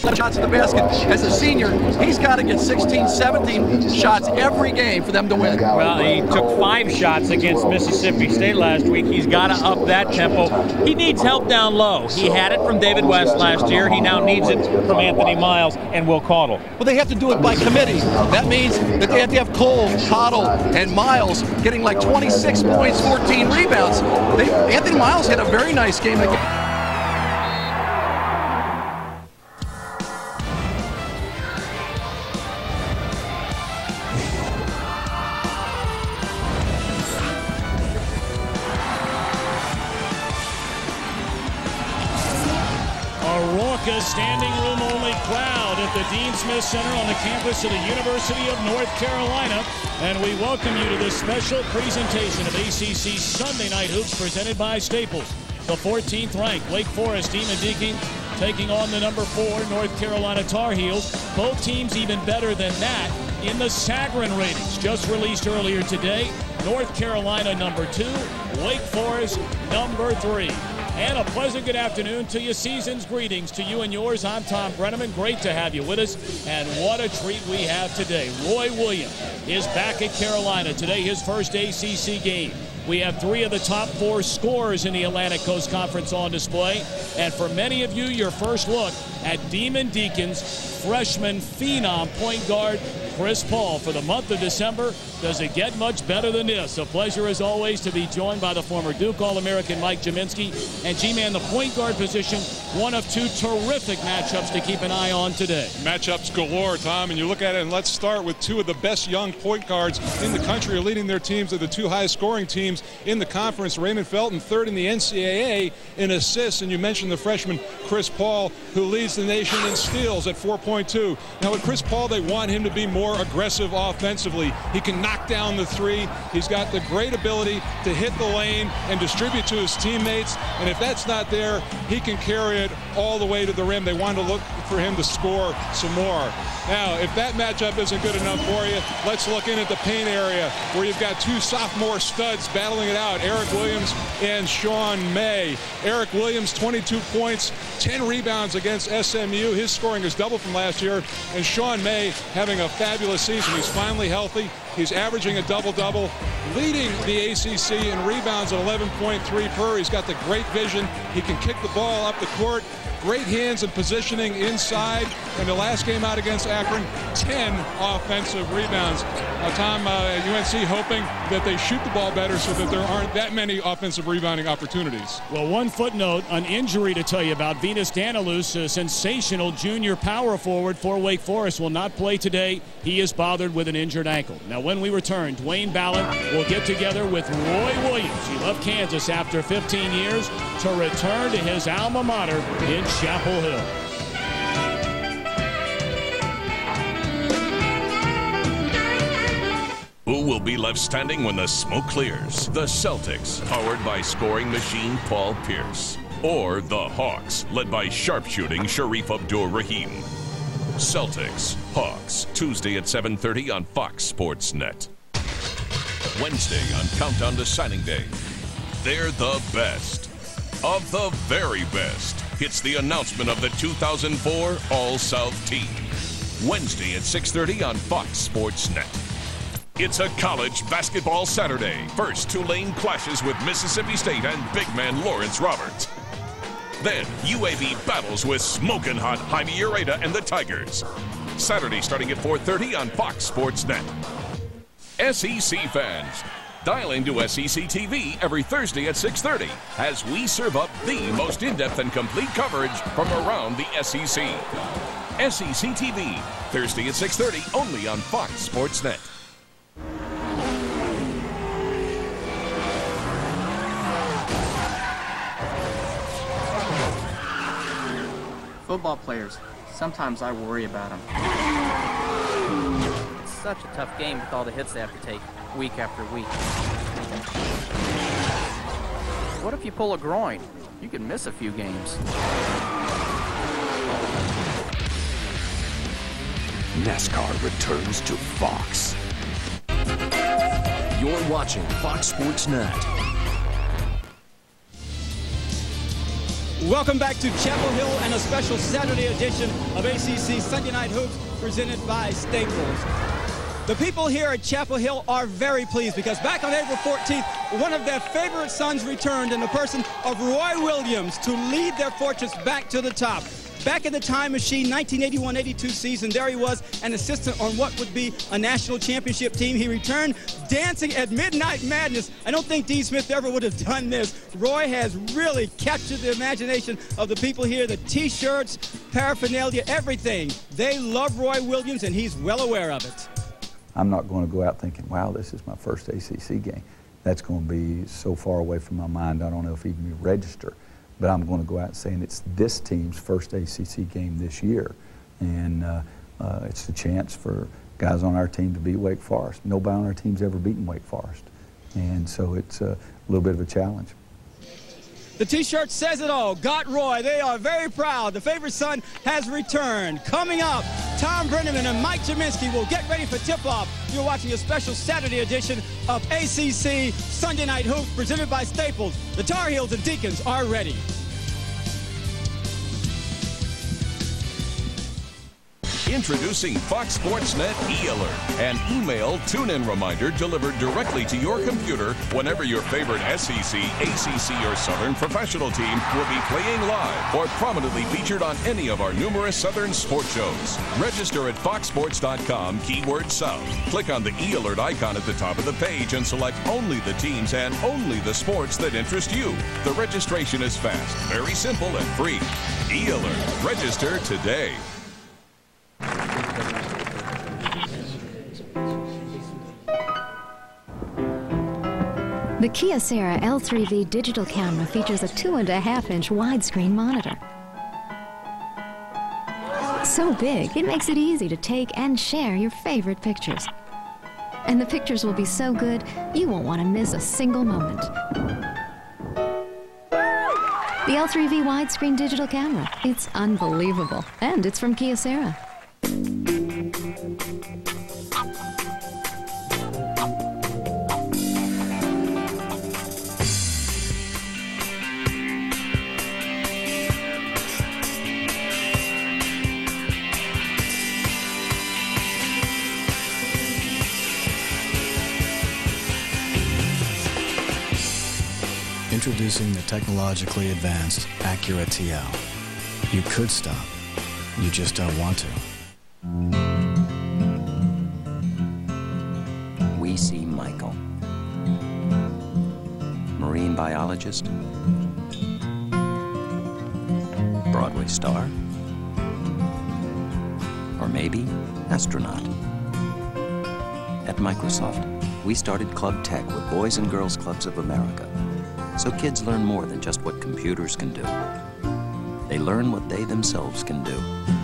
shots in the basket. As a senior, he's got to get 16, 17 shots every game for them to win. Well, he took 5 shots against Mississippi State last week. He's got to up that tempo. He needs help down low. He had it from David West last year. He now needs it from Anthony Miles and Will Caudle. Well, they have to do it by committee. That means that they have to have Cole, Caudle, and Miles getting like 26 points, 14 rebounds. Anthony Miles had a very nice game again. Standing room only crowd at the Dean Smith Center on the campus of the University of North Carolina. And we welcome you to this special presentation of ACC Sunday Night Hoops presented by Staples. The 14th ranked Wake Forest Demon Deacons taking on the number 4 North Carolina Tar Heels. Both teams even better than that in the Sagarin ratings just released earlier today. North Carolina number 2, Wake Forest number 3. And a pleasant good afternoon to you. Season's greetings to you and yours. I'm Tom Brenneman. Great to have you with us. And what a treat we have today. Roy Williams is back at Carolina today, his first ACC game. We have 3 of the top 4 scorers in the Atlantic Coast Conference on display. And for many of you, your first look at Demon Deacons freshman phenom point guard Chris Paul for the month of December. Does it get much better than this? A pleasure as always to be joined by the former Duke All-American Mike Jaminski. And G-Man, the point guard position, one of 2 terrific matchups to keep an eye on today. Matchups galore, Tom, and you look at it, and let's start with 2 of the best young point guards in the country, leading their teams are the 2 highest scoring teams in the conference. Raymond Felton, 3rd in the NCAA in assists, and you mentioned the freshman Chris Paul, who leads the nation in steals at 4.2. Now with Chris Paul, they want him to be more aggressive offensively. He can knock down the 3. He's got the great ability to hit the lane and distribute to his teammates, and if that's not there, he can carry it all the way to the rim. They want to look for him to score some more. Now, if that matchup isn't good enough for you, let's look in at the paint area where you've got 2 sophomore studs battling it out, Eric Williams and Sean May. Eric Williams, 22 points, 10 rebounds against SMU. His scoring is double from last year. And Sean May having a fabulous season. He's finally healthy. He's averaging a double-double, leading the ACC in rebounds at 11.3 per. He's got the great vision. He can kick the ball up the court. Great hands and positioning inside. And the last game out against Akron, 10 offensive rebounds. Tom, UNC hoping that they shoot the ball better so that there aren't that many offensive rebounding opportunities. Well, one footnote, an injury to tell you about. Venus Danilus, a sensational junior power forward for Wake Forest, will not play today. He is bothered with an injured ankle. Now, when we return, Dwayne Ballard will get together with Roy Williams. He left Kansas after 15 years to return to his alma mater in Chapel Hill. Who will be left standing when the smoke clears? The Celtics, powered by scoring machine Paul Pierce. Or the Hawks, led by sharpshooting Sharif Abdur-Rahim. Celtics, Hawks, Tuesday at 7:30 on Fox Sports Net. Wednesday on Countdown to Signing Day. They're the best of the very best. It's the announcement of the 2004 All-South team. Wednesday at 6:30 on Fox Sports Net. It's a college basketball Saturday. First, Tulane clashes with Mississippi State and big man Lawrence Roberts. Then, UAB battles with smoking hot Jaime Ureta and the Tigers. Saturday starting at 4:30 on Fox Sports Net. SEC fans, dial into SEC TV every Thursday at 6:30 as we serve up the most in-depth and complete coverage from around the SEC. SEC TV, Thursday at 6:30 only on Fox Sports Net. Football players, sometimes I worry about them. It's such a tough game with all the hits they have to take week after week. What if you pull a groin? You can miss a few games. NASCAR returns to Fox. You're watching Fox Sports Net. Welcome back to Chapel Hill and a special Saturday edition of ACC Sunday Night Hoops presented by Staples. The people here at Chapel Hill are very pleased because back on April 14th, one of their favorite sons returned in the person of Roy Williams to lead their fortress back to the top. Back in the time machine, 1981-82 season, there he was, an assistant on what would be a national championship team. He returned dancing at Midnight Madness. I don't think Dean Smith ever would have done this. Roy has really captured the imagination of the people here, the T-shirts, paraphernalia, everything. They love Roy Williams, and he's well aware of it. I'm not going to go out thinking, wow, this is my first ACC game. That's going to be so far away from my mind, I don't know if even you register. But I'm going to go out saying it's this team's first ACC game this year. And it's a chance for guys on our team to beat Wake Forest. Nobody on our team's ever beaten Wake Forest. And so it's a little bit of a challenge. The T-shirt says it all. Got Roy. They are very proud. The favorite son has returned. Coming up, Tom Brenneman and Mike Jaminski will get ready for tip-off. You're watching a special Saturday edition of ACC Sunday Night Hoops presented by Staples. The Tar Heels and Deacons are ready. Introducing Fox Sports Net e-alert, an email tune-in reminder delivered directly to your computer whenever your favorite SEC, ACC, or Southern professional team will be playing live or prominently featured on any of our numerous Southern sports shows. Register at foxsports.com, keyword South. Click on the e-alert icon at the top of the page and select only the teams and only the sports that interest you. The registration is fast, very simple, and free. E-alert. Register today. The Kyocera L3V digital camera features a 2.5-inch widescreen monitor. So big, it makes it easy to take and share your favorite pictures. And the pictures will be so good, you won't want to miss a single moment. The L3V widescreen digital camera, it's unbelievable. And it's from Kyocera. Introducing the technologically advanced Acura TL. You could stop, you just don't want to. We see Michael, marine biologist, Broadway star, or maybe astronaut. At Microsoft, we started Club Tech with Boys and Girls Clubs of America. So kids learn more than just what computers can do. They learn what they themselves can do.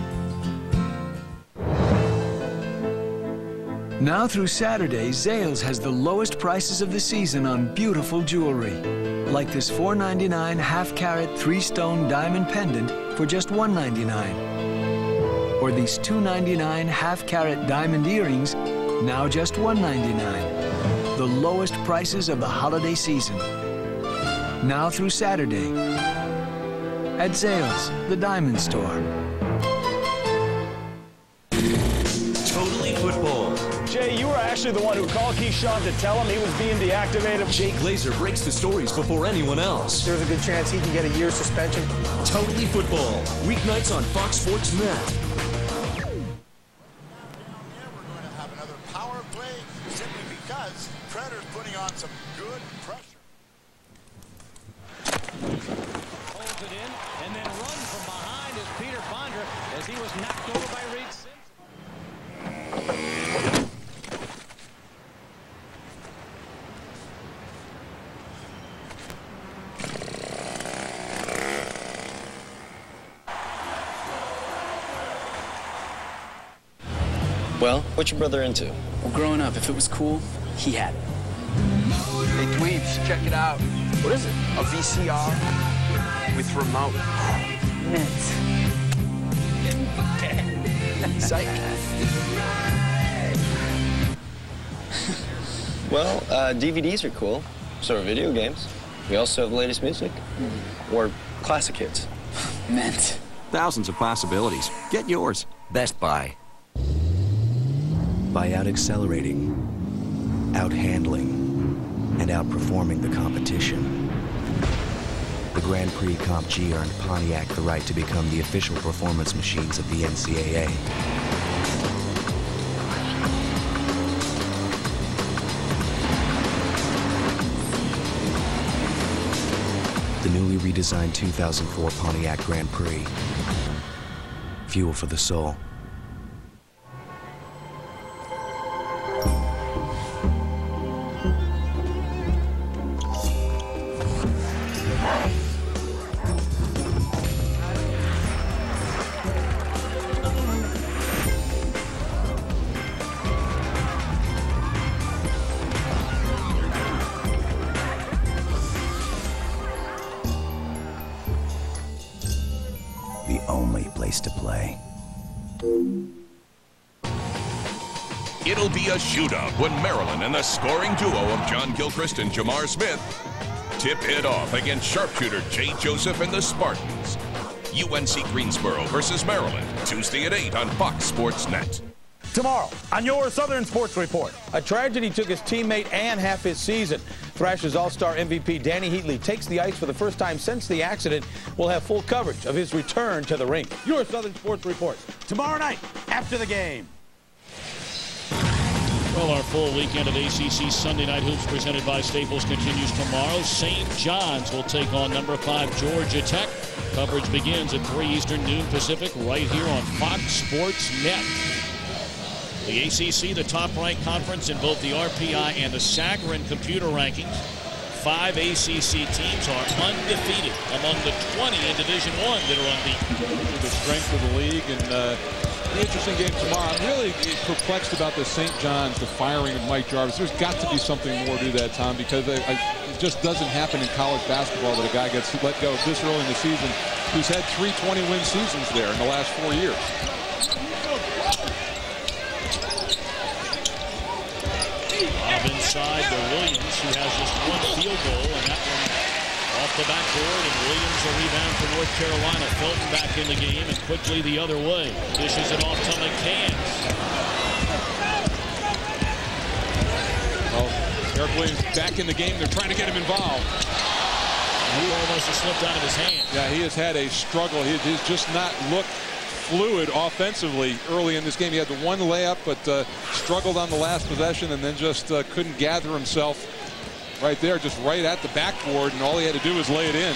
Now through Saturday, Zales has the lowest prices of the season on beautiful jewelry. Like this $4.99 half-carat 3-stone diamond pendant for just $1.99. Or these $2.99 half-carat diamond earrings, now just $1.99. The lowest prices of the holiday season. Now through Saturday at Zales, the diamond store. Totally Football. Jay, you were actually the one who called Keyshawn to tell him he was being deactivated. Jay Glazer breaks the stories before anyone else. There's a good chance he can get a year's suspension. Totally Football. Weeknights on Fox Sports Net. Well, what's your brother into? Well, growing up, if it was cool, he had it. Hey, Dweebs, check it out. What is it? A VCR with remote. Mint. Psych. Well, DVDs are cool. So are video games. We also have the latest music. Or classic hits. Mint. Thousands of possibilities. Get yours. Best Buy. By out-accelerating, out-handling, and outperforming the competition, the Grand Prix Comp G earned Pontiac the right to become the official performance machines of the NCAA. The newly redesigned 2004 Pontiac Grand Prix. Fuel for the soul. The only place to play. It'll be a shootout when Maryland and the scoring duo of John Gilchrist and Jamar Smith tip it off against sharpshooter Jay Joseph and the Spartans. UNC Greensboro versus Maryland, Tuesday at 8 on Fox Sports Net. Tomorrow on your Southern Sports Report, a tragedy took his teammate and half his season. Thrashers All-Star MVP Danny Heatley takes the ice for the first time since the accident. We'll have full coverage of his return to the rink. Your Southern Sports Report tomorrow night after the game. Well, our full weekend of ACC Sunday Night Hoops presented by Staples continues tomorrow. St. John's will take on number 5 Georgia Tech. Coverage begins at 3 Eastern, noon Pacific, right here on Fox Sports Net. The ACC, the top-ranked conference in both the RPI and the Sagarin computer rankings. 5 ACC teams are undefeated among the 20 in Division I that are unbeaten. The strength of the league and an interesting game tomorrow. I'm really perplexed about the St. John's, the firing of Mike Jarvis. There's got to be something more to that, Tom, because it just doesn't happen in college basketball that a guy gets let go this early in the season who's had 3 20-win seasons there in the last 4 years. Inside to Williams, who has just 1 field goal, and that one off the backboard, and Williams a rebound for North Carolina. Felton back in the game and quickly the other way. Dishes it off to McCann. Well, Eric Williams back in the game. They're trying to get him involved. He almost has slipped out of his hand. Yeah, he has had a struggle. He's just not looked fluid offensively early in this game. He had the 1 layup, but struggled on the last possession and then just couldn't gather himself right there, just right at the backboard, and all he had to do was lay it in.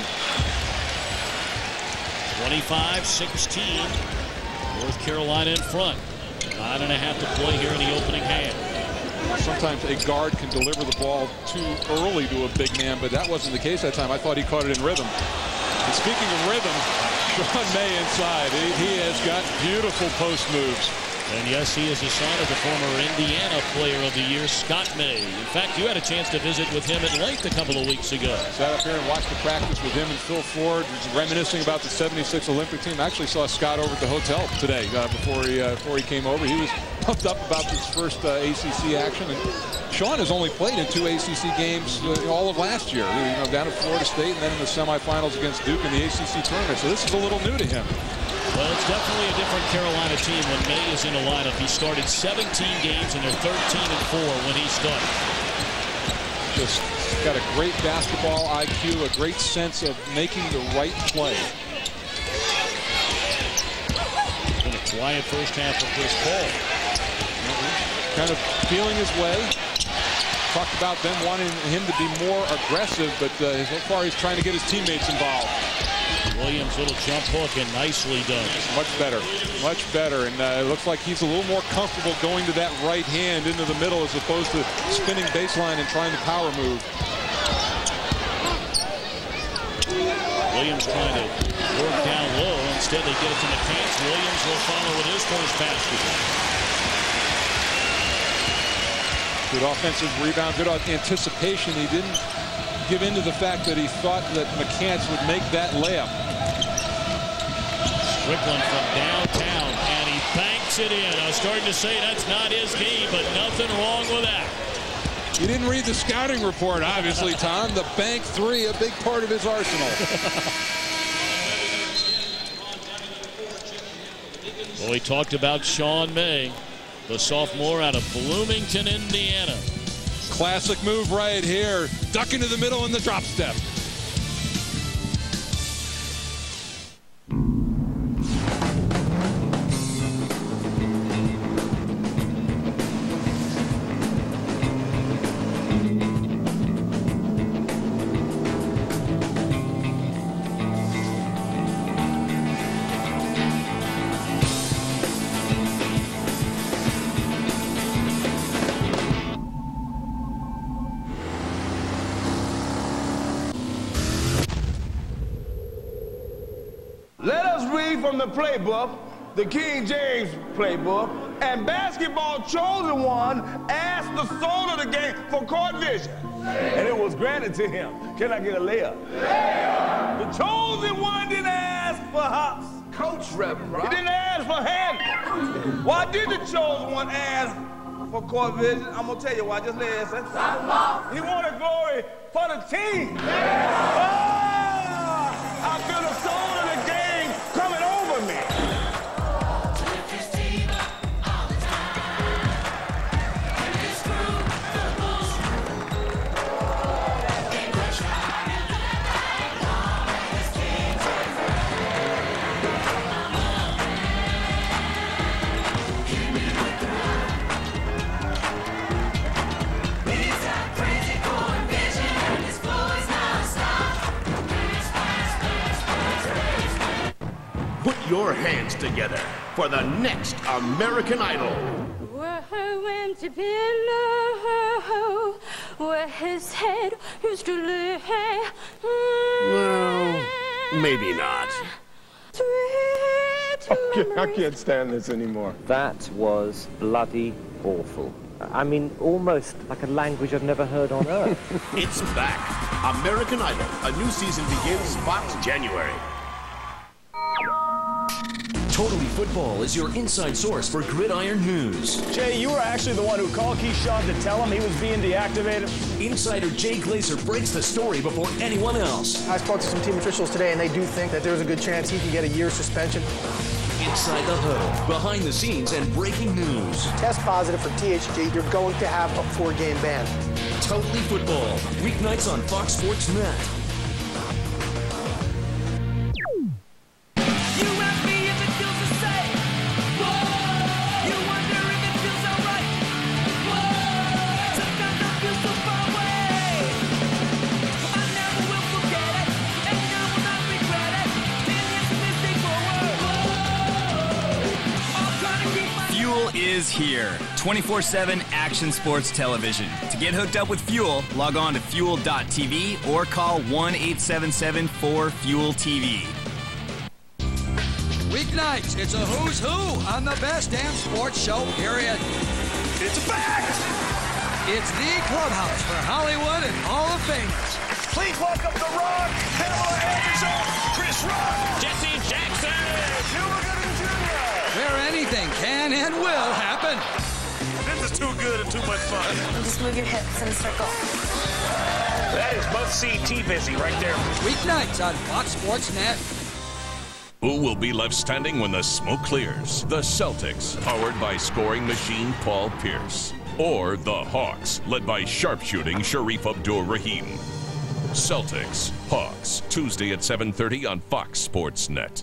25-16. North Carolina in front. 9.5 to play here in the opening half. Sometimes a guard can deliver the ball too early to a big man, but that wasn't the case that time. I thought he caught it in rhythm. And speaking of rhythm, Sean May inside. He has got beautiful post moves. And yes, he is the son of the former Indiana Player of the Year, Scott May. In fact, you had a chance to visit with him at length a couple of weeks ago. Sat up here and watched the practice with him and Phil Ford, reminiscing about the '76 Olympic team. I actually saw Scott over at the hotel today before he came over. He was pumped up about this first ACC action. And Sean has only played in 2 ACC games all of last year. Down at Florida State and then in the semifinals against Duke in the ACC tournament. So this is a little new to him. Well, it's definitely a different Carolina team when May is in the lineup. He started 17 games, and they're 13-4 when he started. Just got a great basketball IQ, a great sense of making the right play. It's been a quiet first half for Chris Paul. Kind of feeling his way. Talked about them wanting him to be more aggressive, but so far he's trying to get his teammates involved. Williams, little jump hook, and nicely done. Much better, and it looks like he's a little more comfortable going to that right hand into the middle as opposed to spinning baseline and trying to power move. Williams trying to work down low. Instead, they get it to McCann. Williams will follow with his first basket. Good offensive rebound, good anticipation. He didn't give in to the fact that he thought that McCants would make that layup. Strickland from downtown, and he banks it in. I was starting to say that's not his game, but nothing wrong with that. You didn't read the scouting report, obviously, Tom. The bank 3, a big part of his arsenal. Well, we talked about Sean May, the sophomore out of Bloomington, Indiana. Classic move right here. Duck into the middle in the drop step. Let us read from the playbook, the King James playbook, and Basketball Chosen One asked the soul of the game for court vision. And it was granted to him. Can I get a layup? Layup! The Chosen One didn't ask for hops. Coach Reverend, right? He didn't ask for hand. Why did the Chosen One ask for court vision? I'm going to tell you why. Just listen. He wanted glory for the team. I feel the soul of the game coming over me. Put your hands together for the next American Idol. Where his head used to lay. Well, maybe not. I can't stand this anymore. That was bloody awful. I mean, almost like a language I've never heard on earth. It's back. American Idol. A new season begins Fox January. Totally Football is your inside source for Gridiron news. Jay, you were actually the one who called Keyshawn to tell him he was being deactivated. Insider Jay Glazer breaks the story before anyone else. I spoke to some team officials today, and they do think that there's a good chance he can get a year's suspension. Inside the Huddle, behind the scenes, and breaking news. Test positive for THG, you're going to have a 4-game ban. Totally Football, weeknights on Fox Sports Net. Is here. 24/7 action sports television. To get hooked up with Fuel, log on to fuel.tv or call 1-877-4-FUEL-TV. Weeknights, it's a who's who on the best damn sports show, period. It's a fact! It's the clubhouse for Hollywood and all the famous. Please welcome The Rock, Pamela Anderson, Chris Rock, Jesse Jackson, Cuba Gooding Jr. Where anything can and will happen. This is too good and too much fun. Just move your hips in a circle. That is must-see T-Busy right there. Weeknights on Fox Sports Net. Who will be left standing when the smoke clears? The Celtics, powered by scoring machine Paul Pierce. Or the Hawks, led by sharpshooting Sharif Abdur-Rahim. Celtics, Hawks, Tuesday at 7:30 on Fox Sports Net.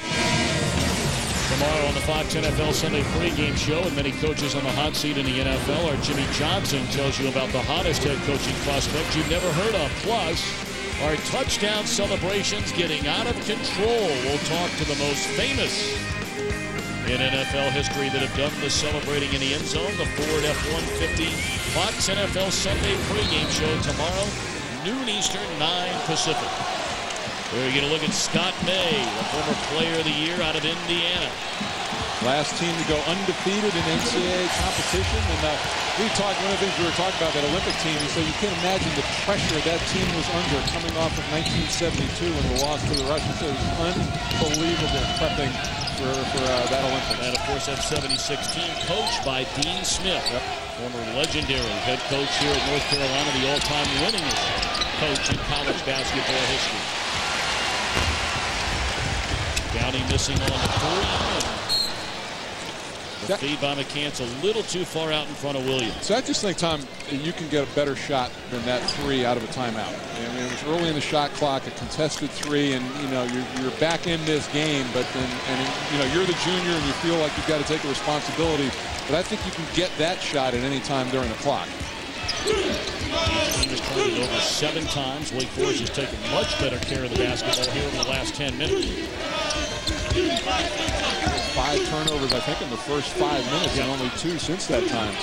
Tomorrow on the Fox NFL Sunday pregame show, and many coaches on the hot seat in the NFL, our Jimmy Johnson tells you about the hottest head coaching prospect you've never heard of. Plus, our touchdown celebrations getting out of control. We'll talk to the most famous in NFL history that have done the celebrating in the end zone. The Ford F-150 Fox NFL Sunday pregame show tomorrow, noon Eastern, 9 Pacific. We're going to look at Scott May, the former player of the year out of Indiana. Last team to go undefeated in NCAA competition. And one of the things we were talking about, that Olympic team, so you can't imagine the pressure that team was under coming off of 1972 when they lost to the Russians. It was unbelievable prepping for that Olympics. And, of course, that 76 team coached by Dean Smith, former legendary head coach here at North Carolina, the all-time winningest coach in college basketball history. Downey missing on the 3. The feed by McCants a little too far out in front of Williams. So I just think, Tom, you can get a better shot than that 3 out of a timeout. I mean, it was early in the shot clock, a contested 3, and you know you're back in this game, but then you know you're the junior and you feel like you've got to take the responsibility. But I think you can get that shot at any time during the clock. He was turned it over 7 times. Wake Forest has taken much better care of the basketball here in the last 10 minutes. 5 turnovers, I think, in the first 5 minutes, and only 2 since that time.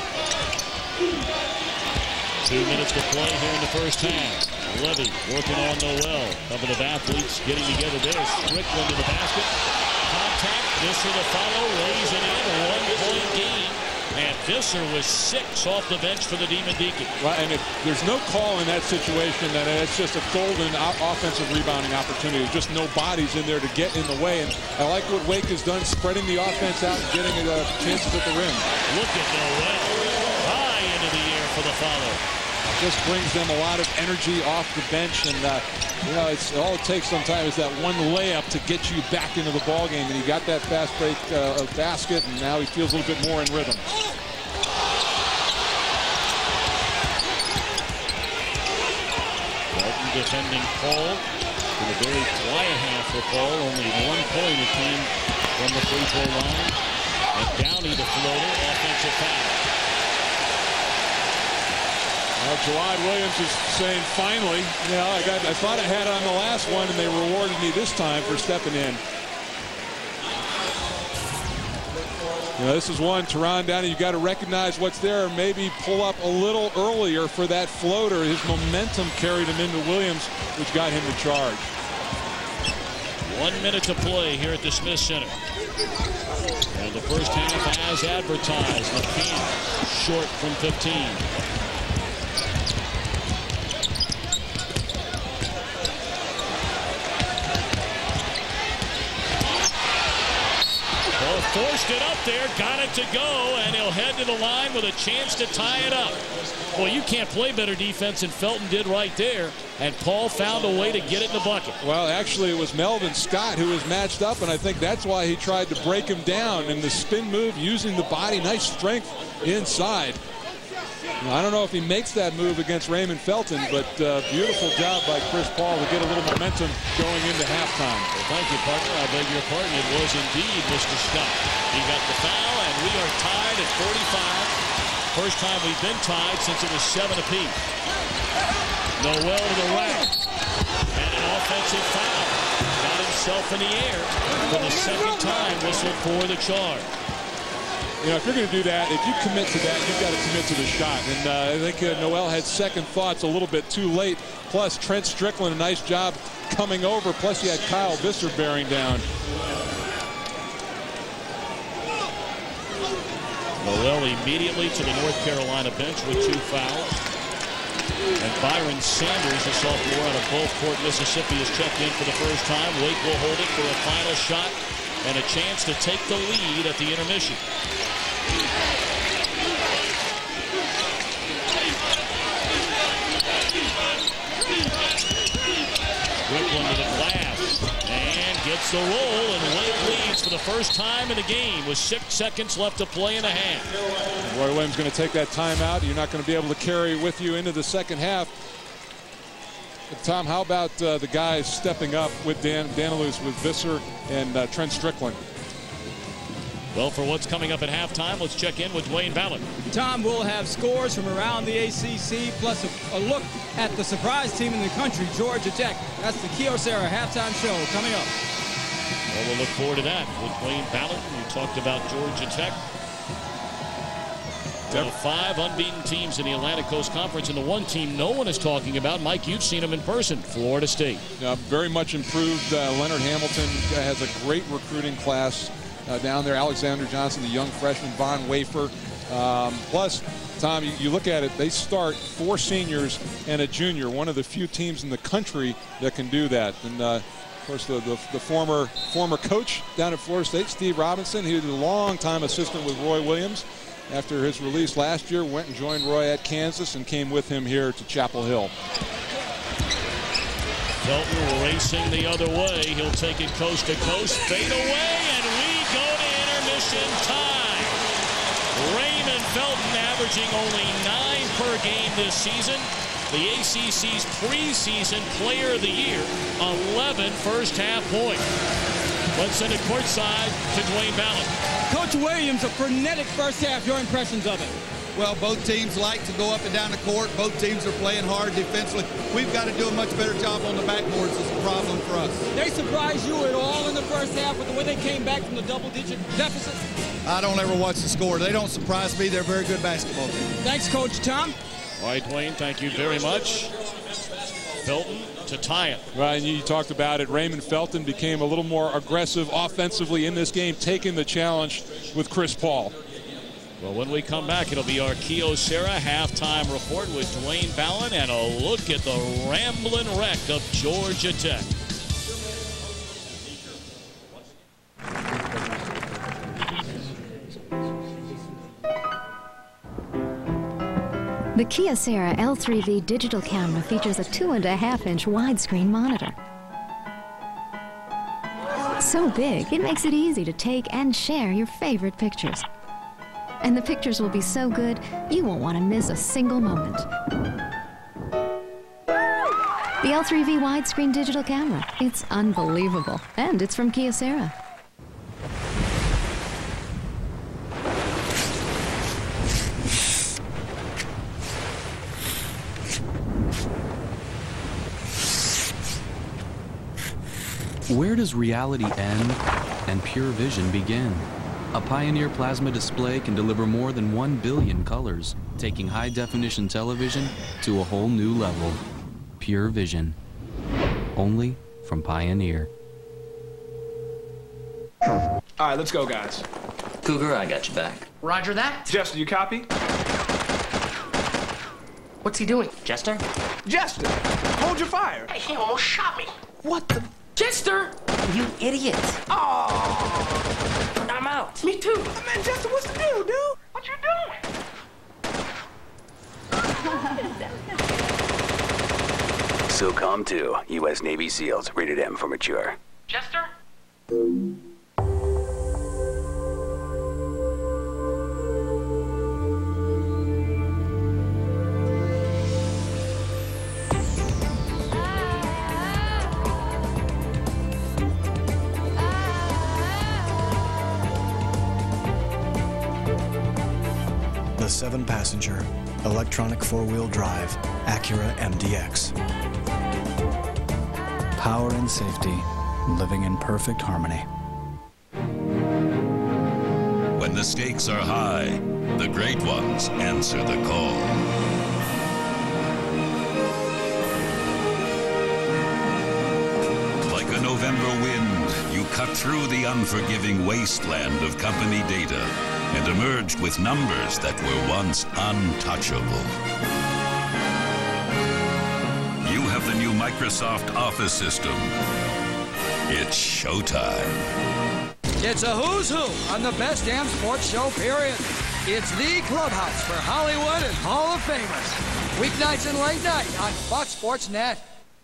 2 minutes to play here in the first half. Levy working on Noel. Couple of athletes getting together there. Strickland to the basket. Contact. Visser the follow. Lays it in. 1-point game. And Visser was 6 off the bench for the Demon Deacon. Well, and if there's no call in that situation, then it's just a golden offensive rebounding opportunity. There's just no bodies in there to get in the way. And I like what Wake has done, spreading the offense out and getting chances at the rim. Look at Noel. High into the air for the follow. Just brings them a lot of energy off the bench, and you know, it's all it takes sometimes is that one layup to get you back into the ball game. And he got that fast break basket, and now he feels a little bit more in rhythm. Felton defending Paul. In a very quiet half for Paul. Only 1 point it came from the free throw line. And Downey the floater, offensive foul. Well, Jawad Williams is saying, finally, you know, I thought I had it on the last one, and they rewarded me this time for stepping in. You know, this is one, Teron Downey, you got to recognize what's there, and maybe pull up a little earlier for that floater. His momentum carried him into Williams, which got him to charge. 1 minute to play here at the Smith Center. And the first half as advertised. McCann short from 15. Forced it up there, got it to go, and he'll head to the line with a chance to tie it up. Well, you can't play better defense than Felton did right there, and Paul found a way to get it in the bucket. Well, actually, it was Melvin Scott who was matched up, and I think that's why he tried to break him down. And the spin move, using the body, nice strength inside. I don't know if he makes that move against Raymond Felton, but beautiful job by Chris Paul to get a little momentum going into halftime. Well, thank you, partner. I beg your pardon. It was indeed Mr. Scott. He got the foul, and we are tied at 45. First time we've been tied since it was 7 apiece. Noel to the rack. And an offensive foul. Got himself in the air for the second time. Whistle for the charge. You know, if you're going to do that, if you commit to that, you've got to commit to the shot. And I think Noel had second thoughts a little bit too late. Plus, Trent Strickland, a nice job coming over. Plus, he had Kyle Visser bearing down. Noel immediately to the North Carolina bench with 2 fouls. And Byron Sanders, a sophomore out of Gulfport, Mississippi, is checked in for the first time. Wake will hold it for a final shot and a chance to take the lead at the intermission. Strickland to the glass and gets the roll, and Wake leads for the first time in the game with 6 seconds left to play in the half. Roy Williams going to take that timeout. You're not going to be able to carry with you into the second half. But Tom, how about the guys stepping up with Danilus, with Visser and Trent Strickland? Well, for what's coming up at halftime, let's check in with Dwayne Ballard. Tom, will have scores from around the ACC, plus a look at the surprise team in the country, Georgia Tech. That's the Kyocera halftime show coming up. Well, we'll look forward to that with Dwayne Ballard. We talked about Georgia Tech. There are 5 unbeaten teams in the Atlantic Coast Conference, and the one team no one is talking about, Mike, you've seen them in person, Florida State. Very much improved. Leonard Hamilton has a great recruiting class down there. Alexander Johnson, the young freshman, Von Wafer. Plus, Tom, you look at it, they start 4 seniors and a junior, one of the few teams in the country that can do that. And of course, the former coach down at Florida State, Steve Robinson, he was a long-time assistant with Roy Williams. After his release last year, went and joined Roy at Kansas and came with him here to Chapel Hill. Felton racing the other way. He'll take it coast to coast, fade away, and we go to intermission time. averaging only 9 per game this season. The ACC's preseason Player of the Year, 11 first-half points. Let's send it courtside to Dwayne Ballard. Coach Williams, a frenetic first half. Your impressions of it? Well, both teams like to go up and down the court. Both teams are playing hard defensively. We've got to do a much better job on the backboards. Is a problem for us. They surprised you at all in the first half with the way they came back from the double-digit deficit? I don't ever watch the score. They don't surprise me. They're a very good basketball team. Thanks, Coach Tom. All right, Dwayne, thank you very much. Felton to tie it. Right, and you talked about it. Raymond Felton became a little more aggressive offensively in this game, taking the challenge with Chris Paul. Well, when we come back, it'll be our Kyocera halftime report with Dwayne Ballard and a look at the rambling wreck of Georgia Tech. The Kyocera L3V digital camera features a 2.5-inch widescreen monitor. So big, it makes it easy to take and share your favorite pictures. And the pictures will be so good, you won't want to miss a single moment. The L3V widescreen digital camera, it's unbelievable. And it's from Kyocera. Where does reality end and pure vision begin? A Pioneer plasma display can deliver more than 1 billion colors, taking high-definition television to a whole new level. Pure vision. Only from Pioneer. All right, let's go, guys. Cougar, I got your back. Roger that. Jester, you copy? What's he doing? Jester? Jester, hold your fire. Hey, he almost shot me. What the? Jester! You idiot. Oh! I'm out. Me too. Man, Jester, what's the deal, dude? What you doing? SOCOM 2, U.S. Navy SEALs, rated M for mature. Jester? The 7-passenger, electronic 4-wheel drive Acura MDX. Power and safety, living in perfect harmony. When the stakes are high, the great ones answer the call. Like a November wind, you cut through the unforgiving wasteland of company data and emerged with numbers that were once untouchable. You have the new Microsoft Office system. It's showtime. It's a who's who on the best damn sports show, period. It's the Clubhouse for Hollywood and Hall of Famers. Weeknights and late night on Fox Sports Net.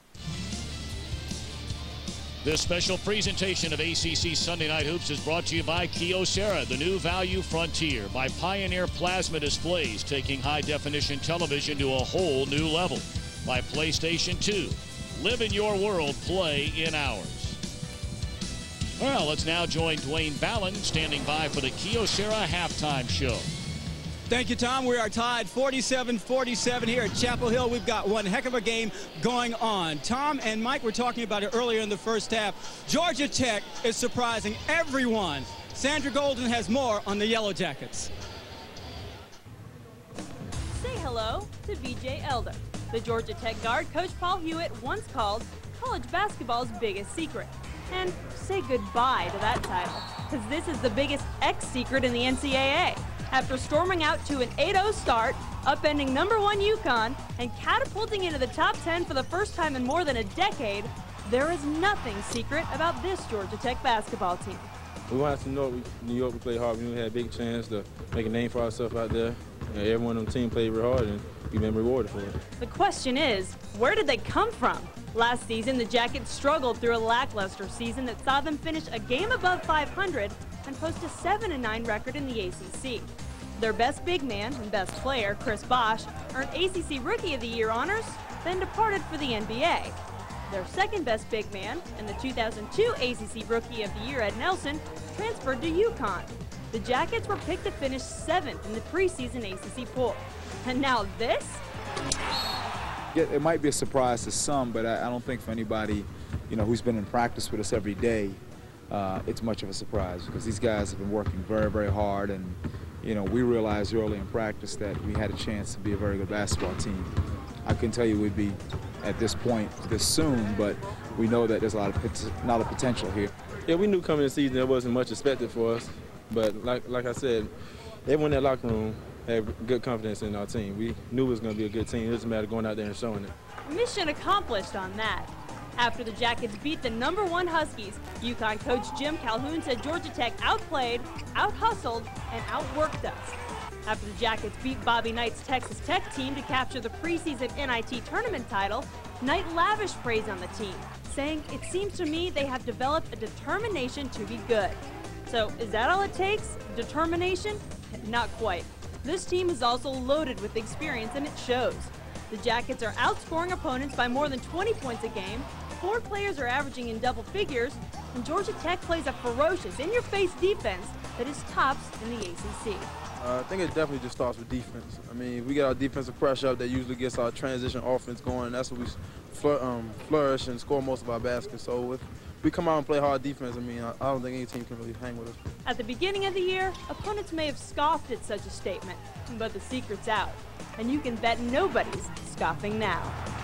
This special presentation of ACC Sunday Night Hoops is brought to you by Kyocera, the new value frontier, by Pioneer Plasma Displays, taking high-definition television to a whole new level, by PlayStation 2. Live in your world, play in ours. Well, let's now join Dwayne Ballard, standing by for the Kyocera halftime show. Thank you, Tom. We are tied 47-47 here at Chapel Hill. We've got one heck of a game going on. Tom and Mike were talking about it earlier in the first half. Georgia Tech is surprising everyone. Sandra Golden has more on the Yellow Jackets. Say hello to V.J. Elder. The Georgia Tech guard Coach Paul Hewitt once called college basketball's biggest secret. And say goodbye to that title, because this is the biggest X secret in the NCAA. After storming out to an 8-0 start, upending #1 UConn, and catapulting into the top 10 for the first time in more than a decade, there is nothing secret about this Georgia Tech basketball team. We wanted to know New York, we played hard. We had a big chance to make a name for ourselves out there. And everyone on the team played real hard, and we've been rewarded for it. The question is, where did they come from? Last season, the Jackets struggled through a lackluster season that saw them finish a game above 500 and post a 7-9 record in the ACC. Their best big man and best player, Chris Bosh, earned ACC Rookie of the Year honors, then departed for the NBA. Their second best big man and the 2002 ACC Rookie of the Year, Ed Nelson, transferred to UConn. The Jackets were picked to finish 7th in the preseason ACC poll. And now this? It might be a surprise to some, but I don't think for anybody, who's been in practice with us every day, it's much of a surprise because these guys have been working very, very hard, and we realized early in practice that we had a chance to be a very good basketball team. I couldn't tell you we'd be at this point this soon, but we know that there's a lot of potential here. Yeah, we knew coming in the season there wasn't much expected for us, but like I said, everyone in that locker room had good confidence in our team. We knew it was going to be a good team. It doesn't matter going out there and showing it. Mission accomplished on that. After the Jackets beat the #1 Huskies, UConn coach Jim Calhoun said Georgia Tech outplayed, out-hustled, and outworked us. After the Jackets beat Bobby Knight's Texas Tech team to capture the preseason NIT tournament title, Knight lavished praise on the team, saying, "It seems to me they have developed a determination to be good." So is that all it takes? Determination? Not quite. This team is also loaded with experience, and it shows. The Jackets are outscoring opponents by more than 20 points a game, 4 players are averaging in double figures, and Georgia Tech plays a ferocious, in-your-face defense that is tops in the ACC. I think it definitely just starts with defense. I mean, we get our defensive pressure up that usually gets our transition offense going. That's what we flourish and score most of our baskets. So if we come out and play hard defense, I don't think any team can really hang with us. At the beginning of the year, opponents may have scoffed at such a statement, but the secret's out. And you can bet nobody's scoffing now.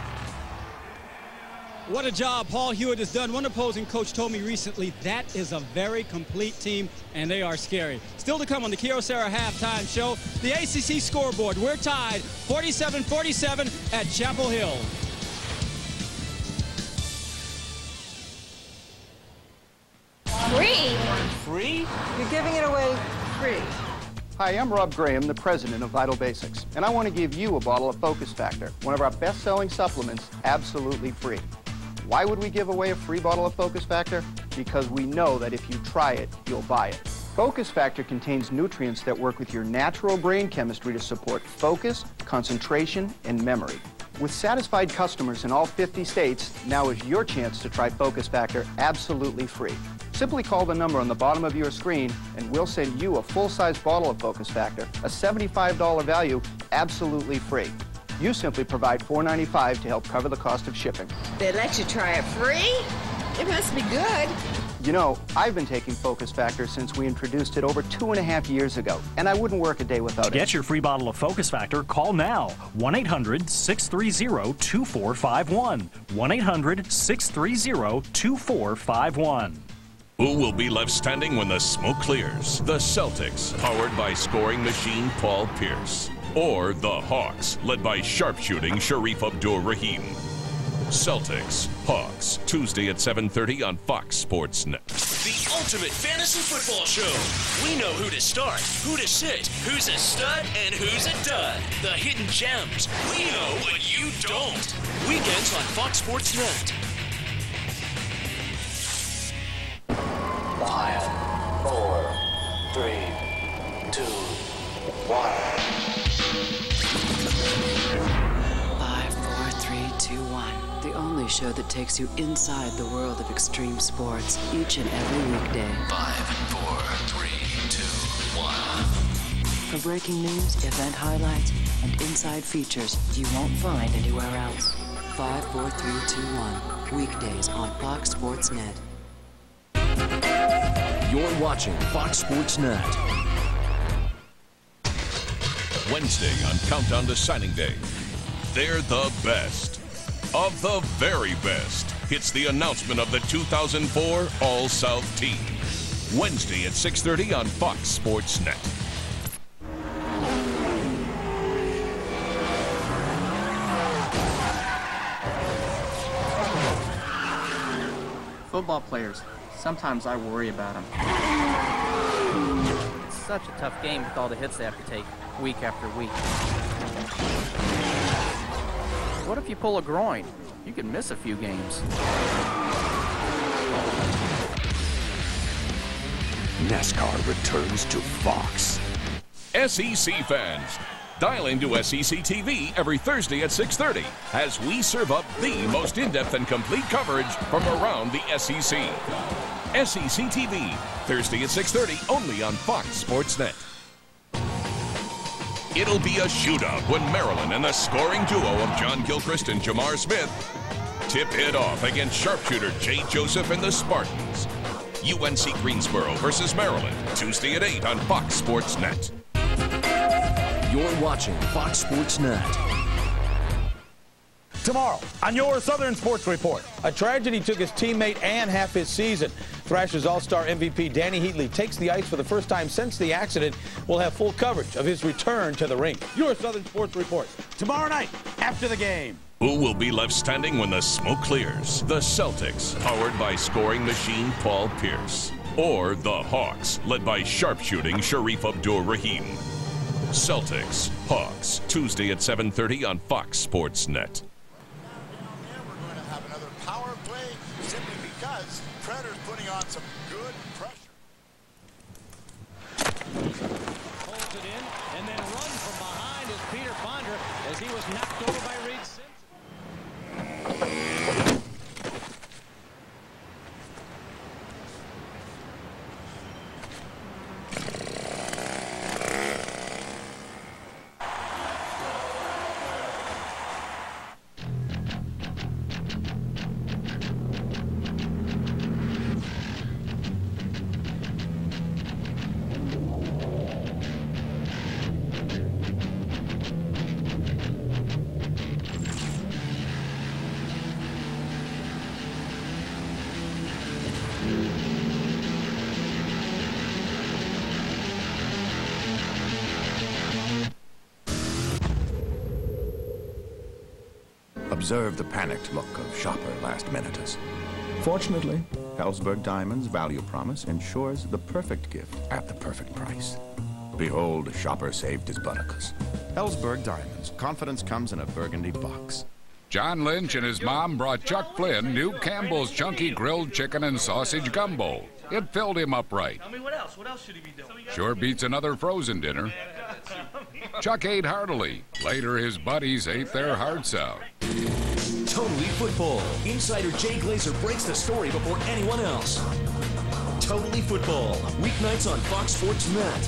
What a job Paul Hewitt has done. One opposing coach told me recently that is a very complete team, and they are scary. Still to come on the Kyocera Halftime Show, the ACC scoreboard. We're tied 47-47 at Chapel Hill. Free? Free? You're giving it away free. Hi, I'm Rob Graham, the president of Vital Basics, and I want to give you a bottle of Focus Factor, one of our best-selling supplements, absolutely free. Why would we give away a free bottle of Focus Factor? Because we know that if you try it, you'll buy it. Focus Factor contains nutrients that work with your natural brain chemistry to support focus, concentration, and memory. With satisfied customers in all 50 states, now is your chance to try Focus Factor absolutely free. Simply call the number on the bottom of your screen and we'll send you a full-size bottle of Focus Factor, a $75 value, absolutely free. You simply provide $4.95 to help cover the cost of shipping. They let you try it free? It must be good. You know, I've been taking Focus Factor since we introduced it over 2.5 years ago, and I wouldn't work a day without it. To get your free bottle of Focus Factor, call now. 1-800-630-2451. 1-800-630-2451. Who will be left standing when the smoke clears? The Celtics, powered by scoring machine Paul Pierce. Or the Hawks, led by sharpshooting Sharif Abdur-Rahim. Celtics, Hawks, Tuesday at 7:30 on Fox Sports Net. The ultimate fantasy football show. We know who to start, who to sit, who's a stud, and who's a dud. The hidden gems. We know what you don't. Weekends on Fox Sports Net. 5, 4, 3, 2, 1. 5, 4, 3, 2, 1. The only show that takes you inside the world of extreme sports each and every weekday. 5, 4, 3, 2, 1. For breaking news, event highlights, and inside features you won't find anywhere else. 5, 4, 3, 2, 1. Weekdays on Fox Sports Net. You're watching Fox Sports Net. Wednesday on Countdown to Signing Day. They're the best of the very best. It's the announcement of the 2004 All-South team. Wednesday at 6:30 on Fox Sports Net. Football players. Sometimes I worry about them. It's such a tough game with all the hits they have to take week after week. What if you pull a groin? You could miss a few games. NASCAR returns to Fox. SEC fans, dial into SEC TV every Thursday at 6:30 as we serve up the most in-depth and complete coverage from around the SEC. SEC TV, Thursday at 6:30, only on Fox Sports Net. It'll be a shootout when Maryland and the scoring duo of John Gilchrist and Jamar Smith tip it off against sharpshooter Jay Joseph and the Spartans. UNC Greensboro versus Maryland, Tuesday at 8 on Fox Sports Net. You're watching Fox Sports Net. Tomorrow on your Southern Sports Report, a tragedy took his teammate and half his season. Thrashers All-Star MVP Danny Heatley takes the ice for the first time since the accident. We'll have full coverage of his return to the rink. Your Southern Sports Report tomorrow night after the game. Who will be left standing when the smoke clears? The Celtics, powered by scoring machine Paul Pierce. Or the Hawks, led by sharpshooting Sharif Abdur-Rahim. Celtics, Hawks, Tuesday at 7:30 on Fox Sports Net. We're going to have another power play simply because Predators putting on some good pressure. Holds it in and then runs from behind is Peter Bonder as he was knocked over by Reed Simpson. Observe the panicked look of shopper last-minuters. Fortunately, Helzberg Diamonds' value promise ensures the perfect gift at the perfect price. Behold, shopper saved his buttercups. Helzberg Diamonds. Confidence comes in a burgundy box. John Lynch and his mom brought Chuck Flynn new Campbell's Chunky Grilled Chicken and Sausage Gumbo. It filled him up right. Tell me what else? What else should he be doing? Sure beats another frozen dinner. Chuck ate heartily. Later, his buddies ate their hearts out. Totally Football. Insider Jay Glazer breaks the story before anyone else. Totally Football. Weeknights on Fox Sports Net.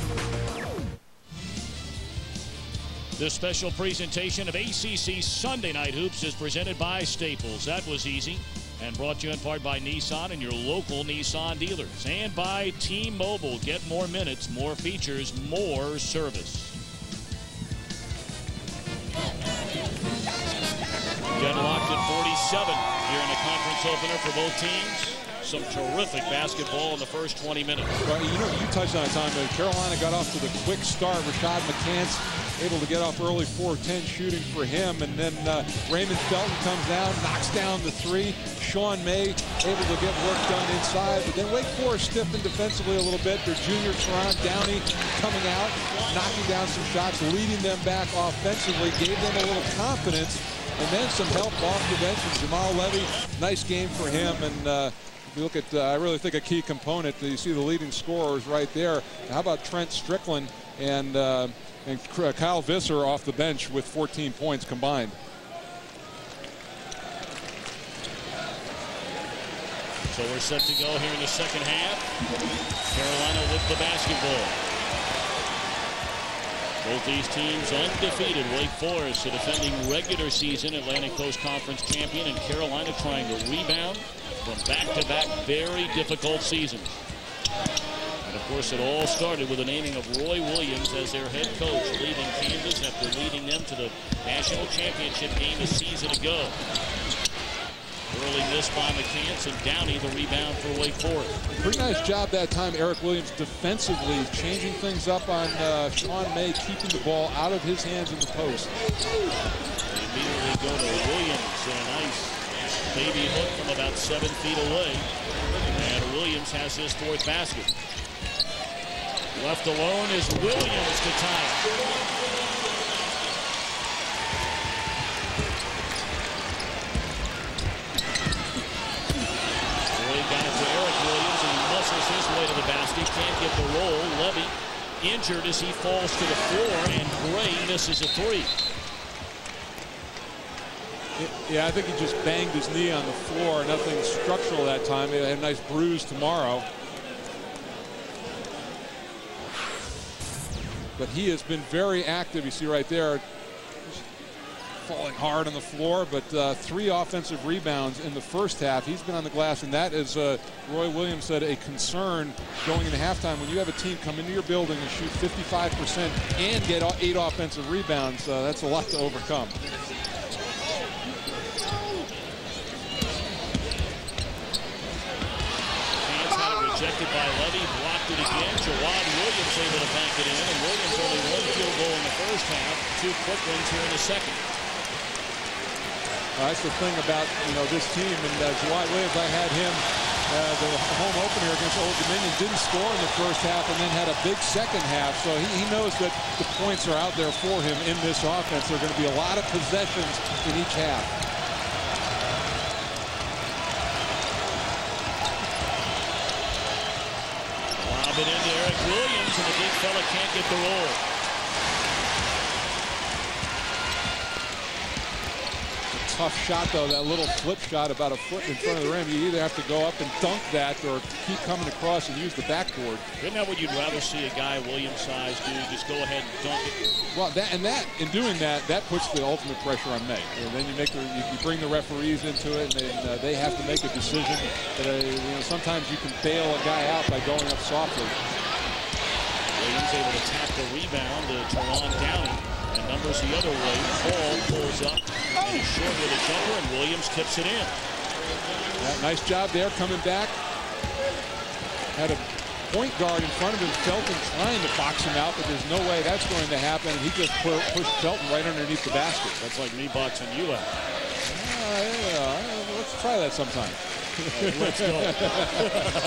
This special presentation of ACC Sunday Night Hoops is presented by Staples. That was easy. And brought to you in part by Nissan and your local Nissan dealers. And by T-Mobile. Get more minutes, more features, more service. Deadlocked at 47 here in the conference opener for both teams. Some terrific basketball in the first 20 minutes. Right, you touched on it, Tom. Carolina got off to the quick start. Rashad McCants able to get off early, 4-10 shooting for him. And then Raymond Felton comes down, knocks down the three. Sean May able to get work done inside. But then Wake Forest stiffened defensively a little bit. Their junior, Teron Downey, coming out, knocking down some shots, leading them back offensively, gave them a little confidence. And then some help off the bench from Jamal Levy. Nice game for him. And if you look at, I really think a key component, you see the leading scorers right there. How about Trent Strickland and Kyle Visser off the bench with 14 points combined. So we're set to go here in the second half. Carolina with the basketball. Both these teams undefeated. Wake Forest, the defending regular season Atlantic Coast Conference champion, and Carolina trying to rebound from back-to-back very difficult seasons. And of course, it all started with the naming of Roy Williams as their head coach, leaving Kansas after leading them to the national championship game a season ago. Early miss by McCants, and Downey the rebound for Wake Forest. Pretty nice job that time, Eric Williams, defensively changing things up on Sean May, keeping the ball out of his hands in the post. They immediately go to Williams and a nice baby hook from about 7 feet away. And Williams has his fourth basket. Left alone is Williams to tie it. Got it to Eric Williams, and he muscles his way to the basket. Can't get the roll. Levy injured as he falls to the floor, and Gray misses a three. Yeah, I think he just banged his knee on the floor. Nothing structural that time. He had a nice bruise tomorrow. But he has been very active. You see right there, falling hard on the floor, but 3 offensive rebounds in the first half. He's been on the glass, and that is, Roy Williams said, a concern going into halftime. When you have a team come into your building and shoot 55% and get 8 offensive rebounds, that's a lot to overcome. Rejected by Levy, blocked it again. Jawad Williams able to bank it in, and Williams only 1 field goal in the first half, 2 quick ones here in the second. That's the thing about this team, and Jawad Williams, I had him the home opener against Old Dominion, didn't score in the first half and then had a big second half, so he knows that the points are out there for him in this offense. There are going to be a lot of possessions in each half. It into Eric Williams, and the big fella can't get the roll. A tough shot, though, that little flip shot about a foot in front of the rim. You either have to go up and dunk that or keep coming across and use the backboard. Isn't that what you'd rather see a guy Williams size do? Just go ahead and dunk it. Well, in doing that puts the ultimate pressure on May. And then you bring the referees into it, and they have to make a decision. But sometimes you can bail a guy out by going up softly. Williams able to tap the rebound to Teron Downey, and numbers the other way. Paul pulls up, and he's short with a jumper, and Williams tips it in. Yeah, nice job there coming back. Had a point guard in front of him, Felton, trying to box him out, but there's no way that's going to happen, and he just pushed Felton right underneath the basket. That's like me boxing you out. Let's try that sometime. Let's go.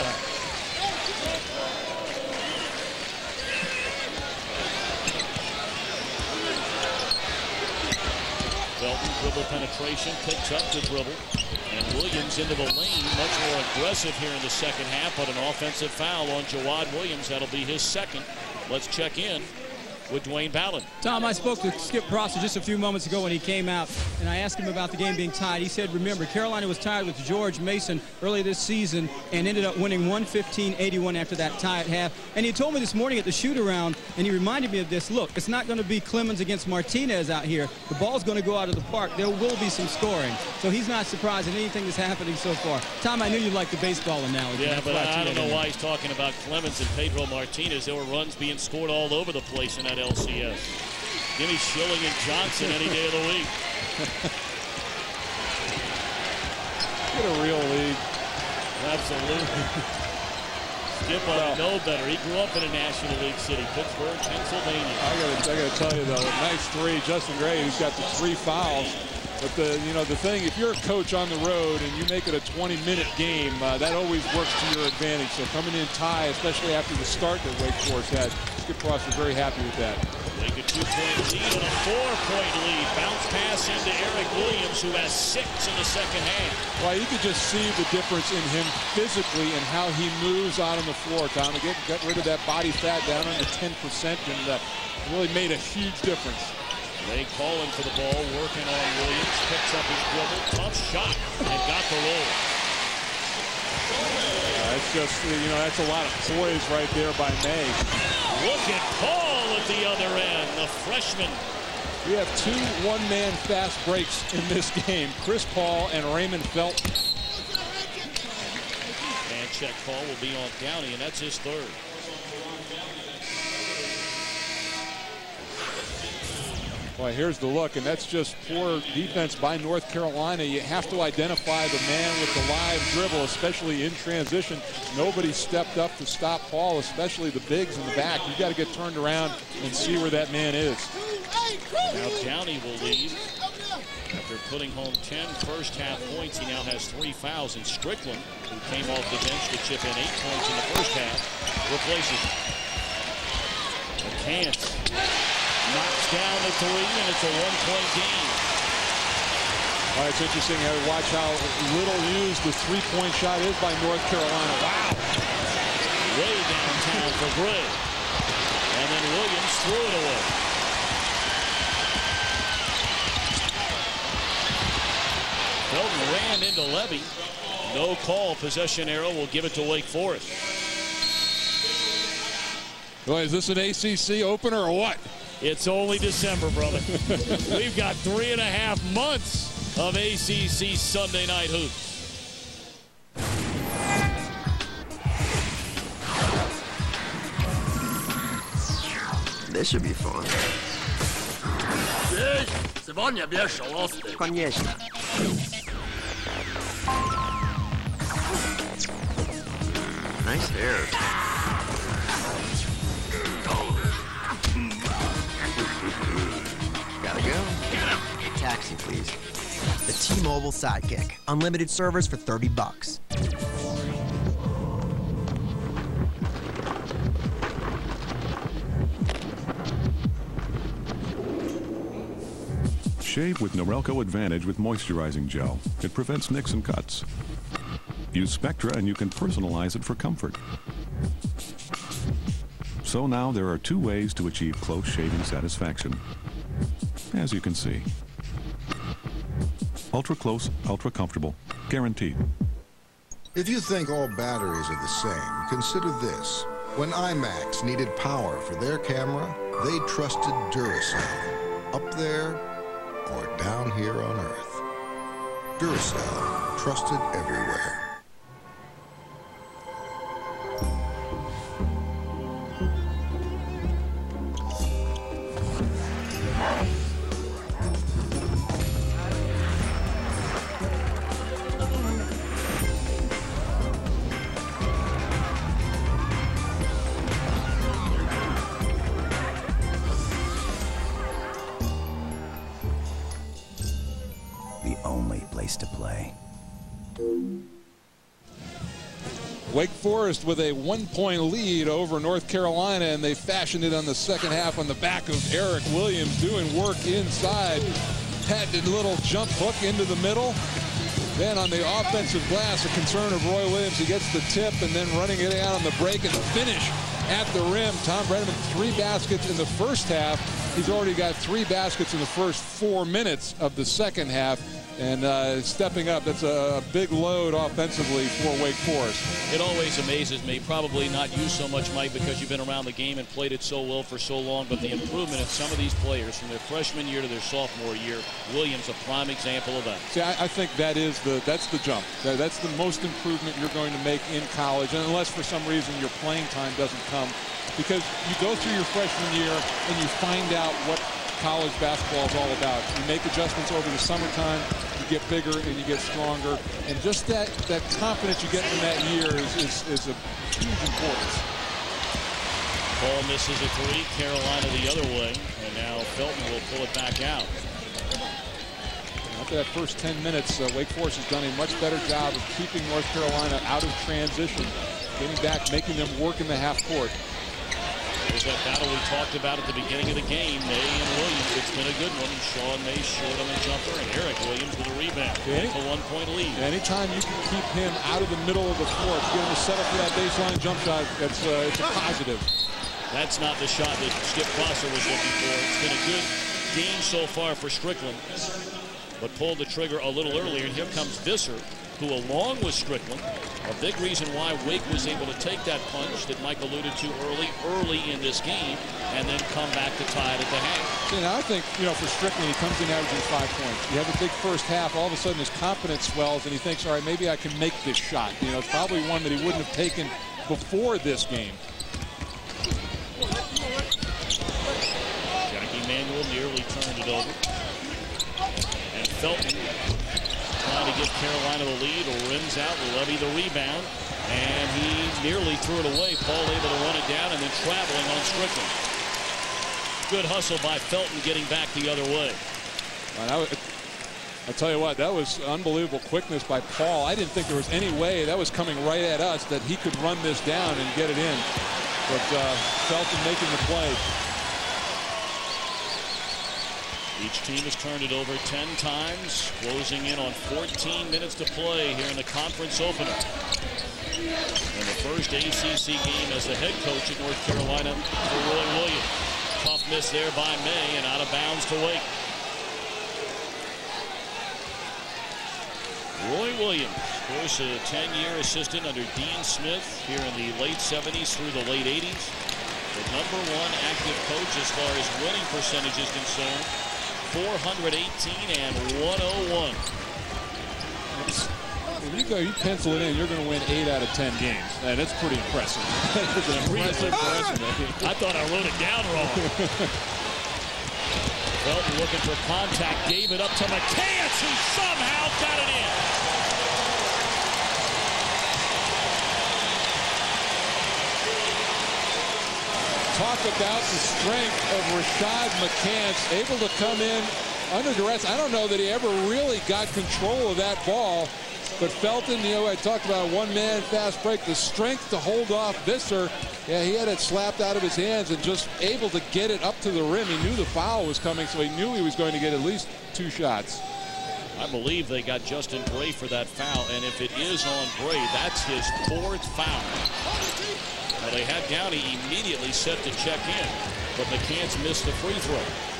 Felton, dribble penetration, picks up the dribble, and Williams into the lane, much more aggressive here in the second half, but an offensive foul on Jawad Williams. That'll be his second. Let's check in with Dwayne Ballard. Tom, I spoke to Skip Prosser just a few moments ago when he came out, and I asked him about the game being tied. He said, remember, Carolina was tied with George Mason early this season and ended up winning 115-81 after that tie at half. And he told me this morning at the shoot-around, and he reminded me of this, look, it's not going to be Clemens against Martinez out here. The ball's going to go out of the park. There will be some scoring. So he's not surprised at anything that's happening so far. Tom, I knew you liked the baseball analogy. Yeah, but I don't know why he's talking about Clemens and Pedro Martinez. There were runs being scored all over the place in that LCS. Give me Schilling and Johnson any day of the week. Get a real league. Absolutely. Skip ought to know better. He grew up in a National League city, Pittsburgh, Pennsylvania. I gotta tell you though, a nice three. Justin Gray, who's got the 3 fouls. But the thing, if you're a coach on the road and you make it a 20-minute game, that always works to your advantage. So coming in tie, especially after the start that Wake Forest had, Skip Prosser very happy with that. Take a 2-point lead and a 4-point lead. Bounce pass into Eric Williams, who has 6 in the second half. Well, you can just see the difference in him physically and how he moves out on the floor, Tom. To get rid of that body fat down under 10% and really made a huge difference. Ray calling for the ball, working on Williams, picks up his dribble, tough shot, and got the roll. That's just, that's a lot of poise right there by May. Look at Paul at the other end, the freshman. We have 2 one-man fast breaks in this game, Chris Paul and Raymond Felton. And check call will be on Downey, and that's his 3rd. Boy, here's the look, and that's just poor defense by North Carolina. You have to identify the man with the live dribble, especially in transition. Nobody stepped up to stop Paul, especially the bigs in the back. You've got to get turned around and see where that man is. Now Downey will lead. After putting home 10 first-half points, he now has 3 fouls. And Strickland, who came off the bench to chip in 8 points in the first half, replaces him. McCants knocks down the 3, and it's a 1-point game. Well, it's interesting how to watch how little used the 3-point shot is by North Carolina. Wow. Way downtown for Gray. And And then Williams threw it away. Felton ran into Levy. No call. Possession arrow will give it to Wake Forest. Boy, is this an ACC opener or what? It's only December, brother. We've got 3.5 months of ACC Sunday night hoops. This should be fun. Конечно. Nice hair. Gotta go. Taxi, please. The T-Mobile Sidekick. Unlimited service for $30. Shave with Norelco Advantage with moisturizing gel. It prevents nicks and cuts. Use Spectra and you can personalize it for comfort. So now there are 2 ways to achieve close shaving satisfaction. As you can see. Ultra close, ultra comfortable. Guaranteed. If you think all batteries are the same, consider this. When IMAX needed power for their camera, they trusted Duracell. Up there or down here on Earth. Duracell, trusted everywhere. To play. Wake Forest with a 1-point lead over North Carolina, and they fashioned it on the second half on the back of Eric Williams doing work inside. Patented little jump hook into the middle. Then on the offensive glass, a concern of Roy Williams. He gets the tip and then running it out on the break and the finish at the rim. Tom Brenneman, 3 baskets in the first half. He's already got 3 baskets in the first 4 minutes of the second half. And stepping up, that's a big load offensively for Wake Forest. It always amazes me, probably not you so much, Mike, because you've been around the game and played it so well for so long, but the improvement of some of these players from their freshman year to their sophomore year. Williams, a prime example of that. See, I think that's the jump. That's the most improvement you're going to make in college, and unless for some reason your playing time doesn't come. Because you go through your freshman year and you find out what college basketball is all about. You make adjustments over the summertime, you get bigger and you get stronger, and just that confidence you get from that year is of huge importance. Ball misses a 3, Carolina the other way, and now Felton will pull it back out. After that first 10 minutes, Wake Forest has done a much better job of keeping North Carolina out of transition, getting back, making them work in the half court. There's that battle we talked about at the beginning of the game, May and Williams. It's been a good one. Sean May short on the jumper, and Eric Williams with a rebound. Take a 1-point lead. Anytime you can keep him out of the middle of the floor, get him to set up for that baseline jump shot, it's a positive. That's not the shot that Skip Prosser was looking for. It's been a good game so far for Strickland, but pulled the trigger a little earlier. And here comes Visser, who, along with Strickland, a big reason why Wake was able to take that punch that Mike alluded to early in this game, and then come back to tie it at the half. You know, I think, for Strickland, he comes in averaging 5 points. You have a big first half, all of a sudden his confidence swells, and he thinks, all right, maybe I can make this shot. It's probably one that he wouldn't have taken before this game. Jackie Manuel nearly turned it over. And Felton trying to give Carolina the lead, rims out, Levy the rebound, and he nearly threw it away. Paul able to run it down and then traveling on Strickland. Good hustle by Felton getting back the other way. I'll tell you what, that was unbelievable quickness by Paul. I didn't think there was any way that was coming right at us that he could run this down and get it in. But Felton making the play. Each team has turned it over 10 times, closing in on 14 minutes to play here in the conference opener. And the first ACC game as the head coach at North Carolina for Roy Williams. missed there by May and out of bounds to Wake. Roy Williams, of course, a 10-year assistant under Dean Smith here in the late 70s through the late 80s. The #1 active coach as far as winning percentage is concerned. 418 and 101. If you pencil it in, you're going to win 8 out of 10 games. And it's pretty impressive. Impressive. I thought I wrote it down wrong. Felton looking for contact, gave it up to McCants, who somehow got it in. Talk about the strength of Rashad McCants, able to come in under duress. I don't know that he ever really got control of that ball, but Felton, I talked about a one-man fast break, the strength to hold off Visser. Yeah, he had it slapped out of his hands and just able to get it up to the rim. He knew the foul was coming, so he knew he was going to get at least 2 shots. I believe they got Justin Bray for that foul, and if it is on Bray, that's his 4th foul. Now, they had Downey immediately set to check in, but McCants missed the free throw.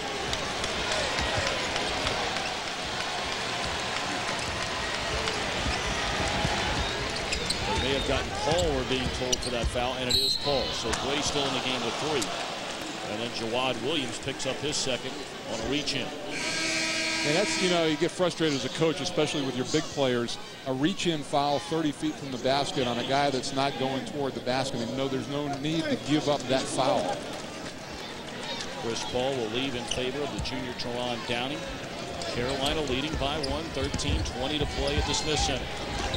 They may have gotten Paul, we're being told, for that foul, and it is Paul. So Bray still in the game with 3. And then Jawad Williams picks up his second on a reach-in. And that's, you get frustrated as a coach, especially with your big players. A reach-in foul 30 feet from the basket on a guy that's not going toward the basket. And there's no need to give up that foul. Chris Paul will leave in favor of the junior Teron Downey. Carolina leading by 1, 13-20 to play at the Smith Center.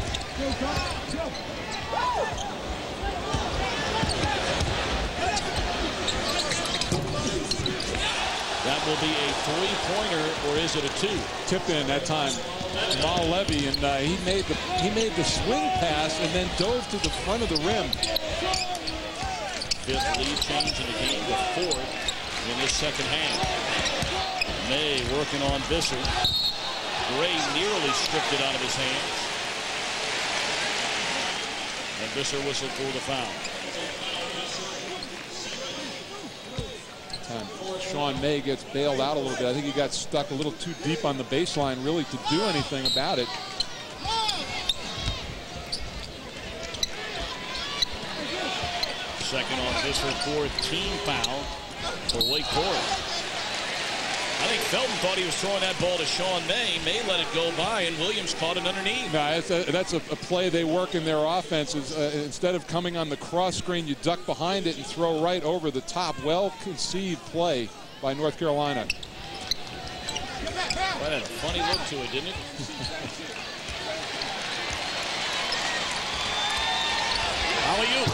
That will be a 3-pointer, or is it a 2? Tipped in that time. Mal Levy, and he made the swing pass and then dove to the front of the rim. 5th lead change in the game, the 4th in this second half. May working on Visser. Gray nearly stripped it out of his hands. And Visser whistled for the foul. Sean May gets bailed out a little bit. I think he got stuck a little too deep on the baseline really to do anything about it. Second on Visser, 4th team foul for Wake Forest. I think Felton thought he was throwing that ball to Sean May. May let it go by, and Williams caught it underneath. No, that's a play they work in their offenses. Instead of coming on the cross screen, you duck behind it and throw right over the top. Well-conceived play by North Carolina. That had a funny look to it, didn't it? Alley-oop.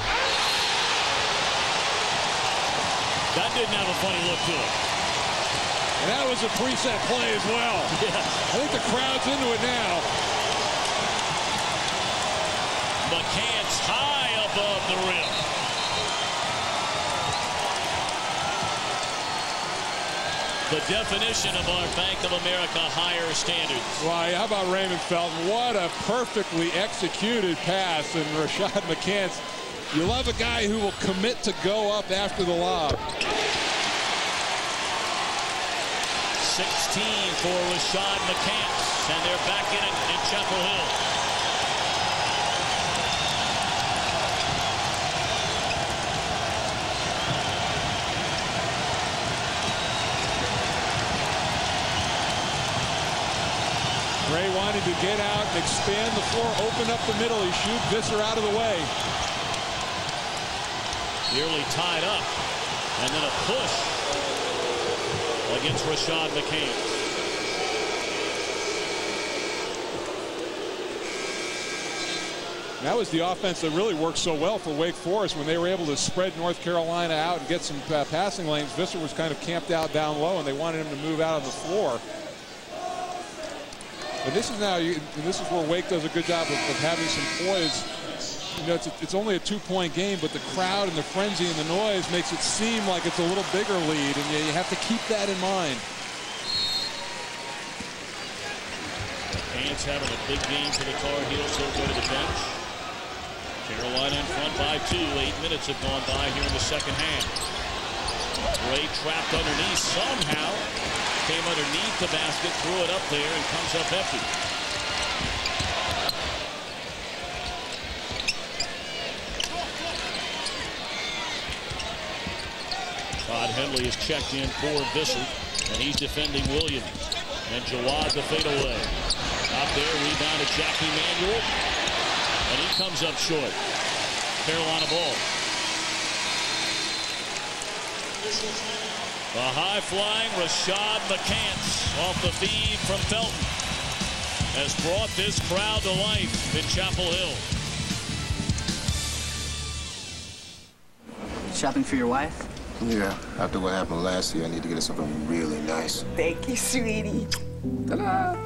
That didn't have a funny look to it. And that was a preset play as well. Yeah. I think the crowd's into it now. McCants high above the rim. The definition of our Bank of America higher standards. Why, how about Raymond Felton? What a perfectly executed pass. And Rashad McCants, you love a guy who will commit to go up after the lob. 16 for Rashad McCants, and they're back in it in Chapel Hill. Ray wanted to get out and expand the floor, open up the middle. He shoots Visser out of the way. Nearly tied up, and then a push against Rashad McCants. That was the offense that really worked so well for Wake Forest when they were able to spread North Carolina out and get some passing lanes. Visser was kind of camped out down low, and they wanted him to move out on the floor. And this is now, this is where Wake does a good job of having some poise. It's only a 2-point game, but the crowd and the frenzy and the noise makes it seem like it's a little bigger lead, and you have to keep that in mind. Ants having a big game for the Tar Heels, so go to the bench. Carolina in front by 2. 8 minutes have gone by here in the second half. Gray trapped underneath somehow. Came underneath the basket, threw it up there, and comes up empty. Todd Henley is checked in for Visser, and he's defending Williams. And Jawad the fadeaway. Out there, rebounded Jackie Manuel, and he comes up short. Carolina ball. The high-flying Rashad McCants off the feed from Felton has brought this crowd to life in Chapel Hill. Shopping for your wife? Yeah, after what happened last year, I need to get her something really nice. Thank you, sweetie. Ta-da!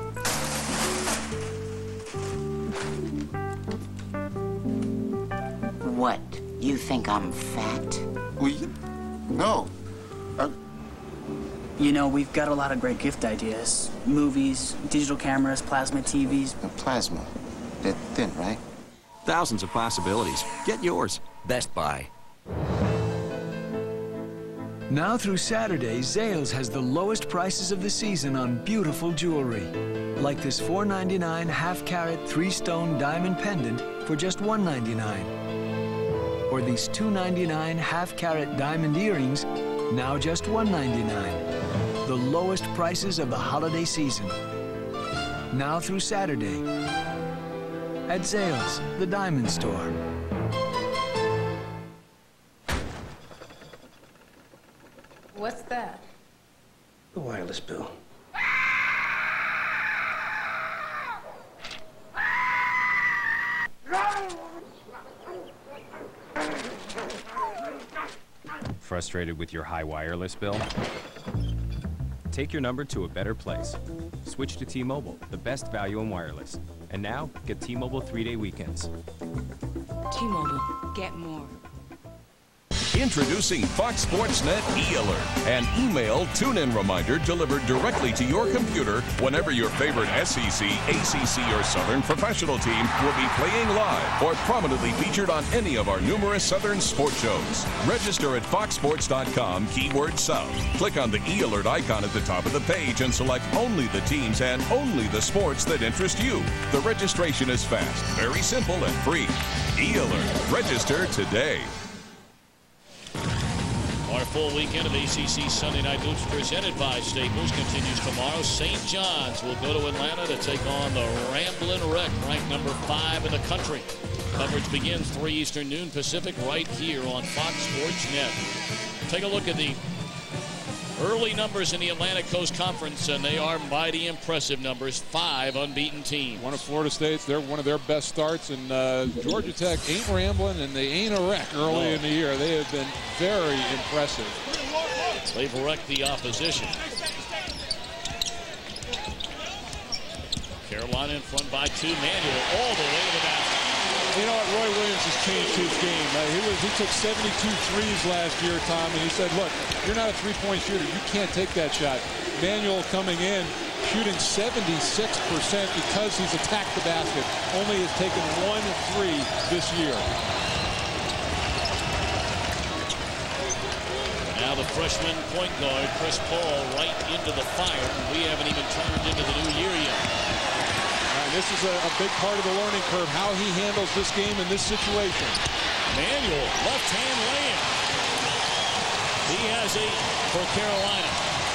What? You think I'm fat? No. You know, we've got a lot of great gift ideas. Movies, digital cameras, plasma TVs. Plasma. They're thin, right? Thousands of possibilities. Get yours. Best Buy. Now through Saturday, Zales has the lowest prices of the season on beautiful jewelry. Like this $4.99 half-carat 3-stone diamond pendant for just $1.99. Or these $2.99 half-carat diamond earrings, now just $1.99. The lowest prices of the holiday season. Now through Saturday at Zales, the diamond store. What's that? The wireless bill. Frustrated with your high wireless bill? Take your number to a better place. Switch to T-Mobile, the best value in wireless. And now, get T-Mobile 3-day weekends. T-Mobile, get more. Introducing Fox Sports Net e-alert, an email tune-in reminder delivered directly to your computer whenever your favorite SEC, ACC, or Southern professional team will be playing live or prominently featured on any of our numerous Southern sports shows. Register at foxsports.com, keyword South. Click on the e-alert icon at the top of the page and select only the teams and only the sports that interest you. The registration is fast, very simple, and free. E-alert. Register today. Our full weekend of ACC Sunday Night Hoops presented by Staples continues tomorrow. St. John's will go to Atlanta to take on the Ramblin' Wreck, ranked number 5 in the country. Coverage begins 3 Eastern, noon Pacific, right here on Fox Sports Net. Take a look at the early numbers in the Atlantic Coast Conference, and they are mighty impressive numbers. 5 unbeaten teams. One of Florida State's, they're one of their best starts, and Georgia Tech ain't rambling, and they ain't a wreck early in the year. They have been very impressive. They've wrecked the opposition. Carolina in front by 2. Manuel all the way to the basket. You know what? Roy Williams has changed his game. He took 72 threes last year, Tom, and he said, look, you're not a three-point shooter. You can't take that shot. Manuel coming in, shooting 76% because he's attacked the basket. Only has taken 1 3 this year. Now the freshman point guard, Chris Paul, right into the fire. We haven't even turned into the new year yet. This is a big part of the learning curve, how he handles this game in this situation. Manuel, left-hand layup. He has 8 for Carolina.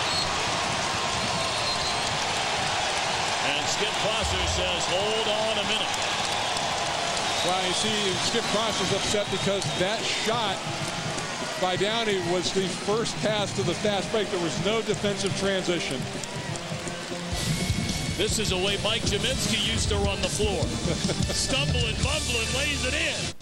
And Skip Prosser says, hold on a minute. Well, you see, Skip Prosser's upset because that shot by Downey was the first pass to the fast break. There was no defensive transition. This is the way Mike Jaminski used to run the floor. Stumbling, bumbling, lays it in.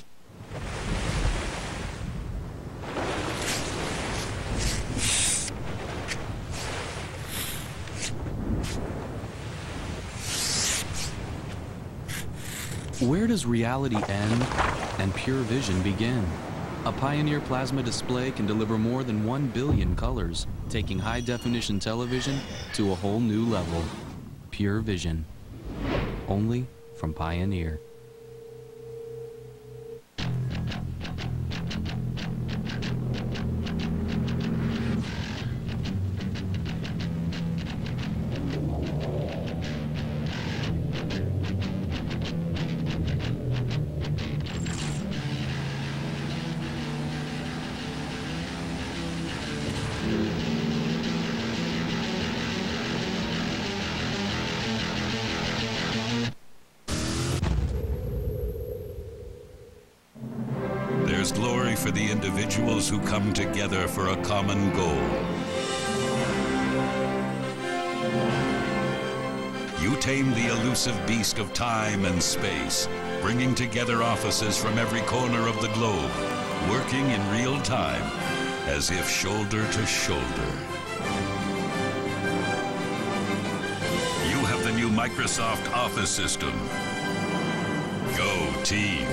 Where does reality end and pure vision begin? A Pioneer plasma display can deliver more than 1 billion colors, taking high-definition television to a whole new level. Pure vision. Only from Pioneer. for the individuals who come together for a common goal. You tame the elusive beast of time and space, bringing together offices from every corner of the globe, working in real time, as if shoulder to shoulder. You have the new Microsoft Office system. Go team.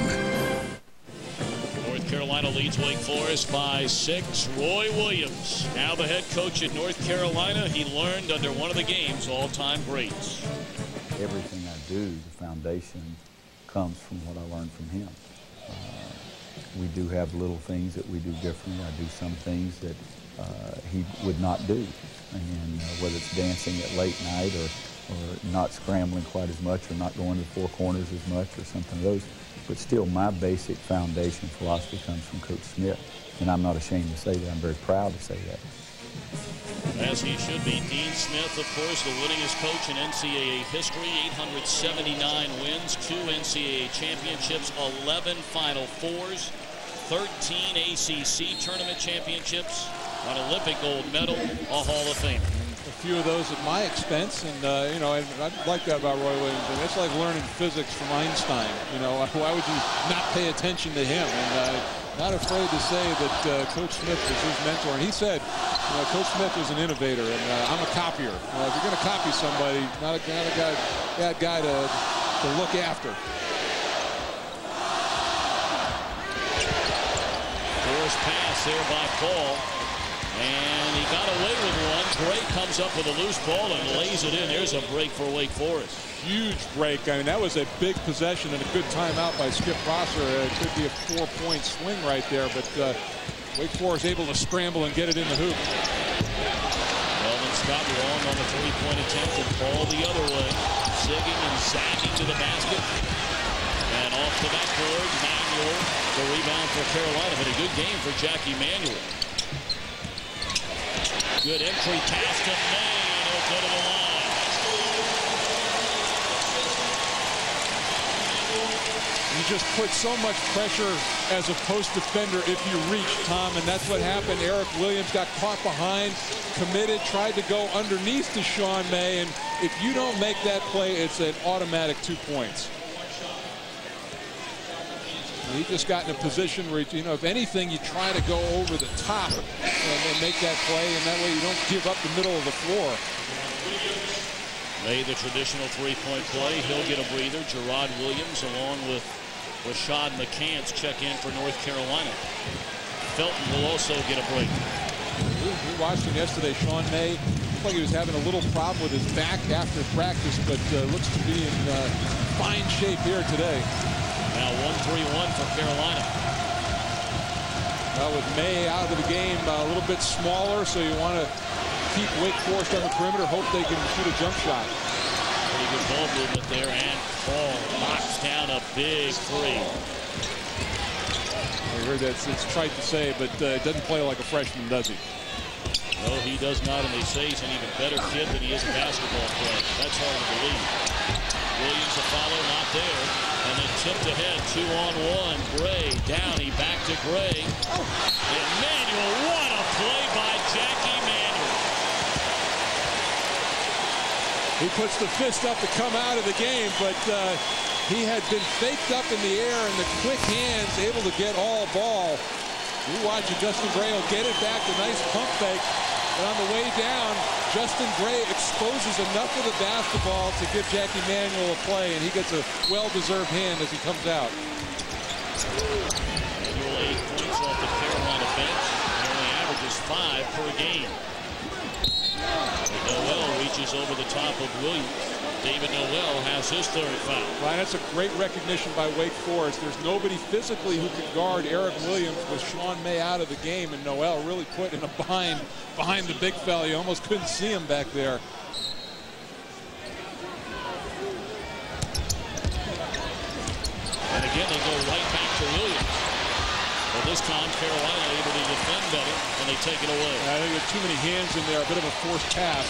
North Carolina leads Wake Forest by 6. Roy Williams, now the head coach at North Carolina. He learned under one of the game's all-time greats. Everything I do, the foundation comes from what I learned from him. We do have little things that we do differently. I do some things that he would not do. And whether it's dancing at late night or not scrambling quite as much or not going to the four corners as much or something of those. But still, my basic foundation philosophy comes from Coach Smith. And I'm not ashamed to say that. I'm very proud to say that. As he should be. Dean Smith, of course, the winningest coach in NCAA history. 879 wins, 2 NCAA championships, 11 Final Fours, 13 ACC tournament championships, an Olympic gold medal, a Hall of Fame. A few of those at my expense, and you know, I like that about Roy Williams. And it's like learning physics from Einstein. You know, why would you not pay attention to him? And not afraid to say that Coach Smith was his mentor. And he said, you know, Coach Smith was an innovator, and I'm a copier. If you're going to copy somebody, not a guy to look after. Forced pass there by Paul. And he got away with one. Gray comes up with a loose ball and lays it in. There's a break for Wake Forest. Huge break. I mean, that was a big possession and a good timeout by Skip Prosser. It could be a 4-point swing right there, but Wake Forest able to scramble and get it in the hoop. Melvin Scott long on the three-point attempt and Paul the other way. Zigging and zagging to the basket. And off the backboard, Manuel. The rebound for Carolina, but a good game for Jackie Manuel. Good entry pass to May, and he'll go to the line. You just put so much pressure as a post defender if you reach, Tom, and that's what happened. Eric Williams got caught behind, committed, tried to go underneath to Sean May, and if you don't make that play, it's an automatic 2 points. He just got in a position where, you know, if anything, you try to go over the top and make that play, and that way you don't give up the middle of the floor. Made the traditional three-point play. He'll get a breather. Gerard Williams, along with Rashad McCants, check in for North Carolina. Felton will also get a break. We watched him yesterday. Sean May looked like he was having a little problem with his back after practice, but looks to be in fine shape here today. Now 1-3-1 for Carolina. Well, with May out of the game, a little bit smaller, so you want to keep Wake Forest on the perimeter, hope they can shoot a jump shot. Pretty good ball movement there, and Paul knocks down a big three. I heard that it's trite to say, but it doesn't play like a freshman, does he? No, he does not, and they say he's an even better kid than he is a basketball player. That's hard to believe. Williams a follow, not there. And then tipped ahead, 2-on-1. Gray, Downey, back to Gray. And Manuel, what a play by Jackie Manuel. He puts the fist up to come out of the game, but he had been faked up in the air, and the quick hands able to get all ball. You watch it, Justin Gray will get it back, a nice pump fake. But on the way down, Justin Gray exposes enough of the basketball to give Jackie Manuel a play, and he gets a well-deserved hand as he comes out. Manuel 8 points off the Carolina bench. He only averages 5 per game. And Noel reaches over the top of Williams. David Noel has his third foul. Right, that's a great recognition by Wake Forest. There's nobody physically who could guard Eric Williams with Sean May out of the game, and Noel really put in a bind behind the big fella. You almost couldn't see him back there. And again, they go right back to Williams. But this time, Carolina able to defend better, and they take it away. I think there's too many hands in there, a bit of a forced pass.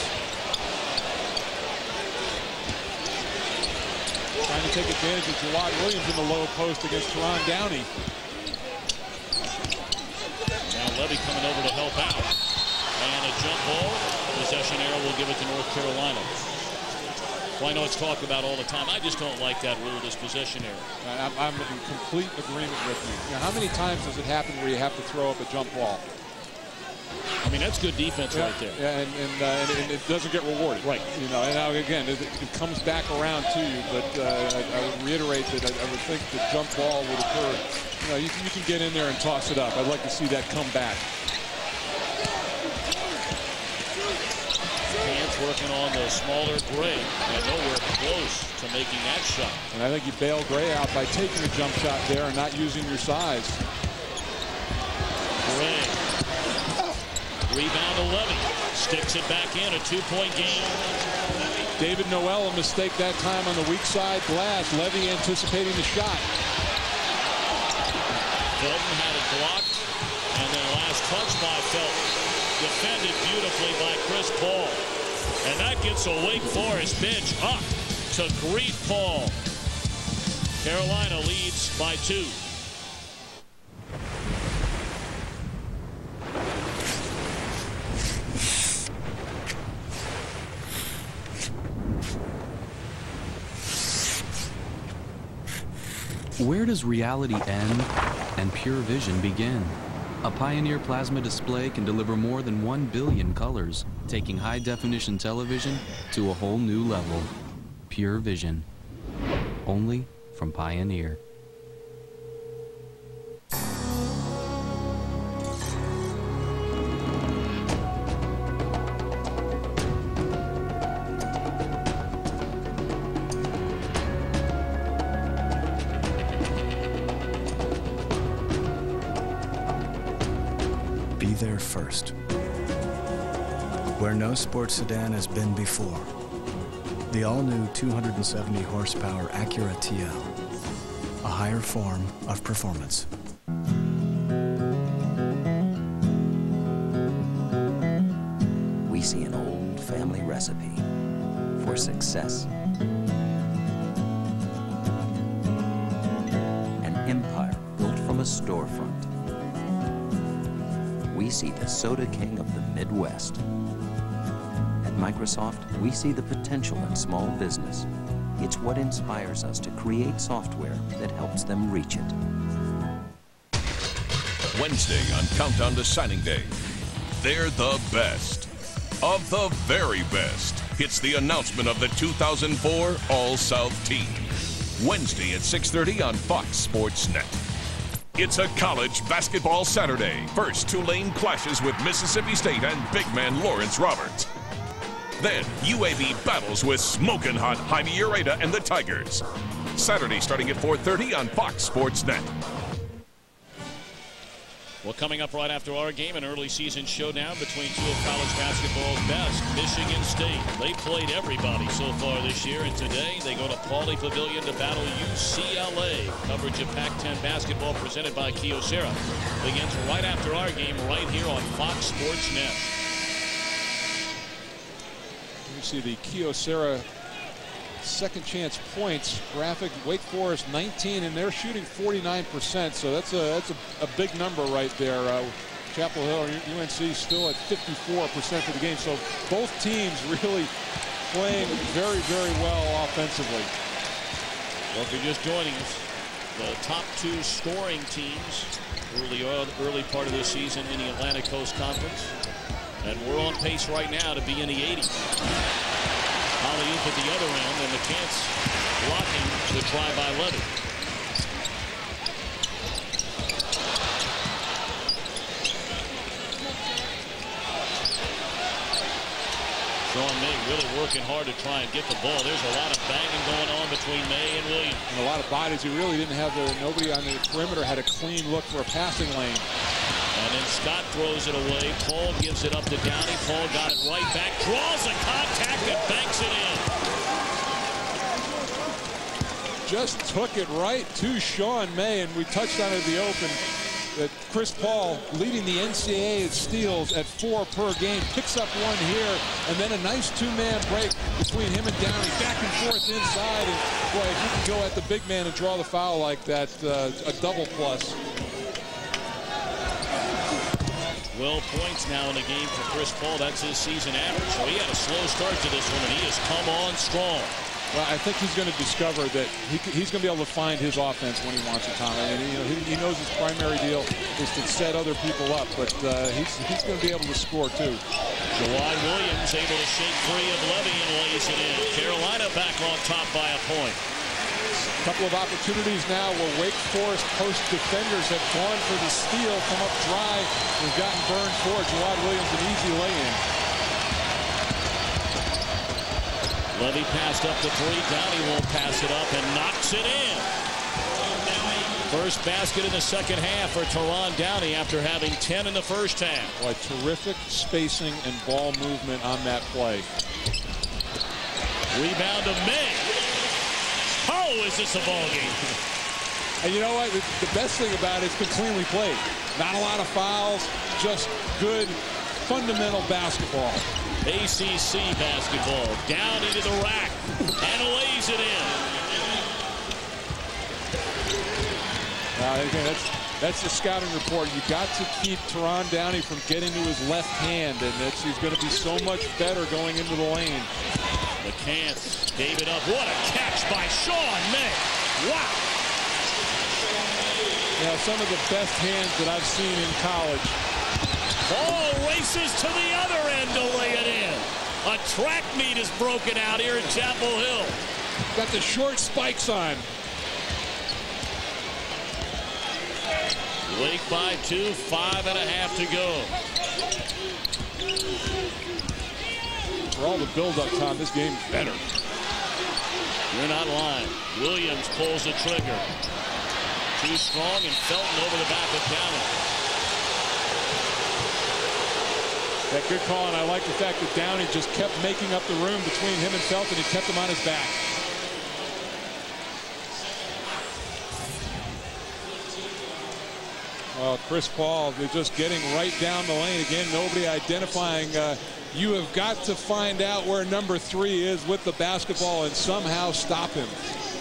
Trying to take advantage of Gerard Williams in the low post against Teron Downey. Levy coming over to help out. And a jump ball. Possession error will give it to North Carolina. Well, I know it's talked about all the time. I just don't like that rule, this possession error. I'm in complete agreement with you. How many times does it happen where you have to throw up a jump ball? I mean, that's good defense right there. Yeah, and it doesn't get rewarded. Right. You know, and now again, it comes back around to you. But I would reiterate that I would think the jump ball would occur. You know, you can get in there and toss it up. I'd like to see that come back. Hands working on the smaller Gray, and nowhere close to making that shot. And I think you bail Gray out by taking a jump shot there and not using your size. Gray. Rebound to Levy. Sticks it back in. A 2-point game. David Noel, a mistake that time on the weak side glass. Levy anticipating the shot. Felton had it blocked. And then last touch by Felton. Defended beautifully by Chris Paul. And that gets a Wake Forest bench up to greet Paul. Carolina leads by 2. Where does reality end and pure vision begin? A Pioneer plasma display can deliver more than 1 billion colors, taking high-definition television to a whole new level. Pure vision. Only from Pioneer. There first, where no sports sedan has been before. The all-new 270 horsepower Acura TL, a higher form of performance. We see an old family recipe for success. An empire built from a storefront. We see the Soda King of the Midwest. At Microsoft, we see the potential in small business. It's what inspires us to create software that helps them reach it. Wednesday on Countdown to Signing Day, they're the best of the very best. It's the announcement of the 2004 All-South team. Wednesday at 6:30 on Fox Sports Net. It's a college basketball Saturday. First, Tulane clashes with Mississippi State and big man Lawrence Roberts. Then, UAB battles with smoking hot Jaime Ureta and the Tigers. Saturday starting at 4:30 on Fox Sports Net. Well, coming up right after our game, an early season showdown between two of college basketball's best, Michigan State. They played everybody so far this year, and today they go to Pauley Pavilion to battle UCLA. Coverage of Pac-10 basketball presented by Kyocera begins right after our game right here on Fox Sports Net. You see the Kyocera second chance points graphic. Wake Forest 19, and they're shooting 49%, so that's a big number right there. Chapel Hill or UNC still at 54% for the game, so both teams really playing very, very well offensively. Well, if you're just joining us, the top two scoring teams early part of this season in the Atlantic Coast Conference, and we're on pace right now to be in the 80s. Alley-oop at the other end, and McCants blocking the try by Levy. Sean May really working hard to try and get the ball. There's a lot of banging going on between May and Williams. And a lot of bodies. He really didn't have nobody on the perimeter had a clean look for a passing lane. And then Scott throws it away. Paul gives it up to Downey. Paul got it right back, draws a contact and banks it in. Just took it right to Sean May, and we touched on it in the open that Chris Paul, leading the NCAA in steals at 4 per game, picks up one here, and then a nice two-man break between him and Downey, back and forth inside, and boy, if you can go at the big man and draw the foul like that, a double plus. 12 points now in the game for Chris Paul. That's his season average. So he had a slow start to this one, and he has come on strong. Well, I think he's going to discover that he's going to be able to find his offense when he wants it, Tom. And he knows his primary deal is to set other people up, but he's going to be able to score too. Jawad Williams able to shake free of Levy and lays it in. Carolina back on top by a point. A couple of opportunities now where Wake Forest post defenders have gone for the steal, come up dry, and gotten burned for it. Jawad Williams an easy lay-in. Levy passed up the three. Downey won't pass it up and knocks it in. First basket in the second half for Teron Downey after having 10 in the first half. Boy, terrific spacing and ball movement on that play. Rebound to May. Oh, is this a ball game? And you know what? The best thing about it, it's been cleanly played. Not a lot of fouls, just good fundamental basketball. ACC basketball down into the rack and lays it in. Again, that's the scouting report. You got to keep Teron Downey from getting to his left hand, and he's going to be so much better going into the lane. McCants gave it up. What a catch by Sean May. Wow. Yeah, some of the best hands that I've seen in college. Ball races to the other end to lay it in. A track meet is broken out here at Chapel Hill. Got the short spikes on. Wake by 2, 5.5 to go. For all the build-up, Tom, this game is better. You're not lying. Williams pulls the trigger. Too strong, and Felton over the back of Downey. That good call, and I like the fact that Downey just kept making up the room between him and Felton. He kept him on his back. Chris Paul, they're just getting right down the lane. Again, nobody identifying. You have got to find out where number 3 is with the basketball and somehow stop him.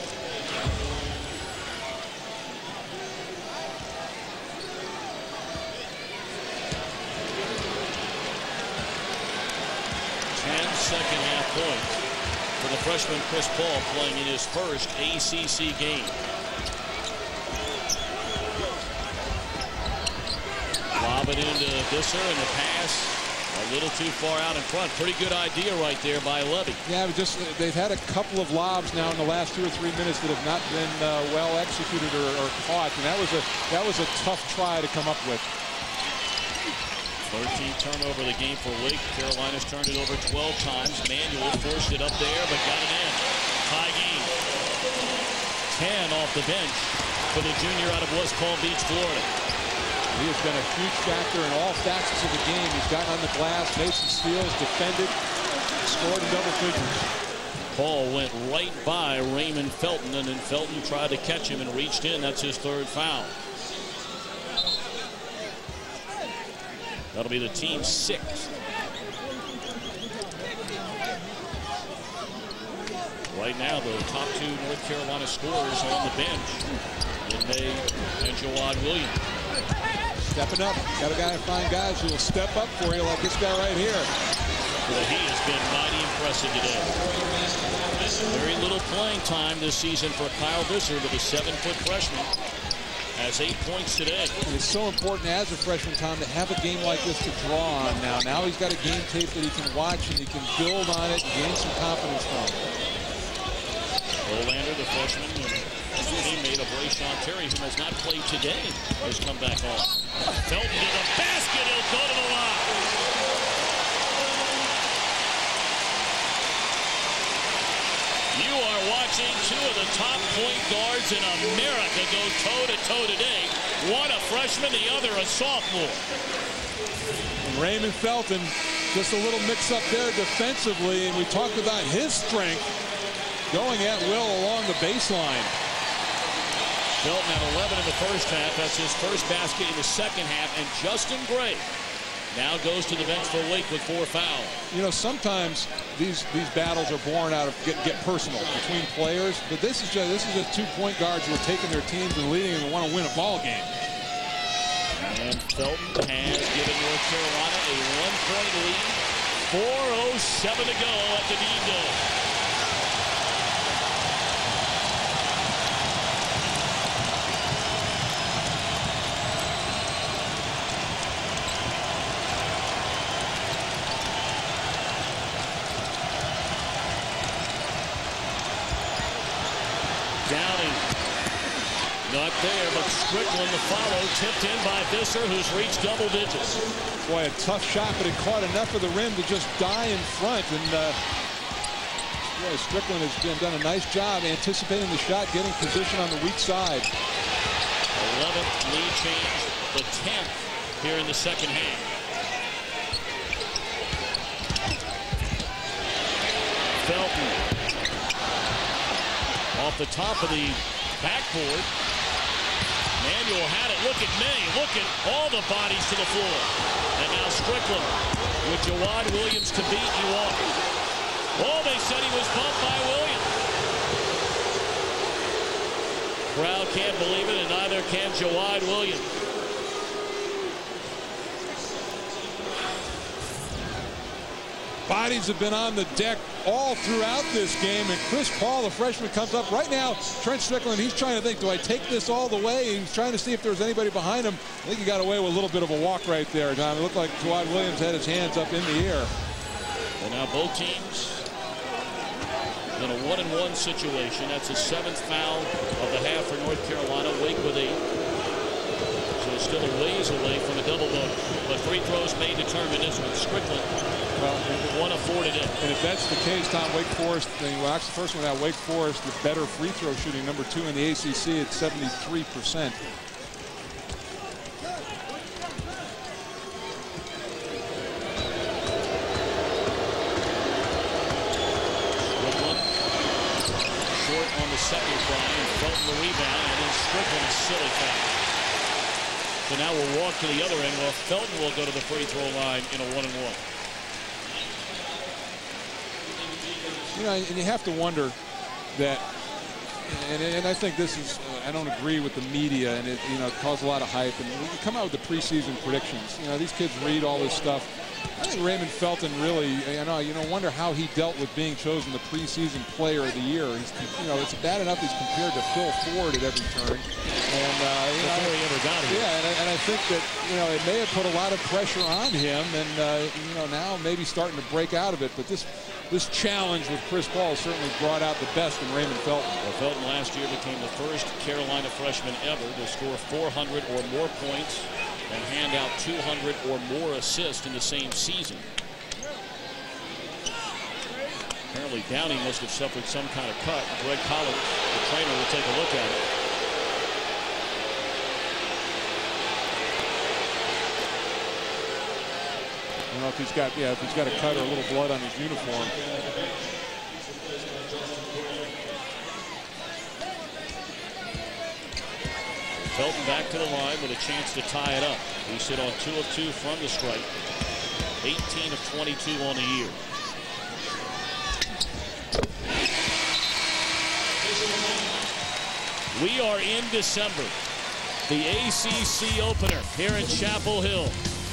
Second half point for the freshman Chris Paul playing in his first ACC game. Lob it into Visser, and the pass a little too far out in front. Pretty good idea right there by Levy. Yeah, they've had a couple of lobs now in the last 2 or 3 minutes that have not been well executed or caught, and that was a tough try to come up with. 13 turnover the game for Wake. Carolina's turned it over 12 times. Manuel forced it up there, but got it in. Tie game. 10 off the bench for the junior out of West Palm Beach, Florida. He has been a huge factor in all facets of the game. He's gotten on the glass, made some steals, defended, scored in double figures. Paul went right by Raymond Felton, and then Felton tried to catch him and reached in. That's his third foul. That'll be the team's 6th. Right now, the top 2 North Carolina scorers on the bench, Linde and Jawad Williams. Stepping up. Got to find guys who will step up for you like this guy right here. Well, he has been mighty impressive today. Very little playing time this season for Kyle Visser, but the 7-foot freshman has 8 points today. And it's so important as a freshman, Tom, to have a game like this to draw on now. Now he's got a game tape that he can watch and he can build on it and gain some confidence from. Olander, the freshman, teammate of Rayshawn Terry, who has not played today, has come back on. Felton to the basket. He'll go to the line. You are watching 2 of the top point guards in America go toe-to-toe today. One a freshman, the other a sophomore. And Raymond Felton, just a little mix-up there defensively, and we talked about his strength going at will along the baseline. Felton had 11 in the first half. That's his first basket in the second half. And Justin Gray now goes to the bench for Wake with 4 fouls. You know, sometimes these battles are born out of get personal between players, but this is just 2 point guards who are taking their teams and leading and want to win a ball game. And Felton has given North Carolina a 1-point lead. 4:07 to go at the Dean Dome. Downing, not there, but Strickland the follow, tipped in by Visser, who's reached double digits. Boy, a tough shot, but it caught enough of the rim to just die in front. And yeah, Strickland has done a nice job anticipating the shot, getting position on the weak side. 11th lead change, the 10th here in the second half. Felton. Off the top of the backboard. Manuel had it. Look at May. Look at all the bodies to the floor. And now Strickland with Jawad Williams to beat you off. Oh, they said he was bumped by Williams. Crowd can't believe it, and neither can Jawad Williams. Bodies have been on the deck all throughout this game, and Chris Paul, the freshman, comes up right now. Trent Strickland, he's trying to think, do I take this all the way? He's trying to see if there's anybody behind him. I think he got away with a little bit of a walk right there, Tom. It looked like Jawad Williams had his hands up in the air. Well, now both teams in a 1-and-1 situation. That's the 7th foul of the half for North Carolina. Wake with 8. So it's still a ways away from a double bonus. But free throws may determine this one. Strickland. Well, 1 of 4 today. And if that's the case, Tom, Wake Forest, well, actually, the first one out, Wake Forest, the better free throw shooting, number 2 in the ACC at 73%. Strickland, short on the second try, and Felton the rebound, and then Strickland a silly foul. So now we'll walk to the other end. Well, Felton will go to the free throw line in a 1-and-1. You know, and you have to wonder that, and I think this is, I don't agree with the media, and it, you know, caused a lot of hype. And we come out with the preseason predictions. You know, these kids read all this stuff. I think Raymond Felton really, wonder how he dealt with being chosen the preseason player of the year. He's, you know, it's bad enough he's compared to Phil Ford at every turn. And, before he ever got here. Yeah, and I think that, you know, it may have put a lot of pressure on him, and, you know, now maybe starting to break out of it. But this challenge with Chris Paul certainly brought out the best in Raymond Felton. Well, Felton last year became the first Carolina freshman ever to score 400 or more points and hand out 200 or more assists in the same season. Apparently Downing must have suffered some kind of cut. Greg Collins, the trainer, will take a look at it. I don't know if he's got a cut or a little blood on his uniform. Felton back to the line with a chance to tie it up. We sit on 2 of 2 from the stripe. 18 of 22 on the year. We are in December. The ACC opener here in Chapel Hill.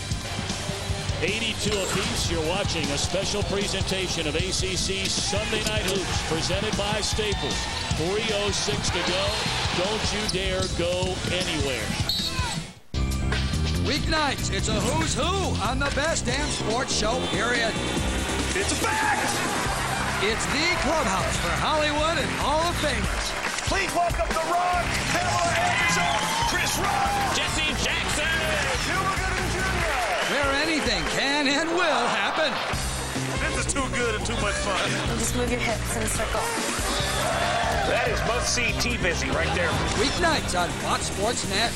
82 apiece. You're watching a special presentation of ACC Sunday Night Hoops presented by Staples. 3:06 to go. Don't you dare go anywhere. Weeknights, it's a who's who on the best damn sports show, period. It's a fact! It's the clubhouse for Hollywood and Hall of Famers. Please welcome The Rock, Pamela Anderson, Chris Rock, Jesse Jackson, Cuba Gooding Jr. Where anything can and will happen. This is too good and too much fun. Just move your hips in a circle. That is must-see T-Busy right there. Weeknights on Fox Sports Net.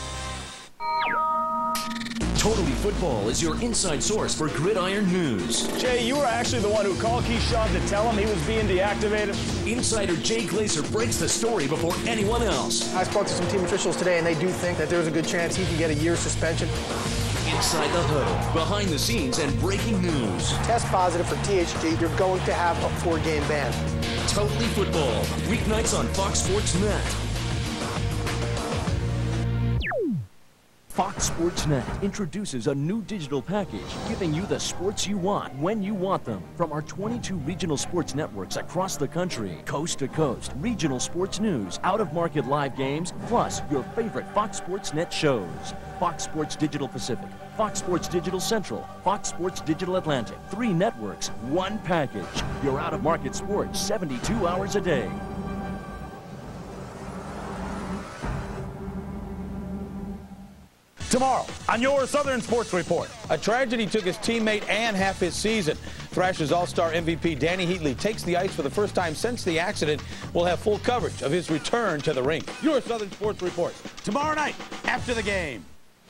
Totally Football is your inside source for Gridiron News. Jay, you were actually the one who called Keyshawn to tell him he was being deactivated. Insider Jay Glazer breaks the story before anyone else. I spoke to some team officials today, and they do think that there's a good chance he can get a year's suspension. Inside the Huddle, behind the scenes, and breaking news. Test positive for THG, you're going to have a 4-game ban. Totally Football, weeknights on Fox Sports Net. Fox Sports Net introduces a new digital package, giving you the sports you want when you want them. From our 22 regional sports networks across the country, coast to coast, regional sports news, out-of-market live games, plus your favorite Fox Sports Net shows. Fox Sports Digital Pacific, Fox Sports Digital Central, Fox Sports Digital Atlantic. 3 networks, 1 package. Your out-of-market sports 72 hours a day. Tomorrow on your Southern Sports Report, a tragedy took his teammate and half his season. Thrashers All-Star MVP Danny Heatley takes the ice for the first time since the accident. We'll have full coverage of his return to the rink. Your Southern Sports Report tomorrow night after the game.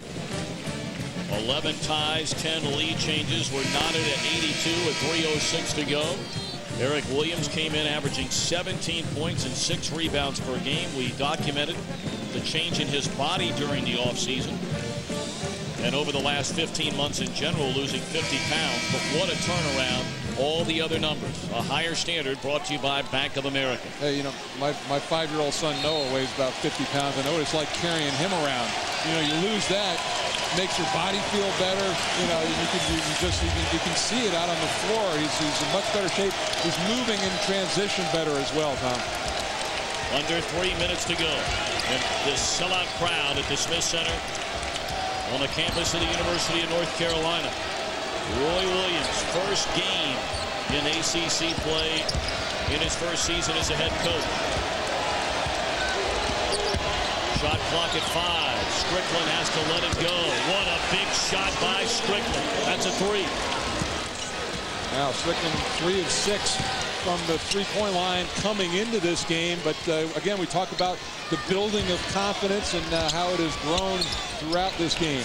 11 ties, 10 lead changes. We're knotted at 82 with 3:06 to go. Eric Williams came in averaging 17 points and 6 rebounds per game. We documented the change in his body during the offseason. And over the last 15 months in general, losing 50 pounds. But what a turnaround. All the other numbers. A higher standard brought to you by Bank of America. Hey, you know, my 5-year-old son Noah weighs about 50 pounds. I know what it's like carrying him around. You know, you lose that, makes your body feel better. You know, you can see it out on the floor. He's in much better shape. He's moving in transition better as well, Tom. Under 3 minutes to go. And this sellout crowd at the Smith Center on the campus of the University of North Carolina. Roy Williams, first game in ACC play in his first season as a head coach. Shot clock at 5. Strickland has to let it go. What a big shot by Strickland. That's a 3. Now Strickland 3 of 6 from the three-point line coming into this game. But again, we talk about the building of confidence and how it has grown throughout this game.